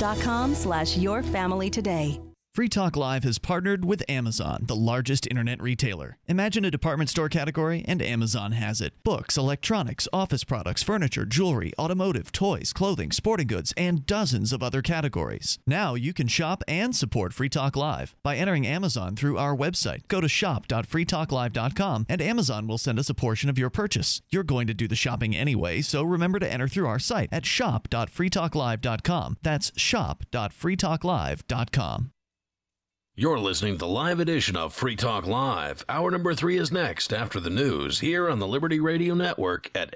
parenthood.com/yourfamilytoday. Free Talk Live has partnered with Amazon, the largest internet retailer. Imagine a department store category, and Amazon has it. Books, electronics, office products, furniture, jewelry, automotive, toys, clothing, sporting goods, and dozens of other categories. Now you can shop and support Free Talk Live by entering Amazon through our website. Go to shop.freetalklive.com, and Amazon will send us a portion of your purchase. You're going to do the shopping anyway, so remember to enter through our site at shop.freetalklive.com. That's shop.freetalklive.com. You're listening to the live edition of Free Talk Live. Hour number 3 is next after the news here on the Liberty Radio Network at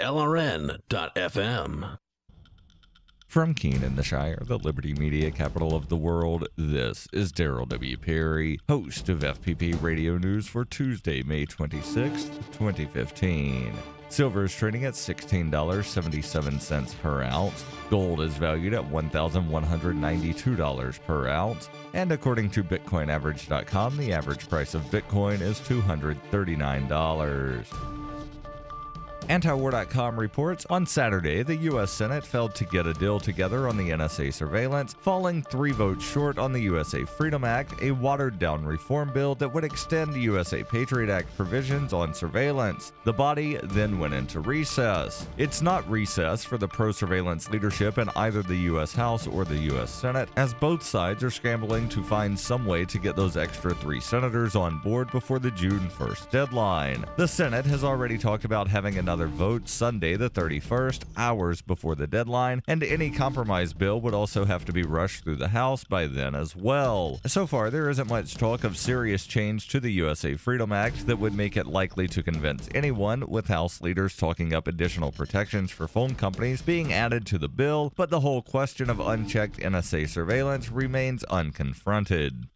LRN.FM. From Keene in the Shire, the Liberty Media capital of the world, this is Daryl W. Perry, host of FPP Radio News for Tuesday, May 26th, 2015. Silver is trading at $16.77 per ounce. Gold is valued at $1,192 per ounce. And according to BitcoinAverage.com, the average price of Bitcoin is $239. Antiwar.com reports on Saturday the U.S. Senate failed to get a deal together on the NSA surveillance, falling 3 votes short on the USA Freedom Act, a watered-down reform bill that would extend the USA Patriot Act provisions on surveillance. The body then went into recess. It's not recess for the pro-surveillance leadership in either the U.S. House or the U.S. Senate, as both sides are scrambling to find some way to get those extra 3 senators on board before the June 1st deadline. The Senate has already talked about having another vote Sunday the 31st, hours before the deadline, and any compromise bill would also have to be rushed through the House by then as well. So far, there isn't much talk of serious change to the USA Freedom Act that would make it likely to convince anyone, with House leaders talking up additional protections for phone companies being added to the bill, but the whole question of unchecked NSA surveillance remains unconfronted.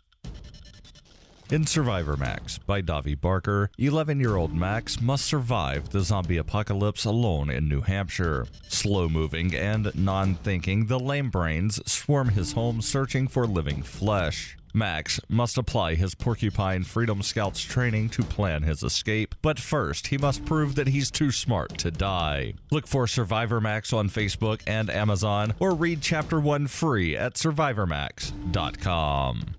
In Survivor Max by Davi Barker, 11-year-old Max must survive the zombie apocalypse alone in New Hampshire. Slow-moving and non-thinking, the lame brains swarm his home searching for living flesh. Max must apply his Porcupine Freedom Scouts training to plan his escape, but first he must prove that he's too smart to die. Look for Survivor Max on Facebook and Amazon, or read Chapter 1 free at survivormax.com.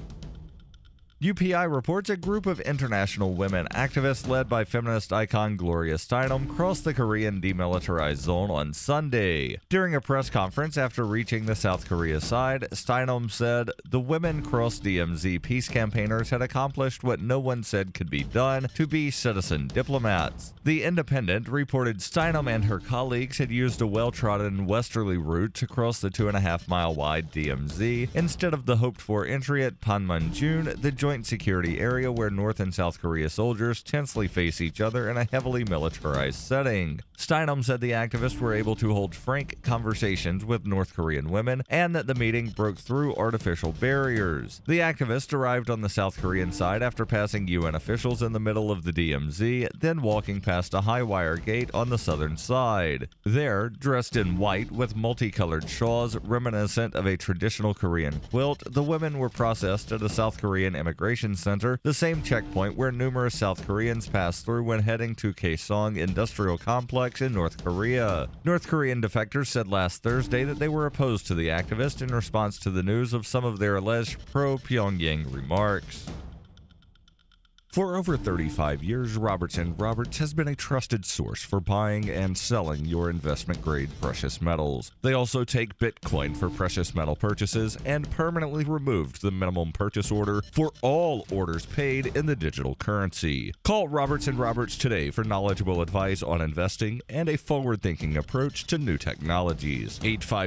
UPI reports a group of international women activists led by feminist icon Gloria Steinem crossed the Korean demilitarized zone on Sunday. During a press conference after reaching the South Korea side, Steinem said the women cross DMZ peace campaigners had accomplished what no one said could be done to be citizen diplomats. The Independent reported Steinem and her colleagues had used a well-trodden westerly route to cross the 2.5-mile-wide DMZ instead of the hoped-for entry at Panmunjom, the joint security area where North and South Korea soldiers tensely face each other in a heavily militarized setting. Steinem said the activists were able to hold frank conversations with North Korean women and that the meeting broke through artificial barriers. The activists arrived on the South Korean side after passing UN officials in the middle of the DMZ, then walking past a high wire gate on the southern side. There, dressed in white with multicolored shawls reminiscent of a traditional Korean quilt, the women were processed at a South Korean immigration center, the same checkpoint where numerous South Koreans pass through when heading to Kaesong Industrial Complex in North Korea. North Korean defectors said last Thursday that they were opposed to the activists in response to the news of some of their alleged pro-Pyongyang remarks. For over 35 years, Robertson Roberts has been a trusted source for buying and selling your investment-grade precious metals. They also take Bitcoin for precious metal purchases and permanently removed the minimum purchase order for all orders paid in the digital currency. Call Robertson Roberts today for knowledgeable advice on investing and a forward-thinking approach to new technologies.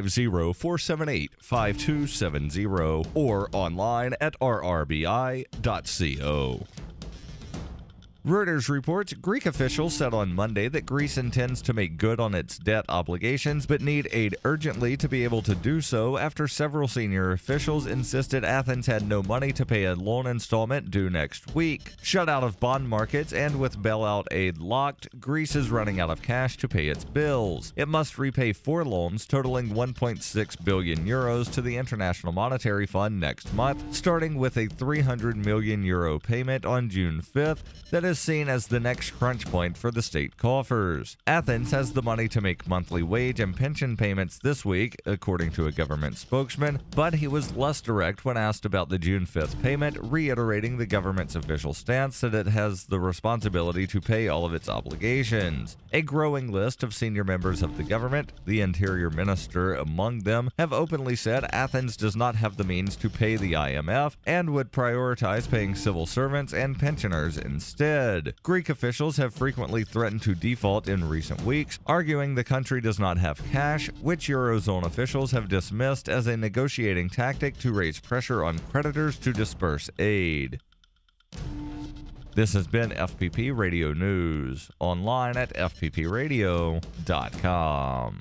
850-478-5270 or online at rrbi.co. Reuters reports Greek officials said on Monday that Greece intends to make good on its debt obligations but need aid urgently to be able to do so after several senior officials insisted Athens had no money to pay a loan installment due next week. Shut out of bond markets and with bailout aid locked, Greece is running out of cash to pay its bills. It must repay 4 loans totaling 1.6 billion euros to the International Monetary Fund next month, starting with a 300 million euro payment on June 5th that is seen as the next crunch point for the state coffers. Athens has the money to make monthly wage and pension payments this week, according to a government spokesman, but he was less direct when asked about the June 5th payment, reiterating the government's official stance that it has the responsibility to pay all of its obligations. A growing list of senior members of the government, the interior minister among them, have openly said Athens does not have the means to pay the IMF and would prioritize paying civil servants and pensioners instead. Greek officials have frequently threatened to default in recent weeks, arguing the country does not have cash, which Eurozone officials have dismissed as a negotiating tactic to raise pressure on creditors to disperse aid. This has been FPP Radio News, online at fppradio.com.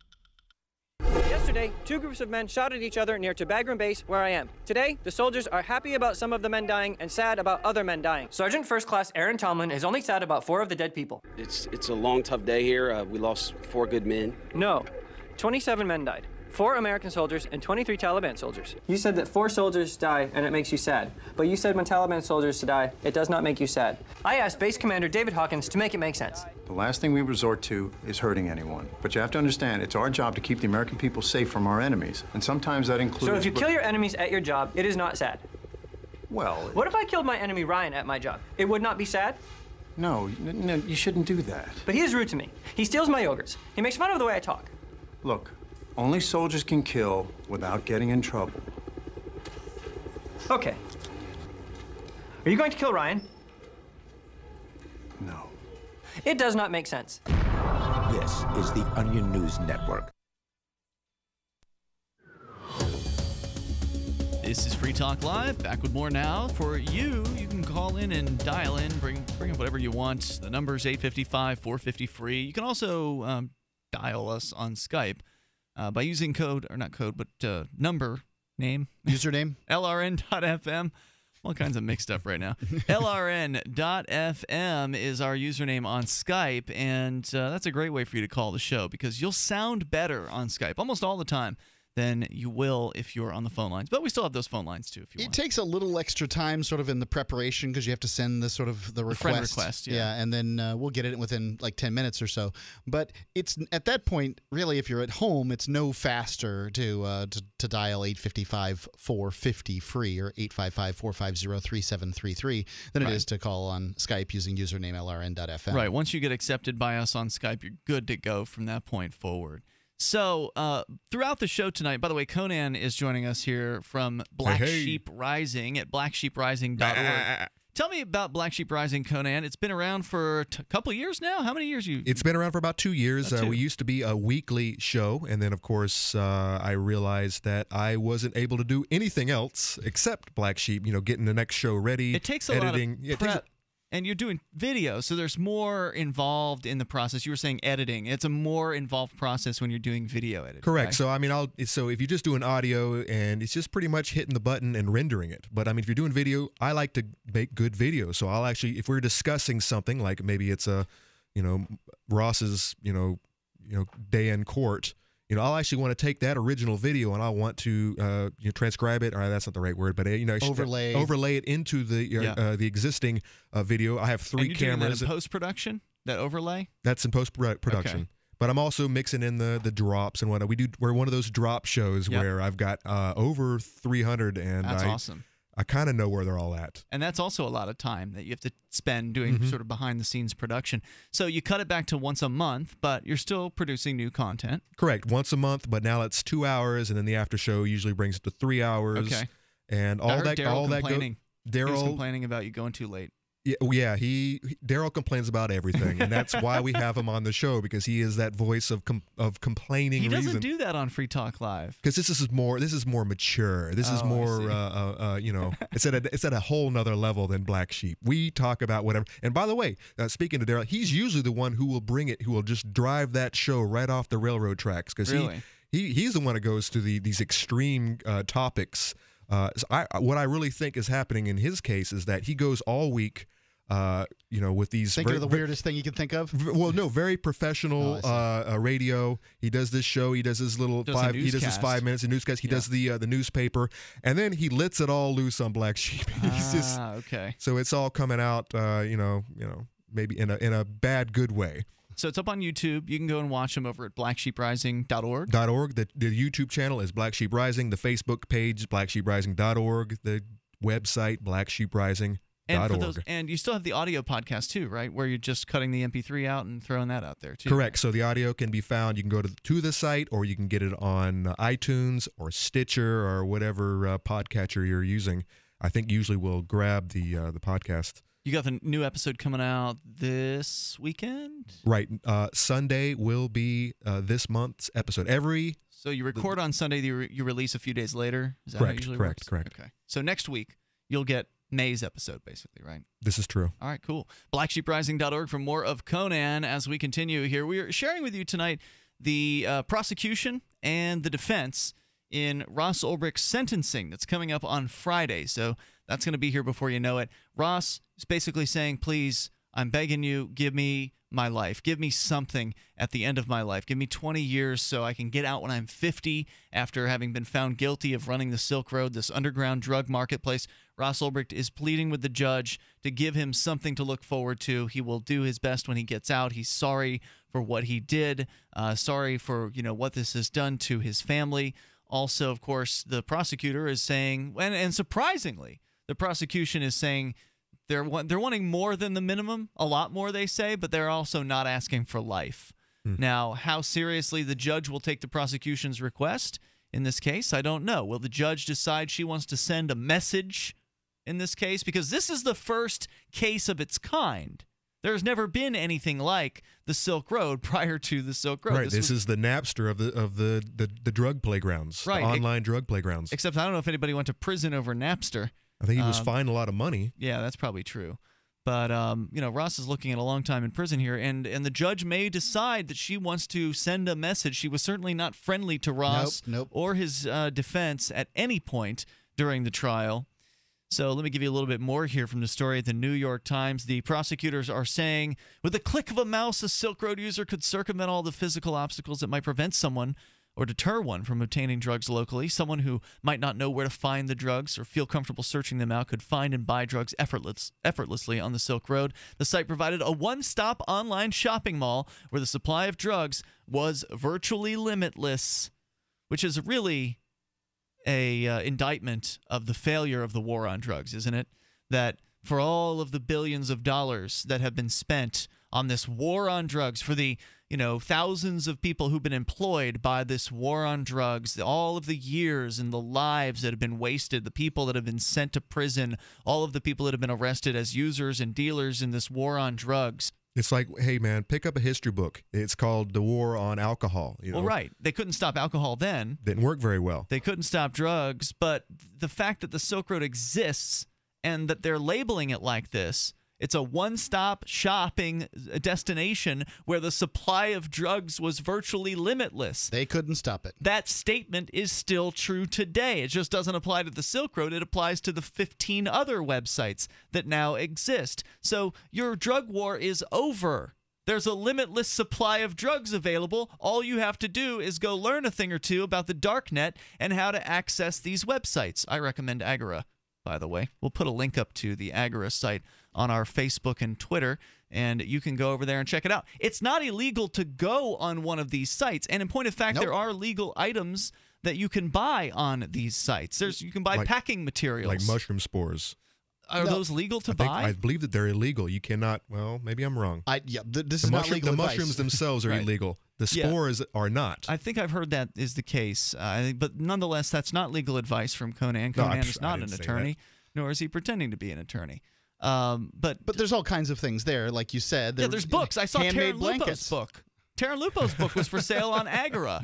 Yesterday, 2 groups of men shot at each other near Tabagram Base, where I am. Today, the soldiers are happy about some of the men dying and sad about other men dying. Sergeant First Class Aaron Tomlin is only sad about 4 of the dead people. It's a long, tough day here. We lost 4 good men. No, 27 men died. 4 American soldiers and 23 Taliban soldiers. You said that 4 soldiers die and it makes you sad. But you said when Taliban soldiers die, it does not make you sad. I asked Base Commander David Hawkins to make it make sense. The last thing we resort to is hurting anyone. But you have to understand, it's our job to keep the American people safe from our enemies. And sometimes that includes... So if you kill your enemies at your job, it is not sad. Well... What if I killed my enemy Ryan at my job? It would not be sad? No, you shouldn't do that. But he is rude to me. He steals my yogurts. He makes fun of the way I talk. Look, only soldiers can kill without getting in trouble. Okay. Are you going to kill Ryan? No. It does not make sense. This is the Onion News Network. This is Free Talk Live. Back with more now. For you, you can call in and dial in, bring up whatever you want. The number is 855-450-FREE. You can also dial us on Skype by using number, name. Username? LRN.FM. All kinds of mixed up right now. LRN.FM is our username on Skype, and that's a great way for you to call the show because you'll sound better on Skype almost all the time than you will if you're on the phone lines. But we still have those phone lines too if you It want. takes a little extra time sort of in the preparation because you have to send the sort of the request. friend request, yeah. and then we'll get it within like 10 minutes or so. But it's at that point, really, if you're at home, it's no faster to dial 855-450-FREE or 855-450-3733 than it is to call on Skype using username LRN.FM. Right. Once you get accepted by us on Skype, you're good to go from that point forward. So throughout the show tonight, by the way, Conan is joining us here from Black Sheep Rising at blacksheeprising.org. Tell me about Black Sheep Rising, Conan. It's been around for a couple of years now. How many years you? It's been around for about 2 years. We used to be a weekly show, and then, of course, I realized that I wasn't able to do anything else except Black Sheep. Getting the next show ready. It takes a editing. lot of prep. And you're doing video, so there's more involved in the process. You were saying editing. It's a more involved process when you're doing video editing. Correct. Right? So, I mean, so if you just do an audio and it's just pretty much hitting the button and rendering it. But, I mean, if you're doing video, I like to make good video. So I'll actually, if we're discussing something, like maybe it's Ross's, day in court, I'll actually want to take that original video and I'll want to transcribe it. Or that's not the right word, but overlay it into the existing video. I have 3 and you're cameras. Doing that in post-production, that overlay. That's in post-production. Okay. But I'm also mixing in the drops and whatnot. We're one of those drop shows where I've got over 300, and that's awesome. I kind of know where they're all at. And that's also a lot of time that you have to spend doing sort of behind-the-scenes production. So you cut it back to once a month, but you're still producing new content. Correct. Once a month, but now it's 2 hours, and then the after show usually brings it to 3 hours. Okay. And all that Daryl Daryl complaining about you going too late. Yeah, Daryl complains about everything, and that's why we have him on the show, because he is that voice of complaining. He doesn't do that on Free Talk Live because this is more mature. This is more it's at a whole nother level than Black Sheep. We talk about whatever. And by the way, speaking to Daryl, he's usually the one who will just drive that show right off the railroad tracks, because he's the one that goes to these extreme topics. What I really think is happening in his case is that he goes all week, with these. Think of the weirdest thing you can think of. Well, no, very professional radio. He does this show. He does his little 5. He does his 5 minutes of newscast. He does the newspaper, and then he lets it all loose on Black Sheep. Okay. So it's all coming out, maybe in a bad good way. So it's up on YouTube. You can go and watch them over at blacksheeprising.org. The YouTube channel is Black Sheep Rising. The Facebook page, blacksheeprising.org. The website, blacksheeprising.org. And you still have the audio podcast too, right? Where you're just cutting the MP3 out and throwing that out there too. Correct. So the audio can be found. You can go to the site, or you can get it on iTunes or Stitcher or whatever podcatcher you're using. I think usually we'll grab the podcast. You got the new episode coming out this weekend? Right. Sunday will be this month's episode. So you record on Sunday, you release a few days later? Is that correct, how it usually correct, works? correct. Okay. So next week, you'll get May's episode, basically, right? This is true. All right, cool. BlackSheepRising.org for more of Conan as we continue here. We are sharing with you tonight the prosecution and the defense in Ross Ulbricht's sentencing that's coming up on Friday. So that's going to be here before you know it. Ross is basically saying, please, I'm begging you, give me my life. Give me something at the end of my life. Give me 20 years so I can get out when I'm 50 after having been found guilty of running the Silk Road, this underground drug marketplace. Ross Ulbricht is pleading with the judge to give him something to look forward to. He will do his best when he gets out. He's sorry for what he did, sorry for what this has done to his family. Also, of course, the prosecutor is saying, and surprisingly, the prosecution is saying they're wanting more than the minimum, a lot more, they say, but they're also not asking for life. Now, how seriously the judge will take the prosecution's request in this case, I don't know. Will the judge decide she wants to send a message in this case? Because this is the first case of its kind. There's never been anything like the Silk Road prior to the Silk Road. Right. This is the Napster of the drug playgrounds, right? Online drug playgrounds. Except I don't know if anybody went to prison over Napster. I think he was fined a lot of money. Yeah, that's probably true. But Ross is looking at a long time in prison here, and the judge may decide that she wants to send a message. She was certainly not friendly to Ross or his defense at any point during the trial. So let me give you a little bit more here from the story at the New York Times. The prosecutors are saying, with a click of a mouse, a Silk Road user could circumvent all the physical obstacles that might prevent someone or deter one from obtaining drugs locally. Someone who might not know where to find the drugs or feel comfortable searching them out could find and buy drugs effortlessly on the Silk Road. The site provided a one-stop online shopping mall where the supply of drugs was virtually limitless, which is really a indictment of the failure of the war on drugs, isn't it? That for all of the billions of dollars that have been spent on this war on drugs, for the thousands of people who've been employed by this war on drugs, all of the years and the lives that have been wasted, the people that have been sent to prison, all of the people that have been arrested as users and dealers in this war on drugs. It's like, hey, man, pick up a history book. It's called The War on Alcohol. Well, right. They couldn't stop alcohol then. Didn't work very well. They couldn't stop drugs. But the fact that the Silk Road exists and that they're labeling it like this, it's a one-stop shopping destination where the supply of drugs was virtually limitless. They couldn't stop it. That statement is still true today. It just doesn't apply to the Silk Road. It applies to the 15 other websites that now exist. So your drug war is over. There's a limitless supply of drugs available. All you have to do is go learn a thing or two about the darknet and how to access these websites. I recommend Agora, by the way. We'll put a link up to the Agora site on our Facebook and Twitter, and you can go over there and check it out. It's not illegal to go on one of these sites, and in point of fact, there are legal items that you can buy on these sites. You can buy packing materials. Like mushroom spores. Are those legal to buy? I believe that they're illegal. You cannot, well, maybe I'm wrong. This is not legal The advice. mushrooms themselves are illegal. The spores are not. I think I've heard that is the case. But nonetheless, that's not legal advice from Conan. Conan is not an attorney, nor is he pretending to be an attorney. But there's all kinds of things there, like you said. There's books. I saw Taran Lupo's book. Taran Lupo's book was for sale on Agora.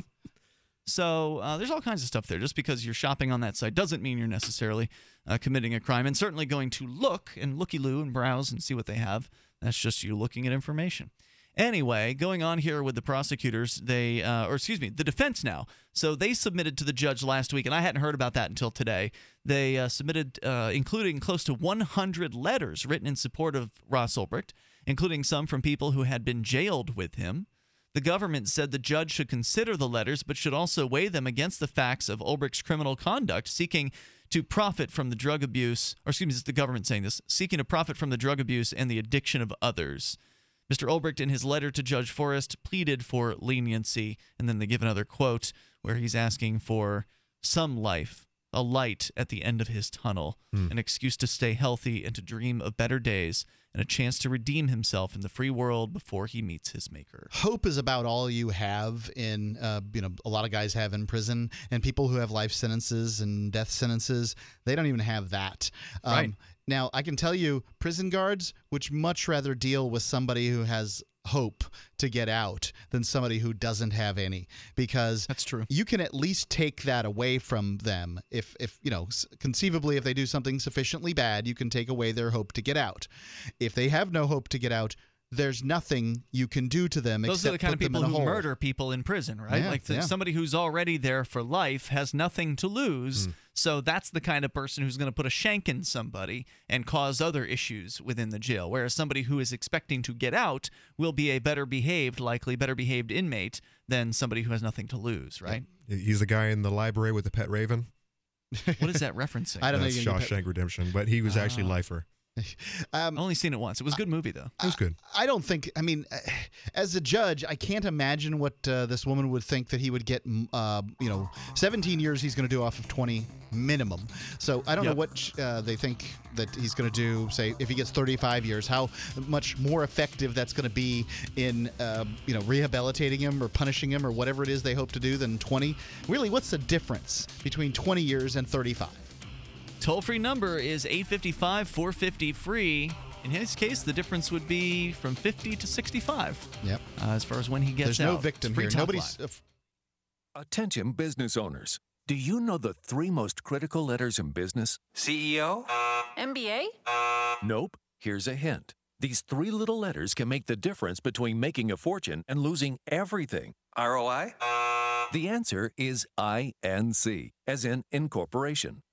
So there's all kinds of stuff there. Just because you're shopping on that site doesn't mean you're necessarily committing a crime. And certainly going to look and looky-loo and browse and see what they have. That's just you looking at information. Anyway, going on here with the prosecutors, the defense now. So they submitted to the judge last week, and I hadn't heard about that until today. They submitted, including close to 100 letters written in support of Ross Ulbricht, including some from people who had been jailed with him. The government said the judge should consider the letters, but should also weigh them against the facts of Ulbricht's criminal conduct, seeking to profit from the drug abuse, or excuse me, it's the government saying this, seeking to profit from the drug abuse and the addiction of others. Mr. Ulbricht, in his letter to Judge Forrest, pleaded for leniency, and then they give another quote where he's asking for some life, a light at the end of his tunnel, an excuse to stay healthy and to dream of better days, and a chance to redeem himself in the free world before he meets his maker. Hope is about all you have in, a lot of guys have in prison, and people who have life sentences and death sentences, they don't even have that. Right. Now, I can tell you, prison guards would much rather deal with somebody who has hope to get out than somebody who doesn't have any, because that's true. You can at least take that away from them. If conceivably, if they do something sufficiently bad, you can take away their hope to get out. If they have no hope to get out, there's nothing you can do to them. Those are the kind of people who murder people in prison, right? Yeah, somebody who's already there for life has nothing to lose. So that's the kind of person who's going to put a shank in somebody and cause other issues within the jail. Whereas somebody who is expecting to get out will be a better behaved inmate than somebody who has nothing to lose, right? He's the guy in the library with the pet raven. What is that referencing? I don't know. That's Shawshank Redemption, but he was actually lifer. I've only seen it once. It was a good movie, though. It was good. I don't think, as a judge, I can't imagine what this woman would think that he would get, 17 years he's going to do off of 20 minimum. So I don't know what they think that he's going to do, say, if he gets 35 years, how much more effective that's going to be in, rehabilitating him or punishing him or whatever it is they hope to do than 20. Really, what's the difference between 20 years and 35? Toll-free number is 855-450-FREE. In his case, the difference would be from 50 to 65. Yep. As far as when he gets There's out. no victim here. Nobody's. Attention business owners. Do you know the 3 most critical letters in business? CEO? MBA? Nope. Here's a hint. These 3 little letters can make the difference between making a fortune and losing everything. ROI? The answer is INC, as in incorporation.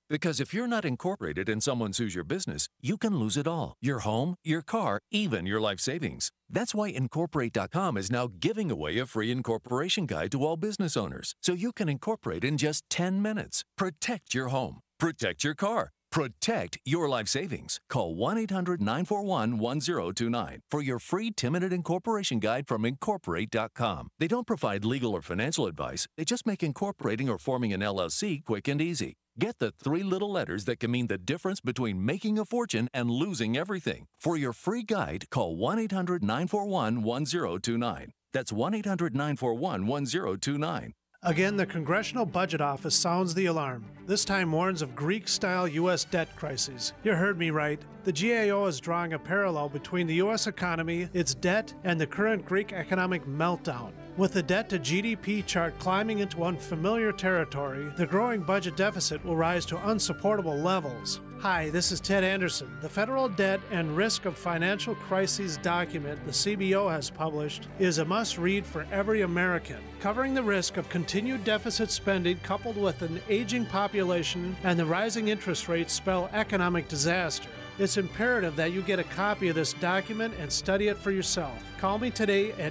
Because if you're not incorporated and someone sues your business, you can lose it all. Your home, your car, even your life savings. That's why Incorporate.com is now giving away a free incorporation guide to all business owners, so you can incorporate in just 10 minutes. Protect your home. Protect your car. Protect your life savings. Call 1-800-941-1029 for your free 10-minute incorporation guide from Incorporate.com. They don't provide legal or financial advice. They just make incorporating or forming an LLC quick and easy. Get the 3 little letters that can mean the difference between making a fortune and losing everything. For your free guide, call 1-800-941-1029. That's 1-800-941-1029. Again, the Congressional Budget Office sounds the alarm. This time warns of Greek-style U.S. debt crises. You heard me right. The GAO is drawing a parallel between the U.S. economy, its debt, and the current Greek economic meltdown. With the debt-to-GDP chart climbing into unfamiliar territory, the growing budget deficit will rise to unsupportable levels. Hi, this is Ted Anderson. The Federal Debt and Risk of Financial Crises document the CBO has published is a must-read for every American, covering the risk of continued deficit spending coupled with an aging population and the rising interest rates spell economic disaster. It's imperative that you get a copy of this document and study it for yourself. Call me today at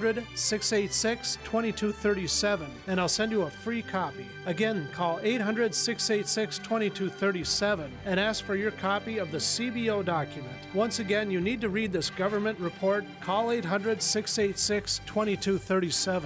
800-686-2237 and I'll send you a free copy. Again, call 800-686-2237 and ask for your copy of the CBO document. Once again, you need to read this government report. Call 800-686-2237.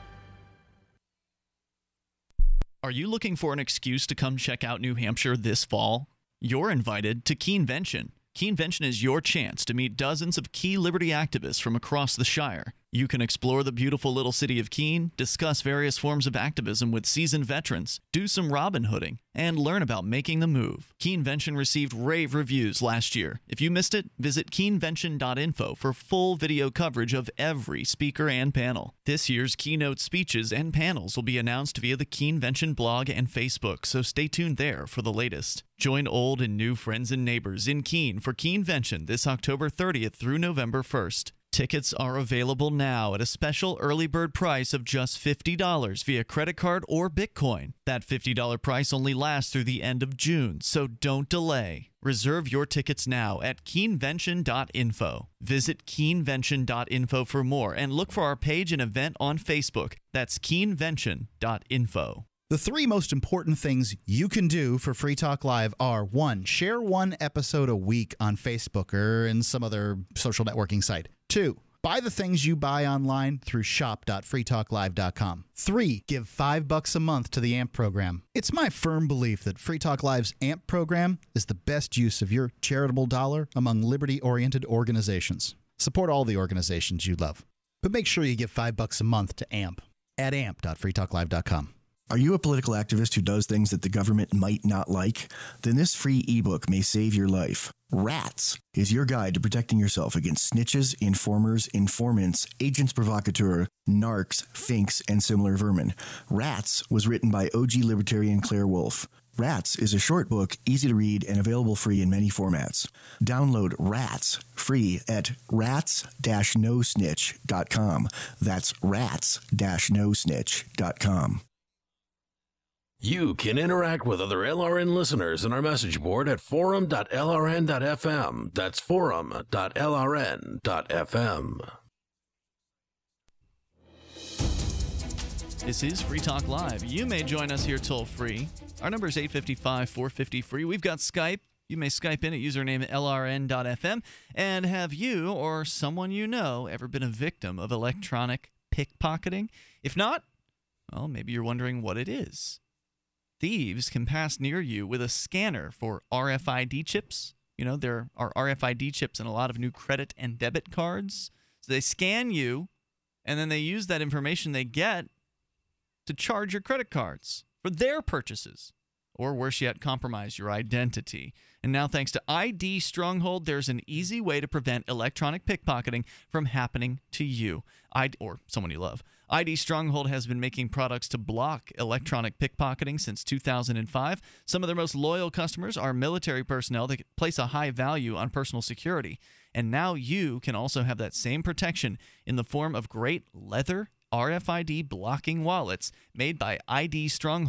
Are you looking for an excuse to come check out New Hampshire this fall? You're invited to Keenvention. Keenvention is your chance to meet dozens of key liberty activists from across the Shire. You can explore the beautiful little city of Keene, discuss various forms of activism with seasoned veterans, do some Robin Hooding, and learn about making the move. Keenvention received rave reviews last year. If you missed it, visit keenvention.info for full video coverage of every speaker and panel. This year's keynote speeches and panels will be announced via the Keenvention blog and Facebook, so stay tuned there for the latest. Join old and new friends and neighbors in Keene for Keenvention this October 30th through November 1st. Tickets are available now at a special early bird price of just $50 via credit card or Bitcoin. That $50 price only lasts through the end of June, so don't delay. Reserve your tickets now at keenvention.info. Visit keenvention.info for more and look for our page and event on Facebook. That's keenvention.info. The 3 most important things you can do for Free Talk Live are 1. Share 1 episode a week on Facebook or in some other social networking site. 2. Buy the things you buy online through shop.freetalklive.com. 3. Give $5 a month to the AMP program. It's my firm belief that Free Talk Live's AMP program is the best use of your charitable dollar among liberty-oriented organizations. Support all the organizations you love. But make sure you give $5 a month to AMP at amp.freetalklive.com. Are you a political activist who does things that the government might not like? Then this free ebook may save your life. Rats is your guide to protecting yourself against snitches, informers, informants, agents provocateur, narcs, finks, and similar vermin. Rats was written by OG libertarian Claire Wolfe. Rats is a short book, easy to read, and available free in many formats. Download Rats free at rats-nosnitch.com. That's rats-nosnitch.com. You can interact with other LRN listeners in our message board at forum.lrn.fm. That's forum.lrn.fm. This is Free Talk Live. You may join us here toll free. Our number is 855-450-FREE. We've got Skype. You may Skype in at username lrn.fm. And have you or someone you know ever been a victim of electronic pickpocketing? If not, well, maybe you're wondering what it is. Thieves can pass near you with a scanner for RFID chips. You know, there are RFID chips in a lot of new credit and debit cards. So they scan you, and then they use that information they get to charge your credit cards for their purchases. Or worse yet, compromise your identity. And now, thanks to ID Stronghold, there's an easy way to prevent electronic pickpocketing from happening to you or someone you love. ID Stronghold has been making products to block electronic pickpocketing since 2005. Some of their most loyal customers are military personnel that place a high value on personal security. And now you can also have that same protection in the form of great leather RFID blocking wallets made by ID Stronghold.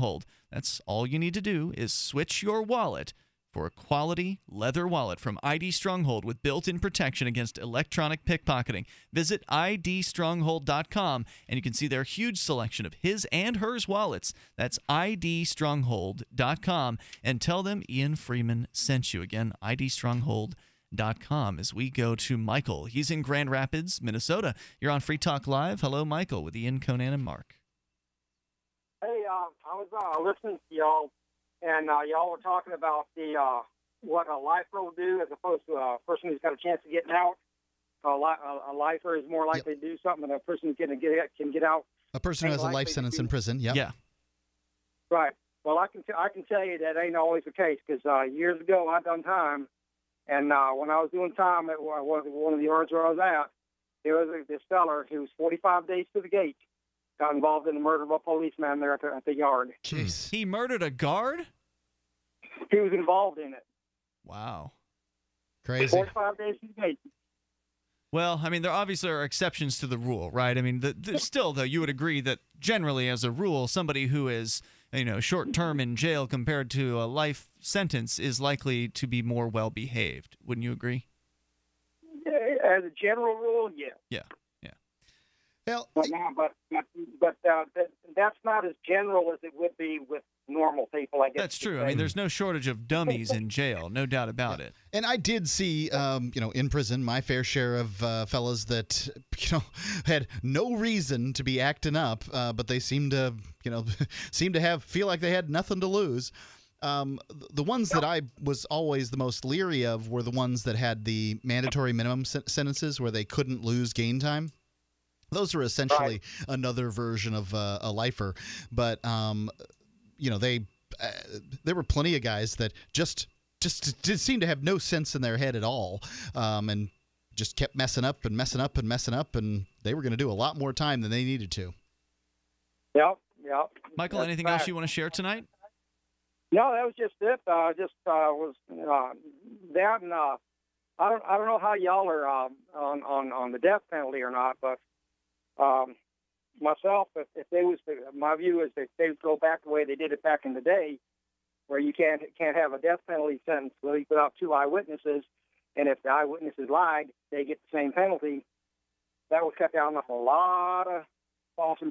That's all you need to do is switch your wallet for a quality leather wallet from ID Stronghold with built-in protection against electronic pickpocketing. Visit idstronghold.com, and you can see their huge selection of his and hers wallets. That's idstronghold.com, and tell them Ian Freeman sent you. Again, idstronghold.com. As we go to Michael. He's in Grand Rapids, Minnesota. You're on Free Talk Live. Hello, Michael, with Ian, Conan, and Mark. Hey, I was listening to y'all, and y'all were talking about the what a lifer will do as opposed to a person who's got a chance of getting out. A lifer is more likely to do something than a person who can get out. A person who has a life sentence in prison. Yep. Yeah. Right. Well, I can tell you that ain't always the case, because years ago I done time, and when I was doing time at one of the yards where I was at, there was this feller who was 45 days to the gate. Got involved in the murder of a policeman there at the yard. Jeez. He murdered a guard? He was involved in it. Wow. Crazy. 45 days to the gate. Well, I mean, there obviously are exceptions to the rule, right? I mean, still, though, you would agree that generally, as a rule, somebody who is, short-term in jail compared to a life sentence is likely to be more well-behaved. Wouldn't you agree? As a general rule, yeah. Yeah. Well, but that's not as general as it would be with normal people, I guess. That's true. I mean, there's no shortage of dummies in jail, no doubt about it. And I did see, in prison, my fair share of fellas that, had no reason to be acting up, but they seemed to, feel like they had nothing to lose. The ones that I was always the most leery of were the ones that had the mandatory minimum sentences where they couldn't lose gain time. Those are essentially another version of a lifer, but there were plenty of guys that just seemed to have no sense in their head at all, and just kept messing up, and they were going to do a lot more time than they needed to. Yep. Michael, anything else you want to share tonight? No, that was just it. Was that, and I don't know how y'all are on the death penalty or not, but. Myself, my view is that they would go back the way they did it back in the day, where you can't have a death penalty sentence without two eyewitnesses, and if the eyewitnesses lied, they get the same penalty. That would cut down a lot of falsely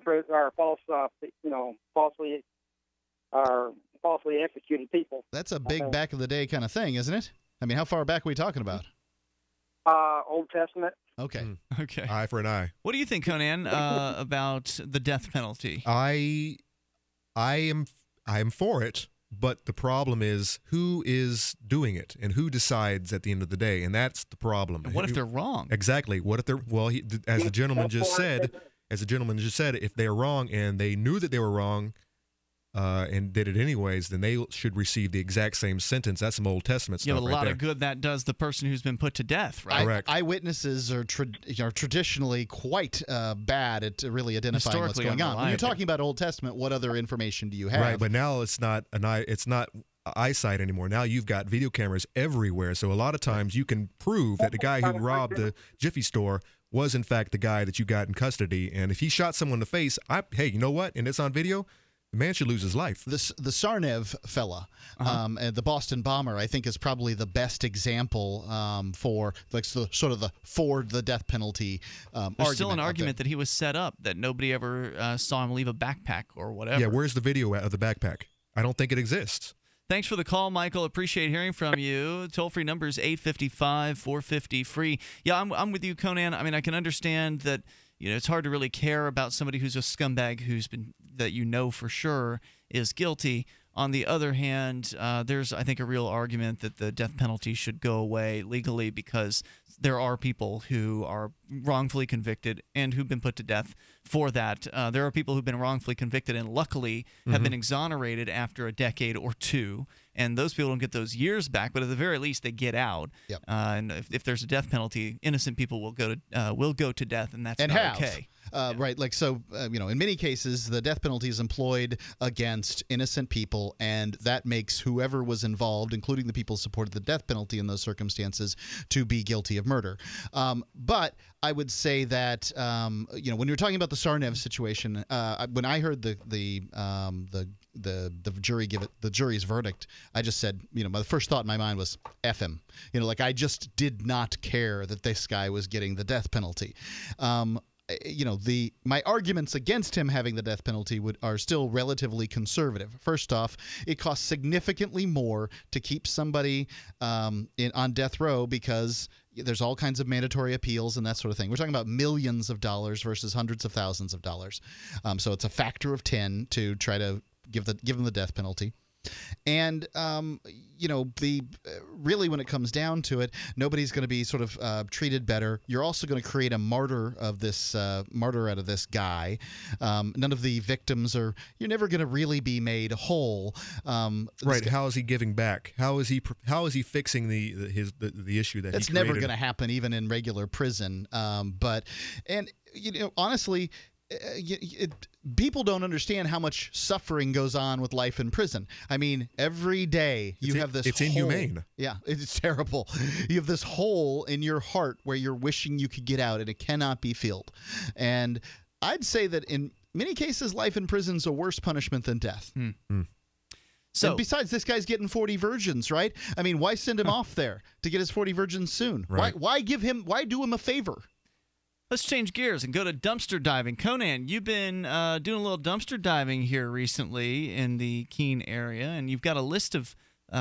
executed people. That's a big back of the day kind of thing, isn't it? I mean, how far back are we talking about? Old Testament. Okay. Okay. Eye for an eye. What do you think, Conan, about the death penalty? I am for it, but the problem is who is doing it and who decides at the end of the day, and that's the problem. And what if they're wrong? Exactly. What if they're as the gentleman just said, if they're wrong and they knew that they were wrong, and did it anyways, then they should receive the exact same sentence. That's some Old Testament stuff. Yeah, a lot of good that does the person who's been put to death, right? Correct. Eyewitnesses are traditionally quite bad at really identifying what's going on. When you're talking about Old Testament, what other information do you have? Right, but now it's not eyesight anymore. Now you've got video cameras everywhere, so a lot of times you can prove that the guy who robbed the Jiffy store was in fact the guy that you got in custody. And if he shot someone in the face, hey, you know what? And it's on video. The man should lose his life. The Tsarnaev fella, the Boston bomber, I think is probably the best example for the death penalty. There's still an argument that he was set up, that nobody ever saw him leave a backpack or whatever. Yeah, where's the video of the backpack? I don't think it exists. Thanks for the call, Michael. Appreciate hearing from you. Toll-free number is 855-450-FREE. Yeah, I'm with you, Conan. I mean, I can understand that. It's hard to really care about somebody who's a scumbag that for sure is guilty. On the other hand, there's, I think, a real argument that the death penalty should go away legally, because there are people who are wrongfully convicted and who've been put to death for that. There are people who've been wrongfully convicted and luckily have been exonerated after a decade or two. And those people don't get those years back, but at the very least they get out. Yep. And if there's a death penalty, innocent people will go to death, and that's not okay. Right. In many cases, the death penalty is employed against innocent people, and that makes whoever was involved, including the people who supported the death penalty in those circumstances, to be guilty of murder. But I would say that when you're talking about the Tsarnaev situation, when I heard the the jury's verdict, I just said, my first thought in my mind was F him. Like I just did not care that this guy was getting the death penalty. My arguments against him having the death penalty are still relatively conservative. First off, it costs significantly more to keep somebody on death row because there's all kinds of mandatory appeals and that sort of thing. We're talking about millions of dollars versus hundreds of thousands of dollars. So it's a factor of 10 to try to give them the death penalty. And, really when it comes down to it, nobody's going to be sort of treated better. You're also going to create a martyr out of this guy. None of the victims you're never going to really be made whole. Right. How is he giving back? How is he fixing the issue that it's he created? Never going to happen even in regular prison. Honestly, people don't understand how much suffering goes on with life in prison. I mean, every day you have this. It's inhumane. Yeah, it's terrible. You have this hole in your heart where you're wishing you could get out, and it cannot be filled. And I'd say that in many cases, life in prison is a worse punishment than death. So, and besides, this guy's getting 40 virgins, right? I mean, why send him off there to get his 40 virgins soon? Right. Why do him a favor? Let's change gears and go to dumpster diving. Conan, you've been doing a little dumpster diving here recently in the Keene area, and you've got a list of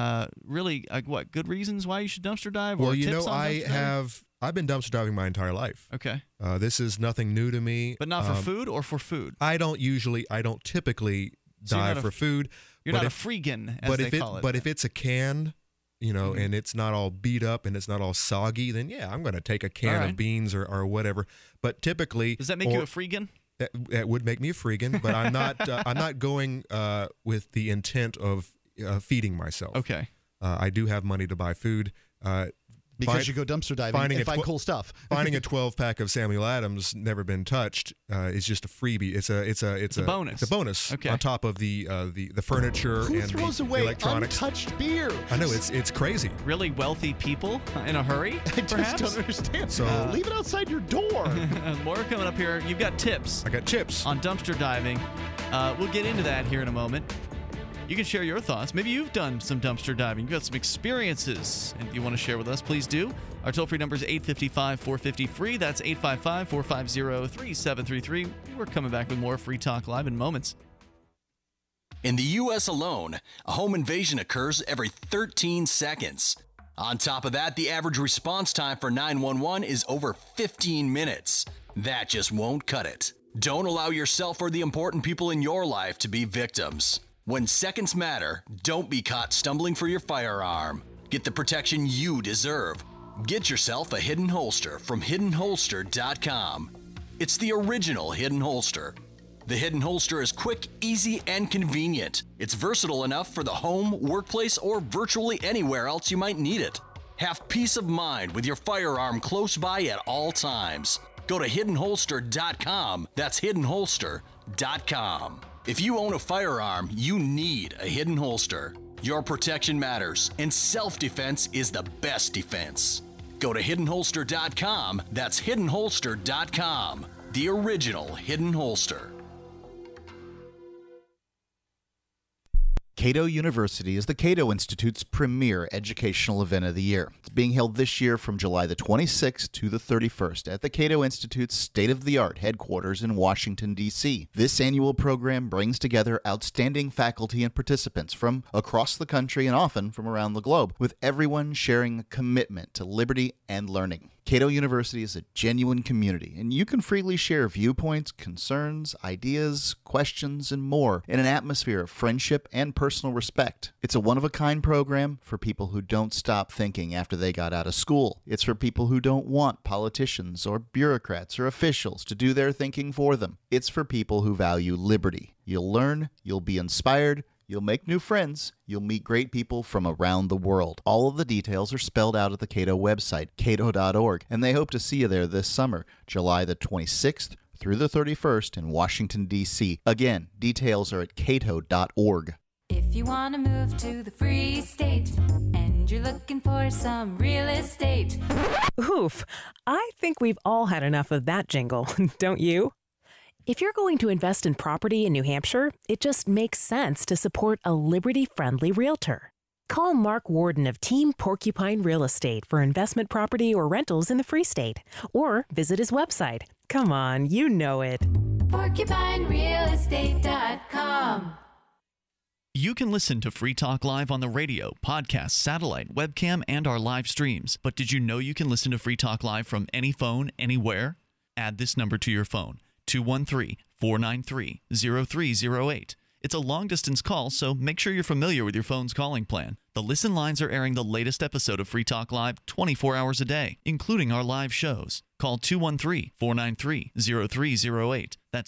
good reasons why you should dumpster dive? Well, or tips on dumpster diving? I've been dumpster diving my entire life. Okay. This is nothing new to me. But not for food or for food? I don't typically dive for food. You're not a freegan, as they call it. But if it's a can, and it's not all beat up and it's not all soggy, then yeah, I'm going to take a can of beans or whatever. But typically, does that make you a freegan? That would make me a freegan, but I'm not going with the intent of feeding myself. Okay. I do have money to buy food. Because you go dumpster diving and find cool stuff. Finding a 12-pack of Samuel Adams, never been touched, is just a freebie. It's a bonus. It's a bonus on top of the furniture Who and throws the away electronics. Untouched beer? I know it's crazy. Really wealthy people in a hurry. I just don't understand. So leave it outside your door. More coming up here. You've got tips. I got tips on dumpster diving. We'll get into that here in a moment. You can share your thoughts. Maybe you've done some dumpster diving. You've got some experiences and you want to share with us, please do. Our toll-free number is 855-450-FREE. That's 855-450-3733. We're coming back with more Free Talk Live in moments. In the U.S. alone, a home invasion occurs every 13 seconds. On top of that, the average response time for 911 is over 15 minutes. That just won't cut it. Don't allow yourself or the important people in your life to be victims. When seconds matter, don't be caught stumbling for your firearm. Get the protection you deserve. Get yourself a Hidden Holster from HiddenHolster.com. It's the original Hidden Holster. The Hidden Holster is quick, easy, and convenient. It's versatile enough for the home, workplace, or virtually anywhere else you might need it. Have peace of mind with your firearm close by at all times. Go to HiddenHolster.com. That's HiddenHolster.com. If you own a firearm, you need a Hidden Holster. Your protection matters, and self-defense is the best defense. Go to HiddenHolster.com. That's HiddenHolster.com. The original Hidden Holster. Cato University is the Cato Institute's premier educational event of the year. It's being held this year from July the 26th to the 31st at the Cato Institute's state-of-the-art headquarters in Washington, D.C. This annual program brings together outstanding faculty and participants from across the country and often from around the globe, with everyone sharing a commitment to liberty and learning. Cato University is a genuine community, and you can freely share viewpoints, concerns, ideas, questions, and more in an atmosphere of friendship and personal respect. It's a one-of-a-kind program for people who don't stop thinking after they got out of school. It's for people who don't want politicians or bureaucrats or officials to do their thinking for them. It's for people who value liberty. You'll learn, you'll be inspired, you'll make new friends. You'll meet great people from around the world. All of the details are spelled out at the Cato website, cato.org, and they hope to see you there this summer, July the 26th through the 31st in Washington, D.C. Again, details are at cato.org. If you want to move to the Free State and you're looking for some real estate. Oof, I think we've all had enough of that jingle, don't you? If you're going to invest in property in New Hampshire, it just makes sense to support a Liberty-friendly realtor. Call Mark Warden of Team Porcupine Real Estate for investment property or rentals in the Free State, or visit his website. Come on, you know it. PorcupineRealEstate.com. You can listen to Free Talk Live on the radio, podcast, satellite, webcam, and our live streams. But did you know you can listen to Free Talk Live from any phone, anywhere? Add this number to your phone, 213-493-0308. It's a long-distance call, so make sure you're familiar with your phone's calling plan. The Listen Lines are airing the latest episode of Free Talk Live 24 hours a day, including our live shows. Call 213-493-0308. That's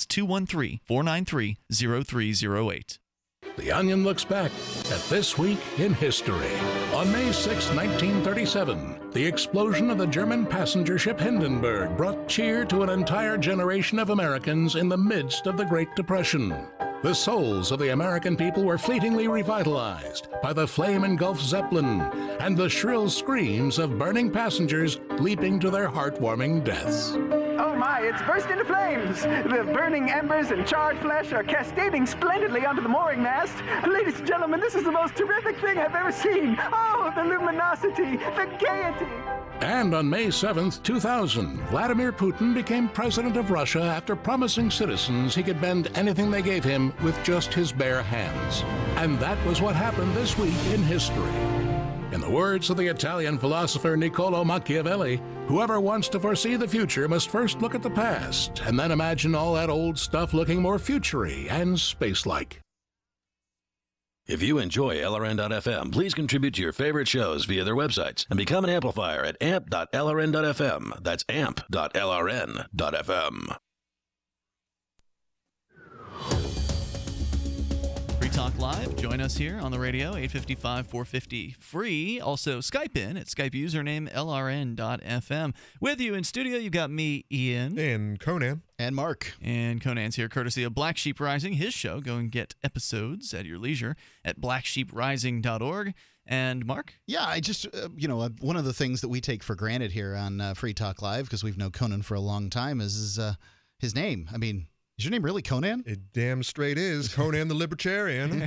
213-493-0308. The Onion looks back at This Week in History. On May 6, 1937, the explosion of the German passenger ship Hindenburg brought cheer to an entire generation of Americans in the midst of the Great Depression. The souls of the American people were fleetingly revitalized by the flame-engulfed Zeppelin and the shrill screams of burning passengers leaping to their heartwarming deaths. Oh my, it's burst into flames! The burning embers and charred flesh are cascading splendidly onto the mooring mast. Ladies and gentlemen, this is the most terrific thing I've ever seen. Oh, the luminosity, the gaiety! And on May 7th, 2000, Vladimir Putin became president of Russia after promising citizens he could bend anything they gave him with just his bare hands. And that was what happened this week in history. In the words of the Italian philosopher Niccolo Machiavelli, whoever wants to foresee the future must first look at the past and then imagine all that old stuff looking more future-y and space-like. If you enjoy LRN.FM, please contribute to your favorite shows via their websites and become an amplifier at amp.lrn.fm. That's amp.lrn.fm. Free Talk Live. Join us here on the radio, 855-450 free. Also, Skype in at Skype username LRN.FM. With you in studio, you've got me, Ian. And Conan. And Mark. And Conan's here courtesy of Black Sheep Rising, his show. Go and get episodes at your leisure at blacksheeprising.org. And Mark? Yeah, I just, one of the things that we take for granted here on Free Talk Live, because we've known Conan for a long time, is his name. I mean, is your name really Conan? It damn straight is. Conan the Libertarian.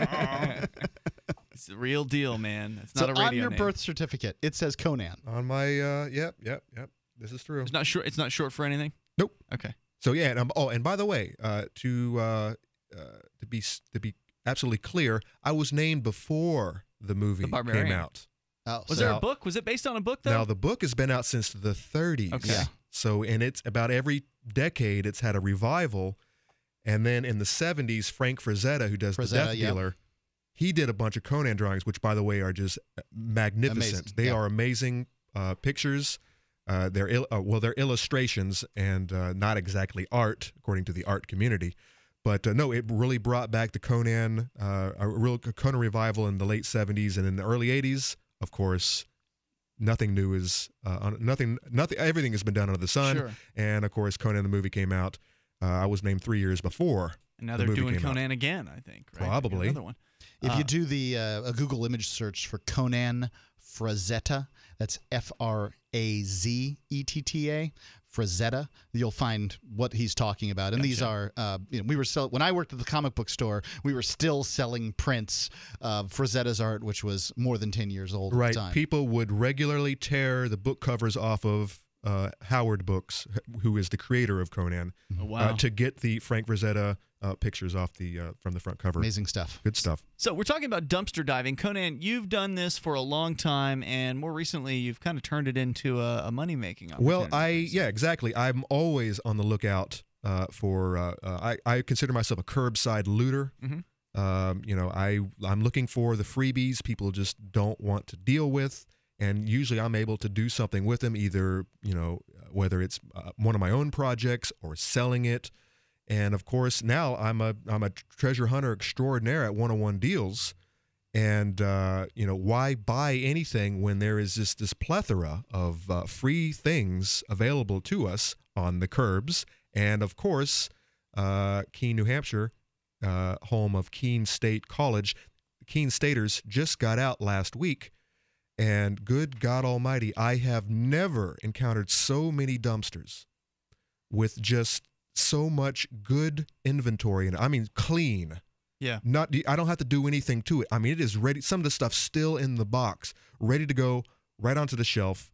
It's the real deal, man. It's not a radio on your name. birth certificate, it says Conan. On my, yep. This is true. It's not short for anything? Nope. Okay. So yeah, and by the way, to be absolutely clear, I was named before the movie came out. Oh, was there a book? Was it based on a book, though? Now, the book has been out since the 30s. Okay. Yeah. So, and it's about every decade it's had a revival. And then in the 70s, Frank Frazetta, who does the Death Dealer, he did a bunch of Conan drawings, which, by the way, are just magnificent. They are amazing pictures. They're illustrations and not exactly art, according to the art community. But no, it really brought back the Conan, a real Conan revival in the late 70s and in the early 80s. Of course, nothing new is nothing. Everything has been done under the sun. Sure. And of course, Conan the movie came out. I was named 3 years before. And now they're doing Conan again, I think. Right? Probably. Another one. If you do a Google image search for Conan Frazetta, that's F-R-A-Z-E-T-T-A, Frazetta, you'll find what he's talking about. And these are, we were when I worked at the comic book store, we were still selling prints of Frazetta's art, which was more than 10 years old at the time. People would regularly tear the book covers off of Howard Books, who is the creator of Conan, to get the Frank Frazetta pictures off from the front cover. Amazing stuff. Good stuff. So we're talking about dumpster diving. Conan, you've done this for a long time, and more recently you've kind of turned it into a money-making opportunity. Well, exactly. I'm always on the lookout for, I consider myself a curbside looter. Mm-hmm. I'm looking for the freebies people just don't want to deal with. And usually I'm able to do something with them, either, whether it's one of my own projects or selling it. And of course, now I'm a treasure hunter extraordinaire at 101 Deals. And, why buy anything when there is this plethora of free things available to us on the curbs? And of course, Keene, New Hampshire, home of Keene State College. The Keene Staters just got out last week. And good God Almighty, I have never encountered so many dumpsters with just so much good inventory, and I mean clean. Yeah. I don't have to do anything to it. I mean, it is ready. Some of the stuff's still in the box, ready to go right onto the shelf.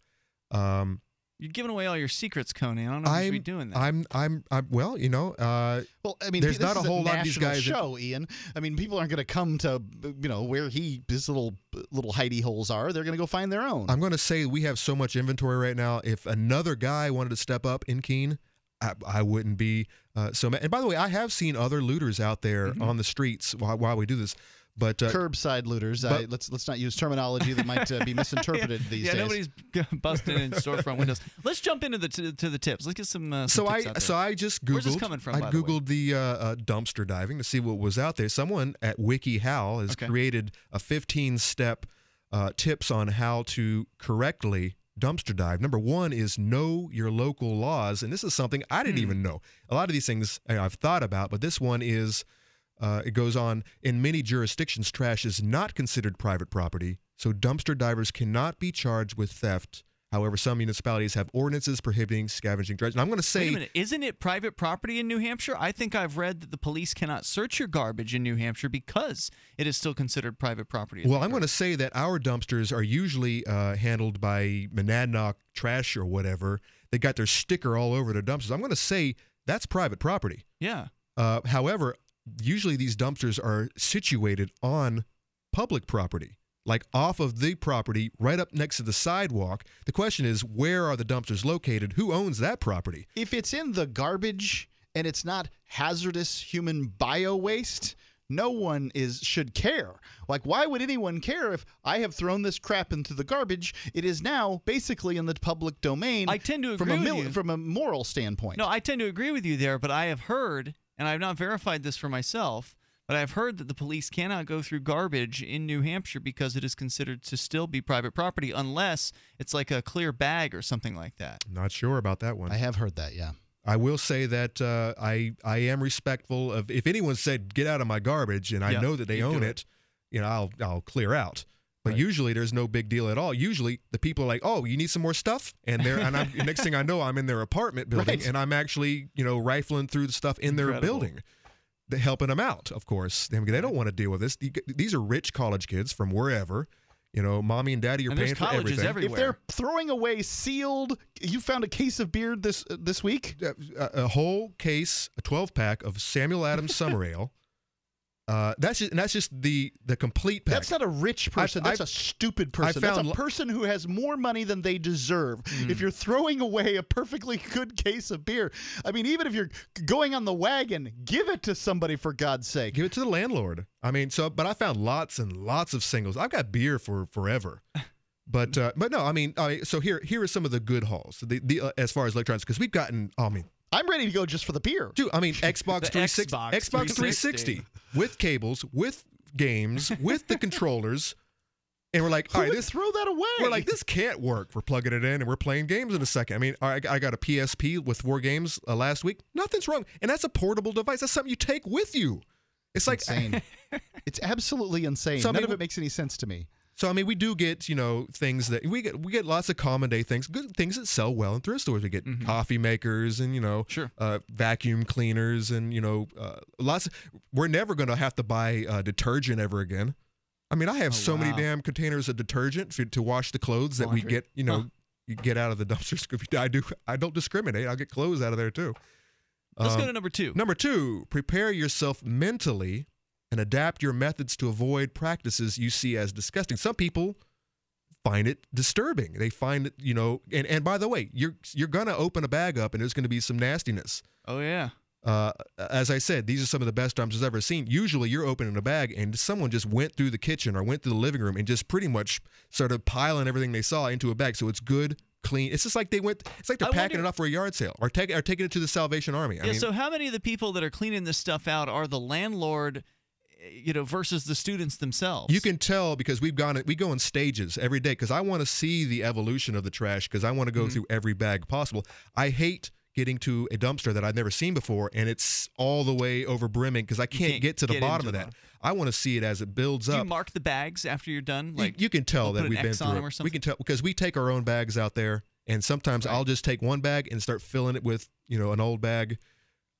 You're giving away all your secrets, Coney. I don't know if you should be doing that. I'm well, you know. Well, I mean, there's this not a is whole lot of these national guys. Show, Ian. I mean, people aren't going to come to where his little hidey holes are. They're going to go find their own. I'm going to say we have so much inventory right now. If another guy wanted to step up in Keene, I wouldn't be so mad. And by the way, I have seen other looters out there on the streets while we do this. But curbside looters. Let's not use terminology that might be misinterpreted these days. Yeah, nobody's busting in storefront windows. Let's jump into the tips. Let's get some. Tips out there. I just googled. Where's this coming from? I googled the dumpster diving to see what was out there. Someone at WikiHow has created a 15-step tips on how to correctly dumpster dive. Number one is know your local laws, and this is something I didn't even know. A lot of these things I've thought about, but this one is. It goes on, in many jurisdictions, trash is not considered private property, so dumpster divers cannot be charged with theft. However, some municipalities have ordinances prohibiting scavenging trash. And I'm going to say... Wait a minute. Isn't it private property in New Hampshire? I think I've read that the police cannot search your garbage in New Hampshire because it is still considered private property. Well, I'm going to say that our dumpsters are usually handled by Monadnock Trash or whatever. They got their sticker all over their dumpsters. I'm going to say that's private property. Yeah. However... Usually these dumpsters are situated on public property, like off of the property, right up next to the sidewalk. The question is, where are the dumpsters located? Who owns that property? If it's in the garbage and it's not hazardous human bio waste, no one should care. Like, why would anyone care if I have thrown this crap into the garbage? It is now basically in the public domain. I tend to agree with you. From a moral standpoint. No, I tend to agree with you there, but I have heard... and I have not verified this for myself, but I've heard that the police cannot go through garbage in New Hampshire because it is considered to still be private property unless it's like a clear bag or something like that. Not sure about that one. I have heard that, yeah. I will say that I am respectful of, if anyone said, get out of my garbage, and I know that they own it, I'll clear out. But usually there's no big deal at all. Usually the people are like, "Oh, you need some more stuff?" And next thing I know, I'm in their apartment building, and I'm actually, rifling through the stuff in their building, helping them out. Of course, they don't want to deal with this. These are rich college kids from wherever. Mommy and daddy are paying for everything. Everywhere. If they're throwing away sealed, you found a case of beer this week? A whole case, a 12-pack of Samuel Adams Summer Ale. That's just the complete pack. That's not a rich person. That's a stupid person. That's a person who has more money than they deserve. If you're throwing away a perfectly good case of beer, I mean, even if you're going on the wagon, give it to somebody, for God's sake. Give it to the landlord. I mean, but I found lots and lots of singles. I've got beer for forever. But no, I mean, so here are some of the good hauls. As far as electronics, because we've gotten, I'm ready to go just for the beer. Dude, I mean, Xbox 360 with cables, with games, with the controllers. And we're like, all right, throw that away. We're like, this can't work. We're plugging it in and we're playing games in a second. I mean, I got a PSP with 4 games last week. Nothing's wrong. And that's a portable device. That's something you take with you. It's like insane. It's absolutely insane. So, None of it makes any sense to me. So I mean, we do get things that we get lots of common day things, good things that sell well in thrift stores. We get coffee makers and vacuum cleaners and lots. We're never going to have to buy detergent ever again. I mean, I have so many damn containers of detergent to wash the clothes that we get. You get out of the dumpsters. I don't discriminate. I'll get clothes out of there too. Let's go to number 2. Number 2, prepare yourself mentally and adapt your methods to avoid practices you see as disgusting. Some people find it disturbing. They find it, and by the way, you're going to open a bag up and there's going to be some nastiness. Oh, yeah. As I said, these are some of the best dumpsters I've ever seen. Usually you're opening a bag and someone just went through the kitchen or went through the living room and just pretty much started piling everything they saw into a bag. So it's good, clean. It's just like it's like they're packing it up for a yard sale or taking it to the Salvation Army. I mean, so how many of the people that are cleaning this stuff out are the landlord versus the students themselves? You can tell because we go in stages every day because I want to see the evolution of the trash because I want to go through every bag possible. I hate getting to a dumpster that I've never seen before and it's all the way over brimming because I can't get to the bottom of that. I want to see it as it builds up. Do you mark the bags after you're done? Like you can tell that we've been through it. We can tell because we take our own bags out there and sometimes I'll just take one bag and start filling it with an old bag.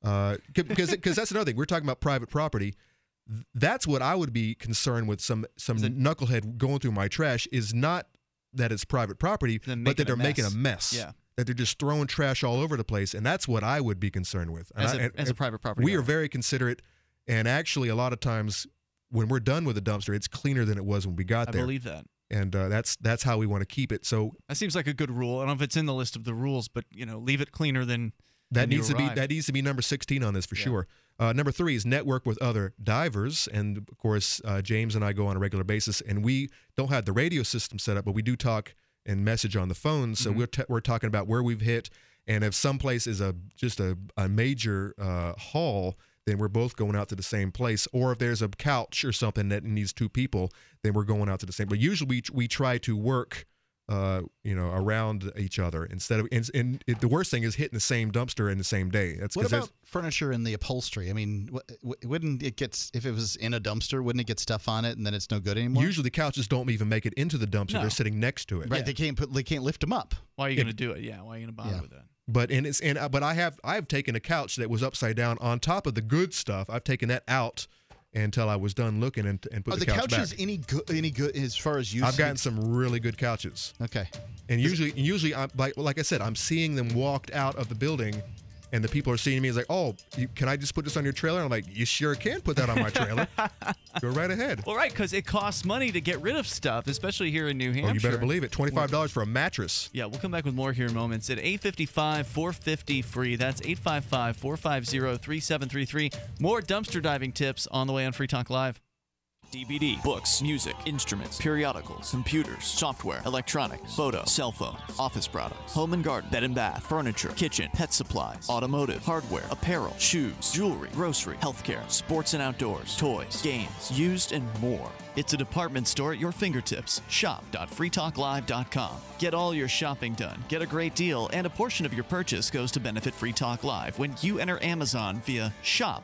Because that's another thing. We're talking about private property. That's what I would be concerned with. Some knucklehead going through my trash is not that it's private property, but that they're making a mess. Yeah. That they're just throwing trash all over the place, and that's what I would be concerned with. As a private property we owner. are very considerate, and actually, a lot of times when we're done with the dumpster, it's cleaner than it was when we got there. I believe that. And that's how we want to keep it. So that seems like a good rule. I don't know if it's in the list of the rules, but leave it cleaner than that when needs you to be arrive. that needs to be number 16 on this for sure. Number 3 is network with other divers, and of course James and I go on a regular basis, and we don't have the radio system set up, but we do talk and message on the phone. So we're talking about where we've hit, and if someplace is just a major haul, then we're both going out to the same place. Or if there's a couch or something that needs 2 people, then we're going out to the same. But usually we try to work, around each other instead of. And the worst thing is hitting the same dumpster in the same day. That's what about furniture and the upholstery? I mean, wouldn't it get, if it was in a dumpster, wouldn't it get stuff on it and then it's no good anymore? Usually the couches don't even make it into the dumpster. No. They're sitting next to it. Right? They can't lift them up. Why are you going to do it? Yeah. Why are you going to bother with that? But I've taken a couch that was upside down on top of the good stuff. I've taken that out until I was done looking and put the couch back. Are the couches any good as far as use? I've gotten some really good couches. Okay. And usually, I'm, like I said, I'm seeing them walked out of the building, and the people are seeing me as like, oh, can I just put this on your trailer? And I'm like, you sure can put that on my trailer. Go right ahead. Well, right, because it costs money to get rid of stuff, especially here in New Hampshire. Oh, you better believe it. $25 for a mattress. Yeah, we'll come back with more here in moments. At 855-450 free. That's 855-450-3733. More dumpster diving tips on the way on Free Talk Live. DVD, books, music, instruments, periodicals, computers, software, electronics, photo, cell phone, office products, home and garden, bed and bath, furniture, kitchen, pet supplies, automotive, hardware, apparel, shoes, jewelry, grocery, healthcare, sports and outdoors, toys, games, used, and more. It's a department store at your fingertips. Shop.freetalklive.com. Get all your shopping done, get a great deal, and a portion of your purchase goes to benefit Free Talk Live when you enter Amazon via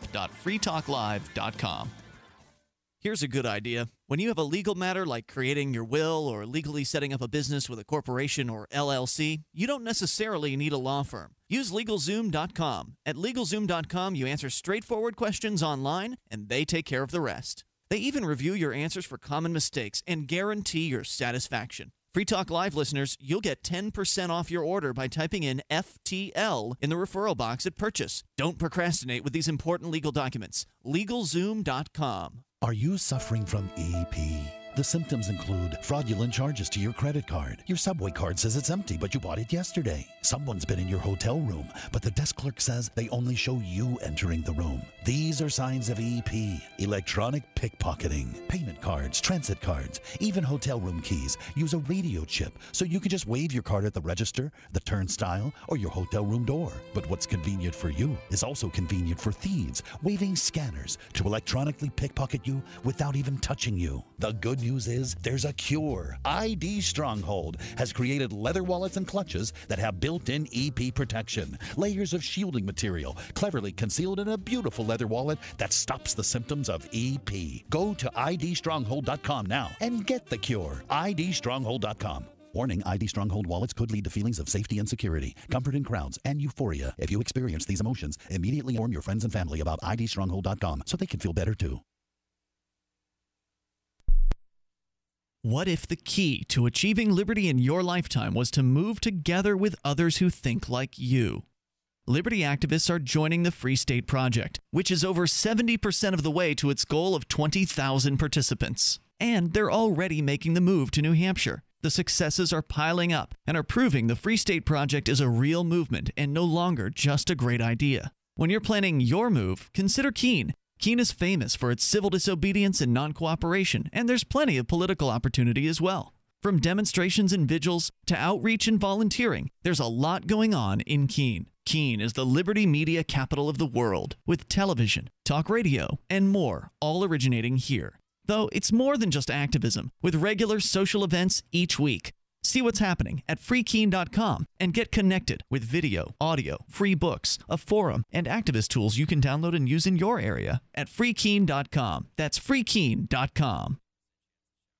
shop.freetalklive.com. Here's a good idea. When you have a legal matter like creating your will or legally setting up a business with a corporation or LLC, you don't necessarily need a law firm. Use LegalZoom.com. At LegalZoom.com, you answer straightforward questions online, and they take care of the rest. They even review your answers for common mistakes and guarantee your satisfaction. Free Talk Live listeners, you'll get 10% off your order by typing in FTL in the referral box at purchase. Don't procrastinate with these important legal documents. LegalZoom.com. Are you suffering from EP? The symptoms include fraudulent charges to your credit card. Your Subway card says it's empty, but you bought it yesterday. Someone's been in your hotel room, but the desk clerk says they only show you entering the room. These are signs of EP. Electronic pickpocketing. Payment cards, transit cards, even hotel room keys use a radio chip, so you can just wave your card at the register, the turnstile, or your hotel room door. But what's convenient for you is also convenient for thieves, waving scanners to electronically pickpocket you without even touching you. The good news is there's a cure. ID Stronghold has created leather wallets and clutches that have built-in EP protection. Layers of shielding material cleverly concealed in a beautiful leather wallet that stops the symptoms of EP. Go to idstronghold.com now and get the cure. idstronghold.com. Warning, ID Stronghold wallets could lead to feelings of safety and security, comfort in crowds, and euphoria. If you experience these emotions, immediately inform your friends and family about idstronghold.com so they can feel better too. What if the key to achieving liberty in your lifetime was to move together with others who think like you? Liberty activists are joining the Free State Project, which is over 70% of the way to its goal of 20,000 participants. And they're already making the move to New Hampshire. The successes are piling up and are proving the Free State Project is a real movement and no longer just a great idea. When you're planning your move, consider Keene. Keene is famous for its civil disobedience and non-cooperation, and there's plenty of political opportunity as well. From demonstrations and vigils to outreach and volunteering, there's a lot going on in Keene. Keene is the liberty media capital of the world, with television, talk radio, and more, all originating here. Though it's more than just activism, with regular social events each week. See what's happening at freekeene.com and get connected with video, audio, free books, a forum, and activist tools you can download and use in your area at freekeene.com. That's freekeene.com.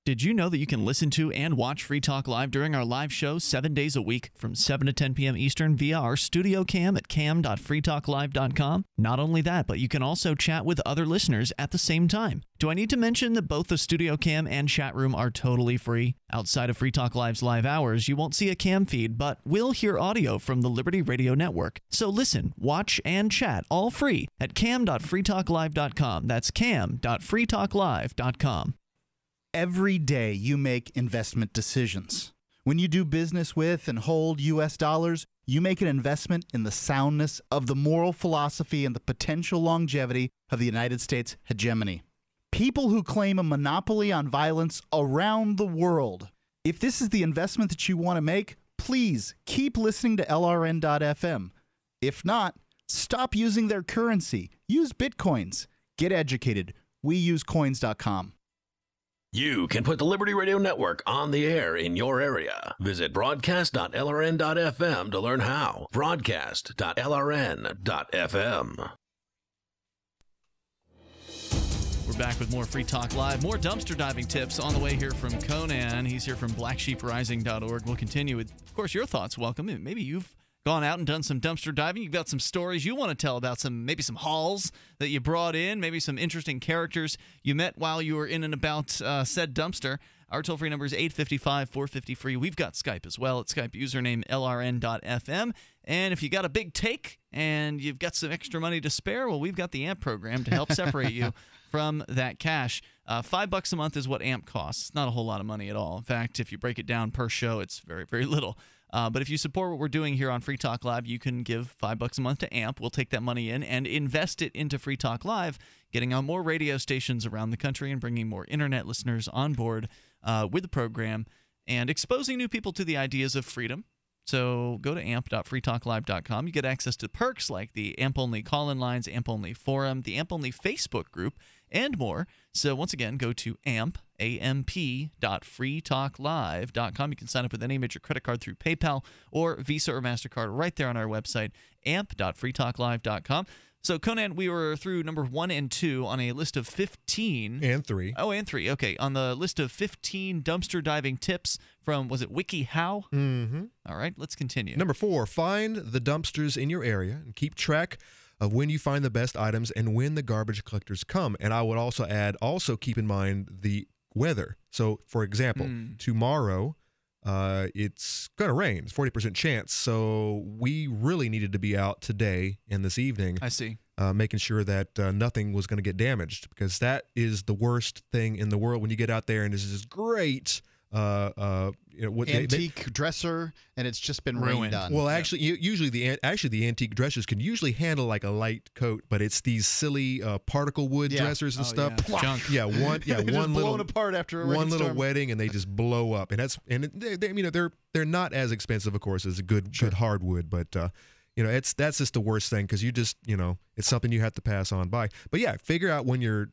Did you know that you can listen to and watch Free Talk Live during our live show 7 days a week from 7 to 10 p.m. Eastern via our studio cam at cam.freetalklive.com? Not only that, but you can also chat with other listeners at the same time. Do I need to mention that both the studio cam and chat room are totally free? Outside of Free Talk Live's live hours, you won't see a cam feed, but will hear audio from the Liberty Radio Network. So listen, watch, and chat all free at cam.freetalklive.com. That's cam.freetalklive.com. Every day you make investment decisions. When you do business with and hold U.S. dollars, you make an investment in the soundness of the moral philosophy and the potential longevity of the United States hegemony. People who claim a monopoly on violence around the world. If this is the investment that you want to make, please keep listening to LRN.FM. If not, stop using their currency. Use Bitcoins. Get educated. We use coins.com. You can put the Liberty Radio Network on the air in your area. Visit broadcast.lrn.fm to learn how. Broadcast.lrn.fm. We're back with more Free Talk Live, more dumpster diving tips on the way here from Conan. He's here from blacksheeprising.org. We'll continue with, of course, your thoughts. Welcome. Maybe you've gone out and done some dumpster diving. You've got some stories you want to tell about, maybe some hauls that you brought in, maybe some interesting characters you met while you were in and about said dumpster. Our toll-free number is 855-450-FREE. We've got Skype as well. It's Skype username LRN.FM. And if you got a big take and you've got some extra money to spare, well, we've got the AMP program to help separate you from that cash. $5 a month is what AMP costs. It's not a whole lot of money at all. In fact, if you break it down per show, it's very, very little. But if you support what we're doing here on Free Talk Live, you can give $5 a month to AMP. We'll take that money in and invest it into Free Talk Live, getting on more radio stations around the country and bringing more internet listeners on board with the program and exposing new people to the ideas of freedom. So go to amp.freetalklive.com. You get access to perks like the AMP-only call-in lines, AMP-only forum, the AMP-only Facebook group, and more. So once again, go to amp.freetalklive.com. You can sign up with any major credit card through PayPal or Visa or MasterCard right there on our website, amp.freetalklive.com. So, Conan, we were through number 1 and 2 on a list of 15. And 3. Oh, and 3. Okay. On the list of 15 dumpster diving tips from, was it WikiHow? Mm-hmm. All right, let's continue. Number 4, find the dumpsters in your area and keep track of when you find the best items and when the garbage collectors come. And I would also add, keep in mind the weather. So, for example, tomorrow, it's going to rain. It's 40% chance. So we really needed to be out today and this evening. I see. Making sure that nothing was going to get damaged, because that is the worst thing in the world when you get out there and there's this great antique dresser and it's just been rained on. Well, actually, usually the antique dressers can usually handle like a light coat, but it's these silly particle wood dressers and stuff. Yeah. Junk. One little blown apart after a one little storm. wedding, and they just blow up. And they're not as expensive, of course, as a good hardwood, but that's just the worst thing, because you just it's something you have to pass on by. But yeah, figure out when your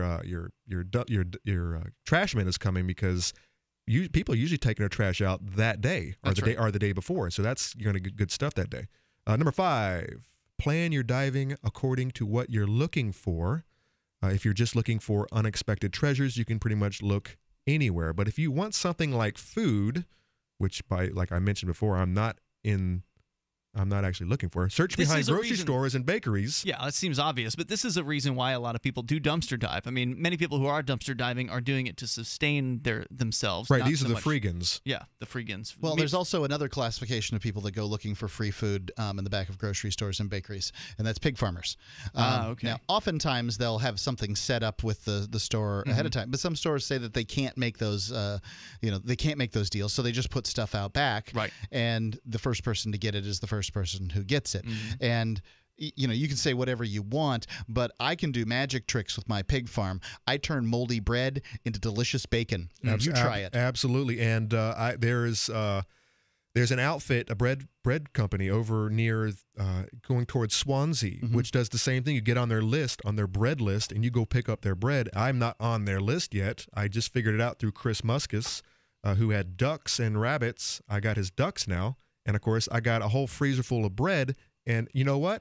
trash man is coming, because people are usually taking their trash out that day or the day before. So you're going to get good stuff that day. Number 5, plan your diving according to what you're looking for. If you're just looking for unexpected treasures, you can pretty much look anywhere. But if you want something like food, which like I mentioned before, I'm not actually looking for. Search behind grocery stores and bakeries. Yeah, that seems obvious, but this is a reason why a lot of people do dumpster dive. I mean, many people who are dumpster diving are doing it to sustain themselves. Right, these are the freegans. Yeah, the freegans. Well, there's also another classification of people that go looking for free food in the back of grocery stores and bakeries, and that's pig farmers. Okay. Now, oftentimes they'll have something set up with the store ahead of time, but some stores say that they can't make those, they can't make those deals, so they just put stuff out back. Right. And the first person to get it is the first person who gets it. And you can say whatever you want, but I can do magic tricks with my pig farm. I turn moldy bread into delicious bacon. You try it. Absolutely. And there's an outfit, a bread company over near going towards Swansea, which does the same thing. You get on their bread list, and you go pick up their bread. I'm not on their list yet. I just figured it out through Chris Muskus, who had ducks and rabbits. I got his ducks now. And, of course, I got a whole freezer full of bread. And you know what?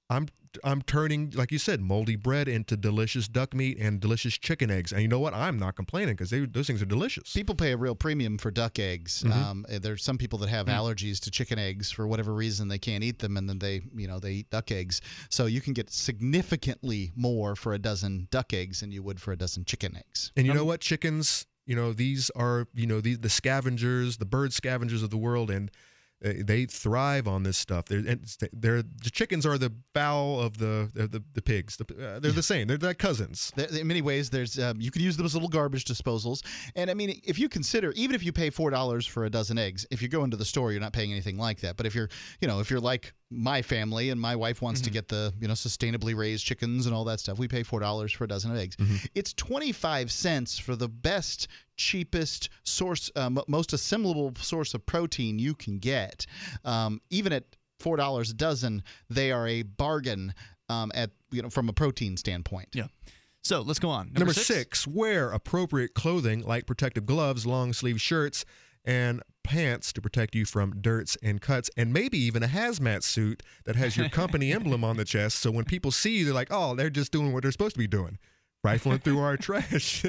I'm turning, like you said, moldy bread into delicious duck meat and delicious chicken eggs. And you know what? I'm not complaining because those things are delicious. People pay a real premium for duck eggs. There's some people that have allergies to chicken eggs for whatever reason. They can't eat them, and then they eat duck eggs. So you can get significantly more for a dozen duck eggs than you would for a dozen chicken eggs. And you know what? Chickens, these are, the scavengers, the bird scavengers of the world, and they thrive on this stuff. The chickens are the fowl of the pigs. They're the same. They're like cousins. In many ways, there's you can use them as little garbage disposals. And I mean, if you consider, even if you pay $4 for a dozen eggs, if you go into the store, you're not paying anything like that. But if you're like my family and my wife wants to get the sustainably raised chickens and all that stuff, we pay $4 for a dozen of eggs. It's 25 cents for the best, cheapest source, most assimilable source of protein you can get. Even at $4 a dozen, they are a bargain from a protein standpoint. Yeah. So let's go on. Number 6, wear appropriate clothing like protective gloves, long sleeve shirts, and pants to protect you from dirts and cuts, and maybe even a hazmat suit that has your company emblem on the chest. So when people see you, they're like, oh, they're just doing what they're supposed to be doing, rifling through our trash.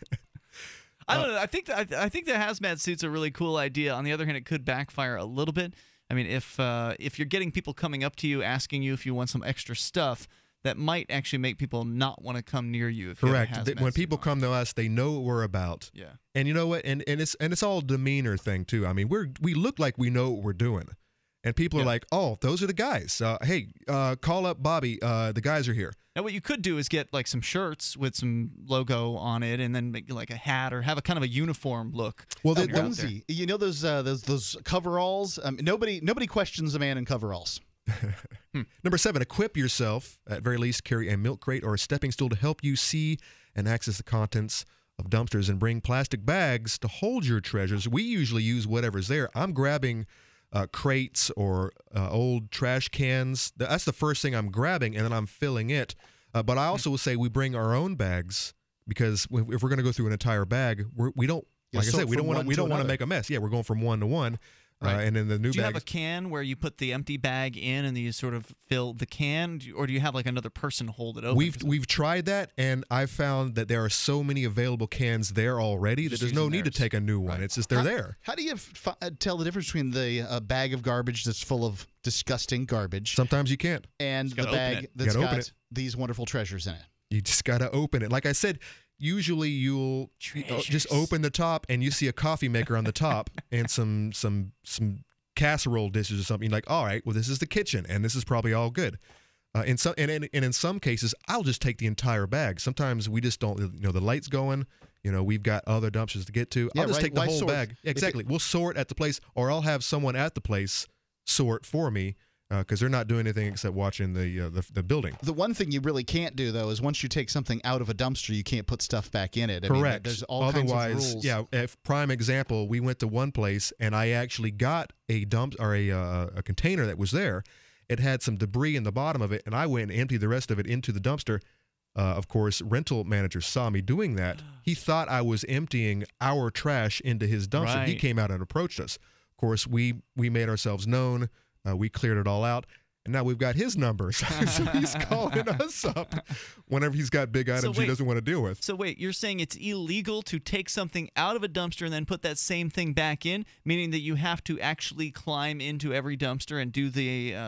I don't know. I think the hazmat suit's a really cool idea. On the other hand, it could backfire a little bit. I mean, if you're getting people coming up to you asking you if you want some extra stuff, that might actually make people not want to come near you. If Correct. You have a hazmat When suit people come to us, they know what we're about. Yeah. And you know what? And it's all demeanor thing too. I mean, we look like we know what we're doing, and people are like, "Oh, those are the guys. Hey, call up Bobby. The guys are here." Now, what you could do is get like some shirts with some logo on it, and then make like a hat or have a kind of a uniform look. Well, the onesie, those coveralls. Nobody questions a man in coveralls. Number 7, equip yourself. At very least, carry a milk crate or a stepping stool to help you see and access the contents of dumpsters, and bring plastic bags to hold your treasures. We usually use whatever's there. I'm grabbing crates or old trash cans. That's the first thing I'm grabbing, and then I'm filling it. But I also will say we bring our own bags, because if we're going to go through an entire bag, we don't. Like I said, we don't want to make a mess. Yeah, we're going from one to one. Right. And then the new do you have a can where you put the empty bag in and then you sort of fill the can, or do you have like another person hold it open? We've tried that, and I've found that there are so many available cans there already that there's no need to take a new one. It's just they're there. How do you tell the difference between the bag of garbage that's full of disgusting garbage? Sometimes you can't. And the bag that's got these wonderful treasures in it. You just got to open it. Like I said, usually you'll just open the top and you see a coffee maker on the top and some casserole dishes or something. You're like, all right, well, this is the kitchen, and this is probably all good. In some cases, I'll just take the entire bag. Sometimes we just don't, the light's going. We've got other dumpsters to get to. I'll just take the whole bag. Exactly. We'll sort at the place, or I'll have someone at the place sort for me. Because they're not doing anything except watching the building. The one thing you really can't do, though, is once you take something out of a dumpster, you can't put stuff back in it. Correct. There's all kinds of rules. Yeah. Prime example, we went to one place, and I actually got a container that was there. It had some debris in the bottom of it, and I went and emptied the rest of it into the dumpster. Of course, rental manager saw me doing that. He thought I was emptying our trash into his dumpster. Right. He came out and approached us. Of course, we made ourselves known. We cleared it all out, and now we've got his numbers. So he's calling us up whenever he's got big items he doesn't want to deal with. So wait, you're saying it's illegal to take something out of a dumpster and then put that same thing back in, meaning that you have to actually climb into every dumpster and do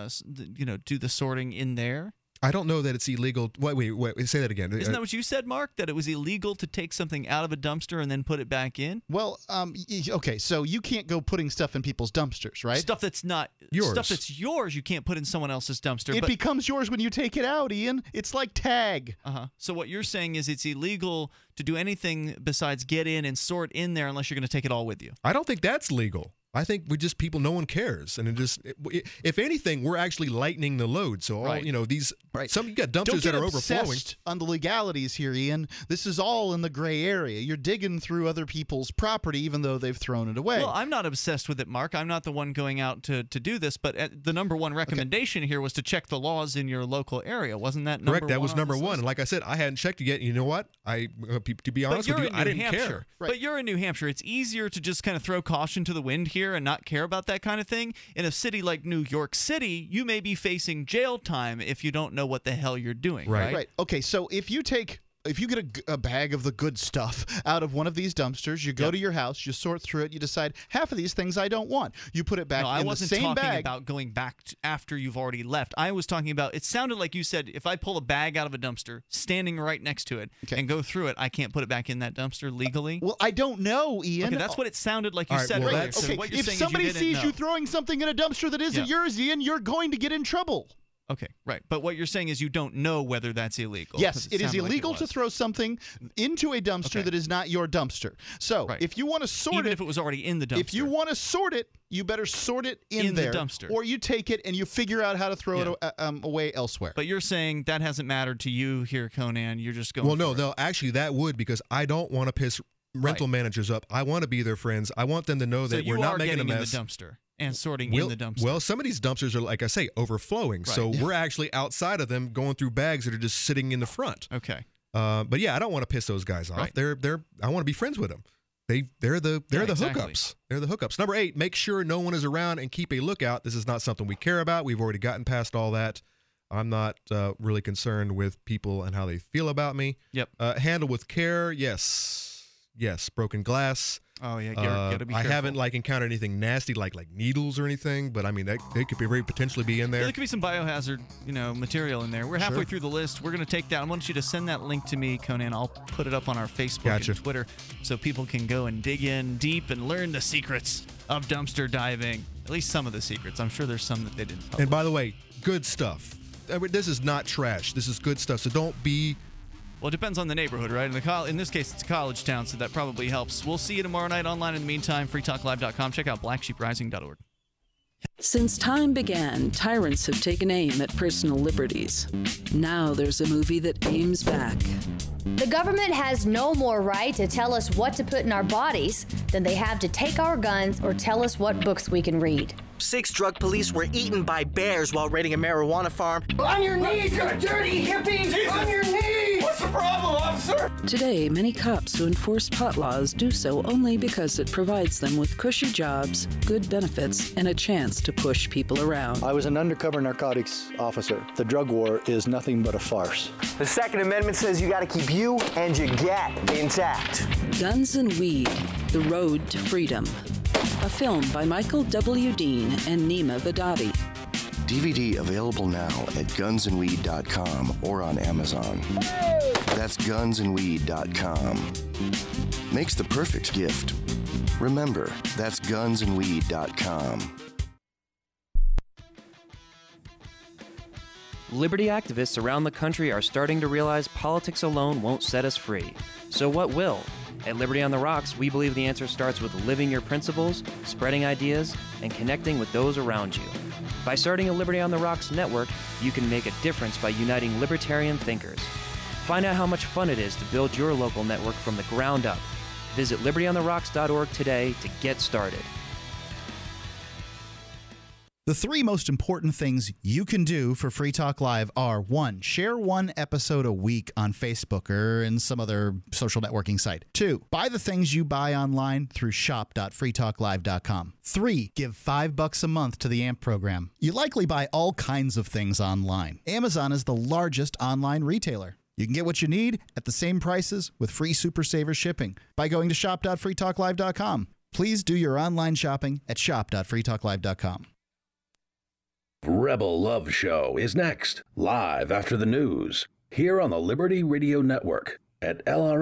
the sorting in there? I don't know that it's illegal. Wait, say that again. Isn't that what you said, Mark? That it was illegal to take something out of a dumpster and then put it back in? Well, okay, so you can't go putting stuff in people's dumpsters, right? Stuff that's not yours. Stuff that's yours, you can't put in someone else's dumpster. It becomes yours when you take it out, Ian. It's like tag. So what you're saying is it's illegal to do anything besides get in and sort in there unless you're going to take it all with you. I don't think that's legal. I think no one cares, and if anything, we're actually lightening the load. So all you got dumpsters that are overflowing. On the legalities here, Ian. This is all in the gray area. You're digging through other people's property, even though they've thrown it away. Well, I'm not obsessed with it, Mark. I'm not the one going out to do this, but the number one recommendation here was to check the laws in your local area. Wasn't that number one? Correct. That was number one. And like I said, I hadn't checked it yet. You know what? To be honest with you, I didn't care. But you're in New Hampshire. It's easier to just kind of throw caution to the wind here here and not care about that kind of thing. In a city like New York City, you may be facing jail time if you don't know what the hell you're doing. Right. Okay, so if you get a bag of the good stuff out of one of these dumpsters, you go to your house, you sort through it, you decide half of these things I don't want. You put it back in the same bag. I wasn't talking about going back after you've already left. I was talking about, it sounded like you said, if I pull a bag out of a dumpster, standing right next to it, and go through it, I can't put it back in that dumpster legally? Well, I don't know, Ian. Okay, that's what it sounded like you said earlier. So what you're if saying somebody is you didn't sees know. you throwing something in a dumpster that isn't yours, Ian, you're going to get in trouble. Okay, right. But what you're saying is you don't know whether that's illegal. Yes, it is illegal to throw something into a dumpster that is not your dumpster. So if you want to sort Even it, if it was already in the dumpster. If you want to sort it, you better sort it in the there, dumpster. or you take it and you figure out how to throw it away elsewhere. But you're saying that hasn't mattered to you here, Conan. You're just going. Well, no, actually, that would, because I don't want to piss rental managers up. I want to be their friends. I want them to know that we're not making a mess. In the dumpster. And sorting in the dumpster. Well, some of these dumpsters are, like I say, overflowing. Right. So we're actually outside of them, going through bags that are just sitting in the front. Okay. But yeah, I don't want to piss those guys off. Right. I want to be friends with them. They're the exactly. hookups. They're the hookups. Number 8, make sure no one is around and keep a lookout. This is not something we care about. We've already gotten past all that. I'm not really concerned with people and how they feel about me. Yep. Handle with care. Yes. Broken glass. Oh yeah, gotta be careful. I haven't encountered anything nasty like needles or anything, but I mean they could very potentially be in there. There could be some biohazard, material in there. We're halfway through the list. We're gonna take that. I want you to send that link to me, Conan. I'll put it up on our Facebook and Twitter so people can go and dig in deep and learn the secrets of dumpster diving. At least some of the secrets. I'm sure there's some that they didn't publish. And by the way, good stuff. This is not trash. This is good stuff. So don't be. Well, it depends on the neighborhood, right? In this case, it's a college town, so that probably helps. We'll see you tomorrow night online. In the meantime, freetalklive.com. Check out blacksheeprising.org. Since time began, tyrants have taken aim at personal liberties. Now there's a movie that aims back. The government has no more right to tell us what to put in our bodies than they have to take our guns or tell us what books we can read. 6 drug police were eaten by bears while raiding a marijuana farm. On your knees, you dirty hippies! Jesus. On your knees! What's the problem, officer? Today, many cops who enforce pot laws do so only because it provides them with cushy jobs, good benefits, and a chance to push people around. I was an undercover narcotics officer. The drug war is nothing but a farce. The Second Amendment says you got to keep you and your gat intact. Guns and Weed, The Road to Freedom. A film by Michael W. Dean and Nima Vadadi. DVD available now at gunsandweed.com or on Amazon. That's gunsandweed.com. Makes the perfect gift. Remember, that's gunsandweed.com. Liberty activists around the country are starting to realize politics alone won't set us free. So what will? At Liberty on the Rocks, we believe the answer starts with living your principles, spreading ideas, and connecting with those around you. By starting a Liberty on the Rocks network, you can make a difference by uniting libertarian thinkers. Find out how much fun it is to build your local network from the ground up. Visit libertyontherocks.org today to get started. The 3 most important things you can do for Free Talk Live are: 1, share 1 episode a week on Facebook or in some other social networking site. 2, buy the things you buy online through shop.freetalklive.com. 3, give $5 a month to the AMP program. You likely buy all kinds of things online. Amazon is the largest online retailer. You can get what you need at the same prices with free Super Saver shipping by going to shop.freetalklive.com. Please do your online shopping at shop.freetalklive.com. Rebel Love Show is next, live after the news, here on the Liberty Radio Network at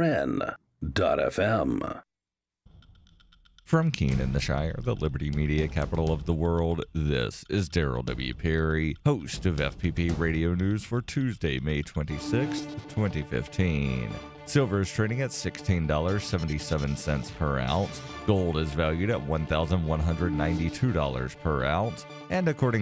LRN.FM. From Keene in the Shire, the Liberty Media capital of the world, this is Daryl W. Perry, host of FPP Radio News for Tuesday, May 26, 2015. Silver is trading at $16.77 per ounce. Gold is valued at $1,192 per ounce. And according